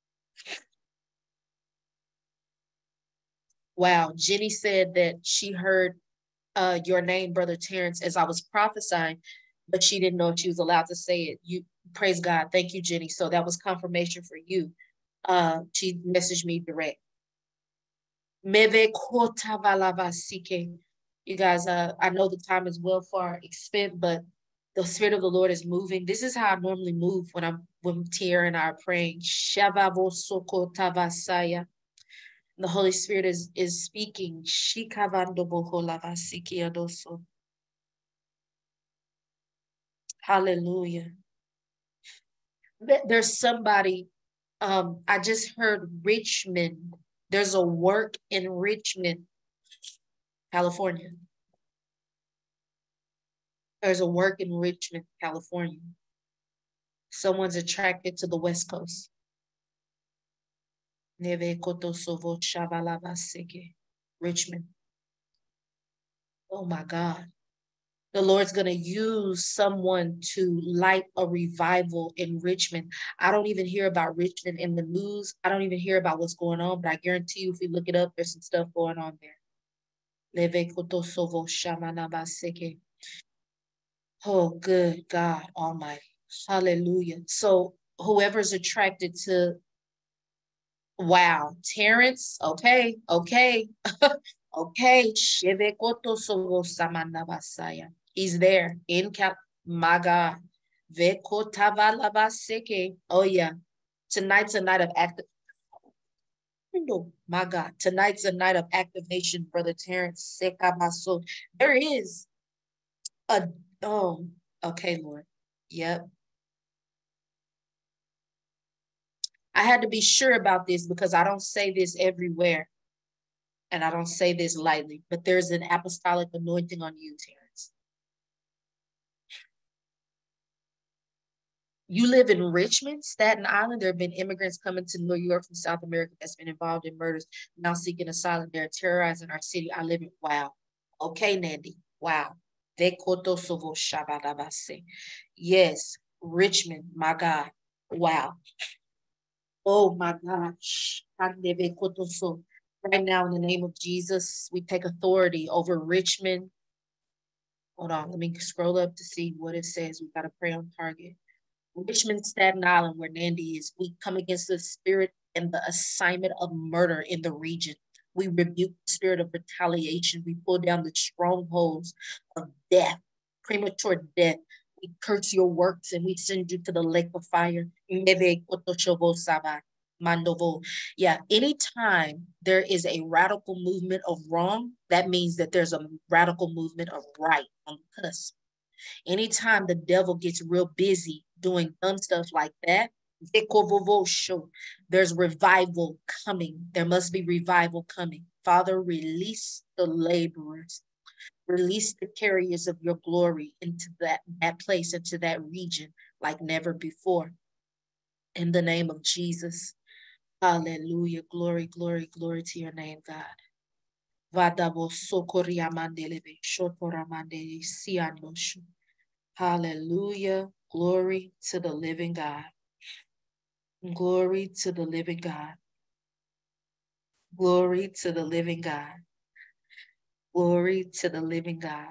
Wow. Jenny said that she heard your name, Brother Terrence, as I was prophesying, but she didn't know if she was allowed to say it. You praise God. Thank you, Jenny. So that was confirmation for you. She messaged me direct. You guys, I know the time is well far spent, but the Spirit of the Lord is moving. This is how I normally move when Tierra and I are praying. The Holy Spirit is speaking. Hallelujah. There's somebody, I just heard Richmond. There's a work in Richmond, California. There's a work in Richmond, California. Someone's attracted to the West Coast. Richmond. Oh my God. The Lord's going to use someone to light a revival in Richmond. I don't even hear about Richmond in the news. I don't even hear about what's going on, but I guarantee you if you look it up, there's some stuff going on there. Oh, good God Almighty. Hallelujah. So whoever's attracted to, wow, Terrence, okay. Okay. He's there in my God. Oh yeah. Tonight's a night of my God. Tonight's a night of activation, Brother Terrence. There is a okay, Lord. Yep. I had to be sure about this because I don't say this everywhere. And I don't say this lightly, but there's an apostolic anointing on you, Terrence. You live in Richmond, Staten Island. There have been immigrants coming to New York from South America that's been involved in murders, now seeking asylum. They're terrorizing our city. I live in, wow. Okay, Nandy, wow. Yes, Richmond, my God, wow. Oh my gosh. Right now, in the name of Jesus, we take authority over Richmond. Hold on, let me scroll up to see what it says. We got to pray on target. Richmond, Staten Island, where Nandy is, we come against the spirit and the assignment of murder in the region. We rebuke the spirit of retaliation. We pull down the strongholds of death, premature death. We curse your works and we send you to the lake of fire. Yeah, anytime there is a radical movement of wrong, that means that there's a radical movement of right on the cusp. Anytime the devil gets real busy doing dumb stuff like that, there's revival coming. There must be revival coming. Father, release the laborers. Release the carriers of your glory into that place, into that region like never before. In the name of Jesus. Hallelujah. Glory, glory, glory to your name, God. Hallelujah. Glory to the living God. Glory to the living God. Glory to the living God. Glory to the living God.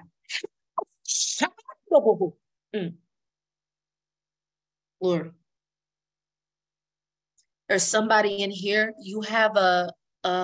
Glory. There's somebody in here. You have I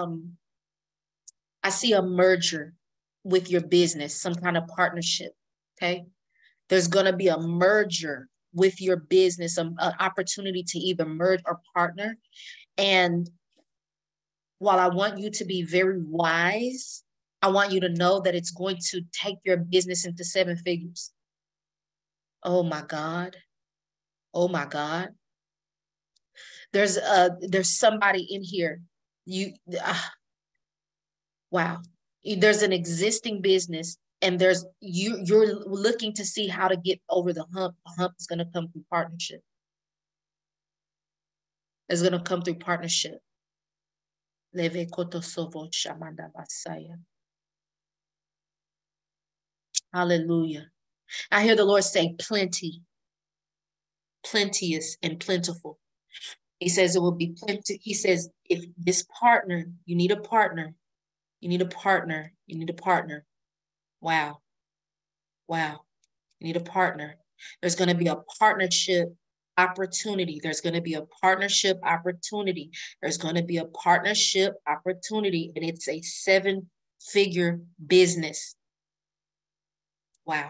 see a merger with your business, some kind of partnership. Okay. There's going to be a merger with your business, an opportunity to either merge or partner. And while I want you to be very wise, I want you to know that it's going to take your business into 7 figures. Oh my God. Oh my God. There's somebody in here. Wow. There's an existing business and you're looking to see how to get over the hump. The hump is going to come through partnership. It's going to come through partnership. Hallelujah. I hear the Lord say plenty, plenteous and plentiful. He says it will be plenty. He says, if this partner, you need a partner, you need a partner, you need a partner. Wow. Wow. You need a partner. There's going to be a partnership opportunity. There's going to be a partnership opportunity. There's going to be a partnership opportunity, and it's a 7-figure business. Wow.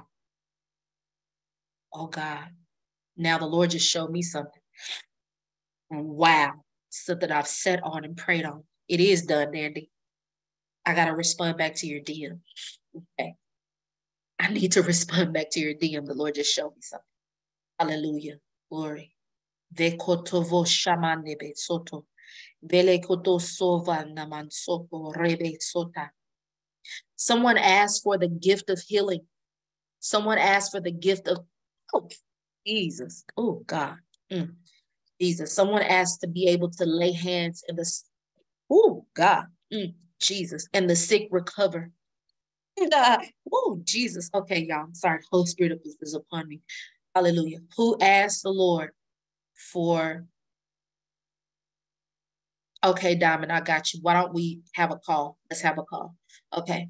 Oh God. Now the Lord just showed me something. Wow. Something I've sat on and prayed on. It is done, Nandy. I got to respond back to your DM. Okay. I need to respond back to your DM. The Lord just showed me something. Hallelujah. Glory. Vekotovo shamanebe soto. Velekoto sova naman soto rebe sota. Someone asked for the gift of healing. Someone asked for the gift of, oh, Jesus. Oh, God. Jesus. Someone asked to be able to lay hands in the, oh, God. Jesus. And the sick recover. Oh, Jesus. Okay, y'all. I'm sorry. Holy Spirit is upon me. Hallelujah. Who asked the Lord for, okay, Diamond, I got you. Why don't we have a call? Let's have a call. Okay.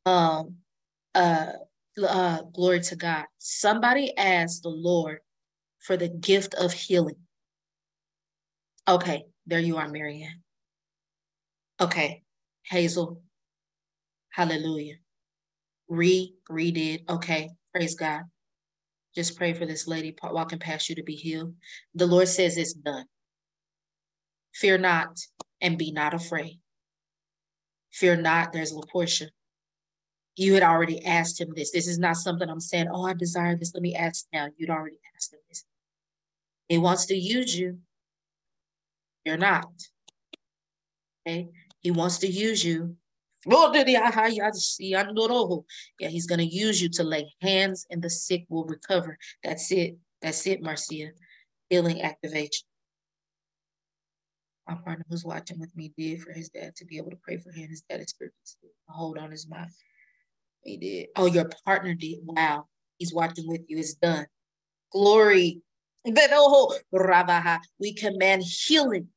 Glory to God. Somebody asked the Lord for the gift of healing. Okay, there you are, Marianne. Okay, Hazel. Hallelujah. Redid. Okay, praise God. Just pray for this lady walking past you to be healed. The Lord says it's done. Fear not and be not afraid. Fear not, there's LaPortia. You had already asked him this. This is not something I'm saying, oh, I desire this. Let me ask now. You'd already asked him this. He wants to use you. You're not. Okay? He wants to use you. Yeah, he's going to use you to lay hands and the sick will recover. That's it. That's it, Marcia. Healing activation. My partner who's watching with me did for his dad to be able to pray for him. His dad is spiritually hold on his mind. He did. Oh, your partner did. Wow. He's watching with you. It's done. Glory. We command healing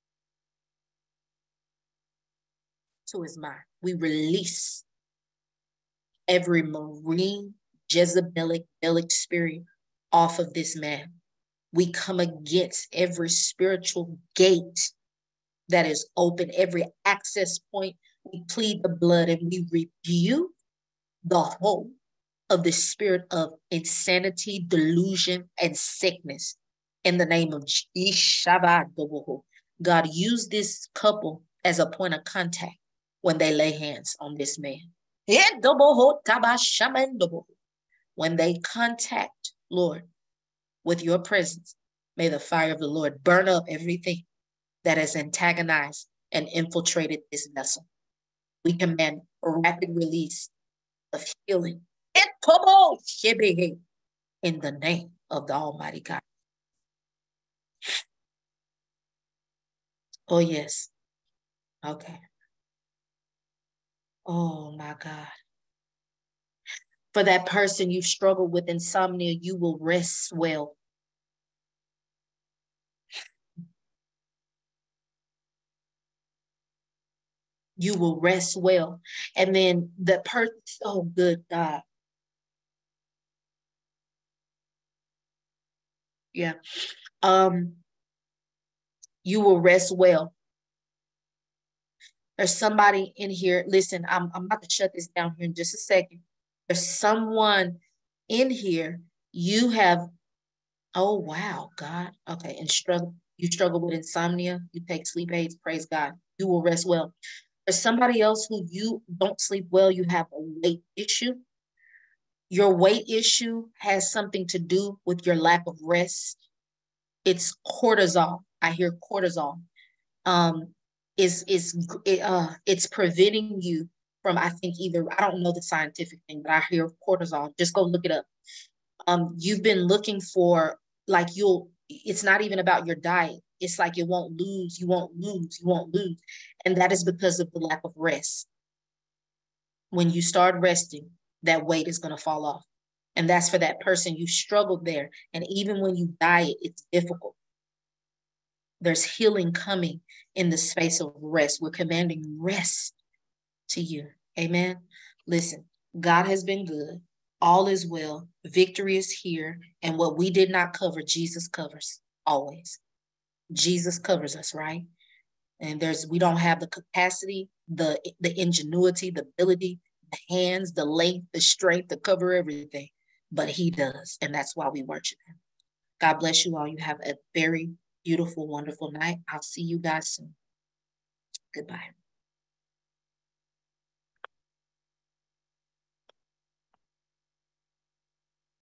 to his mind. We release every marine Jezebelic spirit off of this man. We come against every spiritual gate that is open, every access point. We plead the blood and we rebuke the whole of the spirit of insanity, delusion, and sickness in the name of Jesus. God, use this couple as a point of contact when they lay hands on this man. When they contact, Lord, with your presence, may the fire of the Lord burn up everything that has antagonized and infiltrated this vessel. We command a rapid release of healing in the name of the Almighty God. Oh, yes. Okay. Oh, my God. For that person you struggle with insomnia, you will rest well. You will rest well. And then the person, oh, good God. Yeah. You will rest well. There's somebody in here. Listen, I'm about to shut this down here in just a second. There's someone in here. You have, oh, wow, God. Okay. And you struggle with insomnia. You take sleep aids. Praise God. You will rest well. There's somebody else who you don't sleep well. You have a weight issue. Your weight issue has something to do with your lack of rest. It's cortisol. I hear cortisol. It's preventing you from, I think either, I don't know the scientific thing, but I hear cortisol. Just go look it up. You've been looking for, like, it's not even about your diet. It's like you won't lose. And that is because of the lack of rest. When you start resting, that weight is going to fall off. And that's for that person. You struggled there. And even when you diet, it's difficult. There's healing coming in the space of rest. We're commanding rest to you. Amen. Listen, God has been good. All is well. Victory is here. And what we did not cover, Jesus covers always. Jesus covers us, right? And we don't have the capacity, the ingenuity, the ability, the hands, the length, the strength to cover everything. But he does. And that's why we worship him. God bless you all. You have a very beautiful, wonderful night. I'll see you guys soon. Goodbye.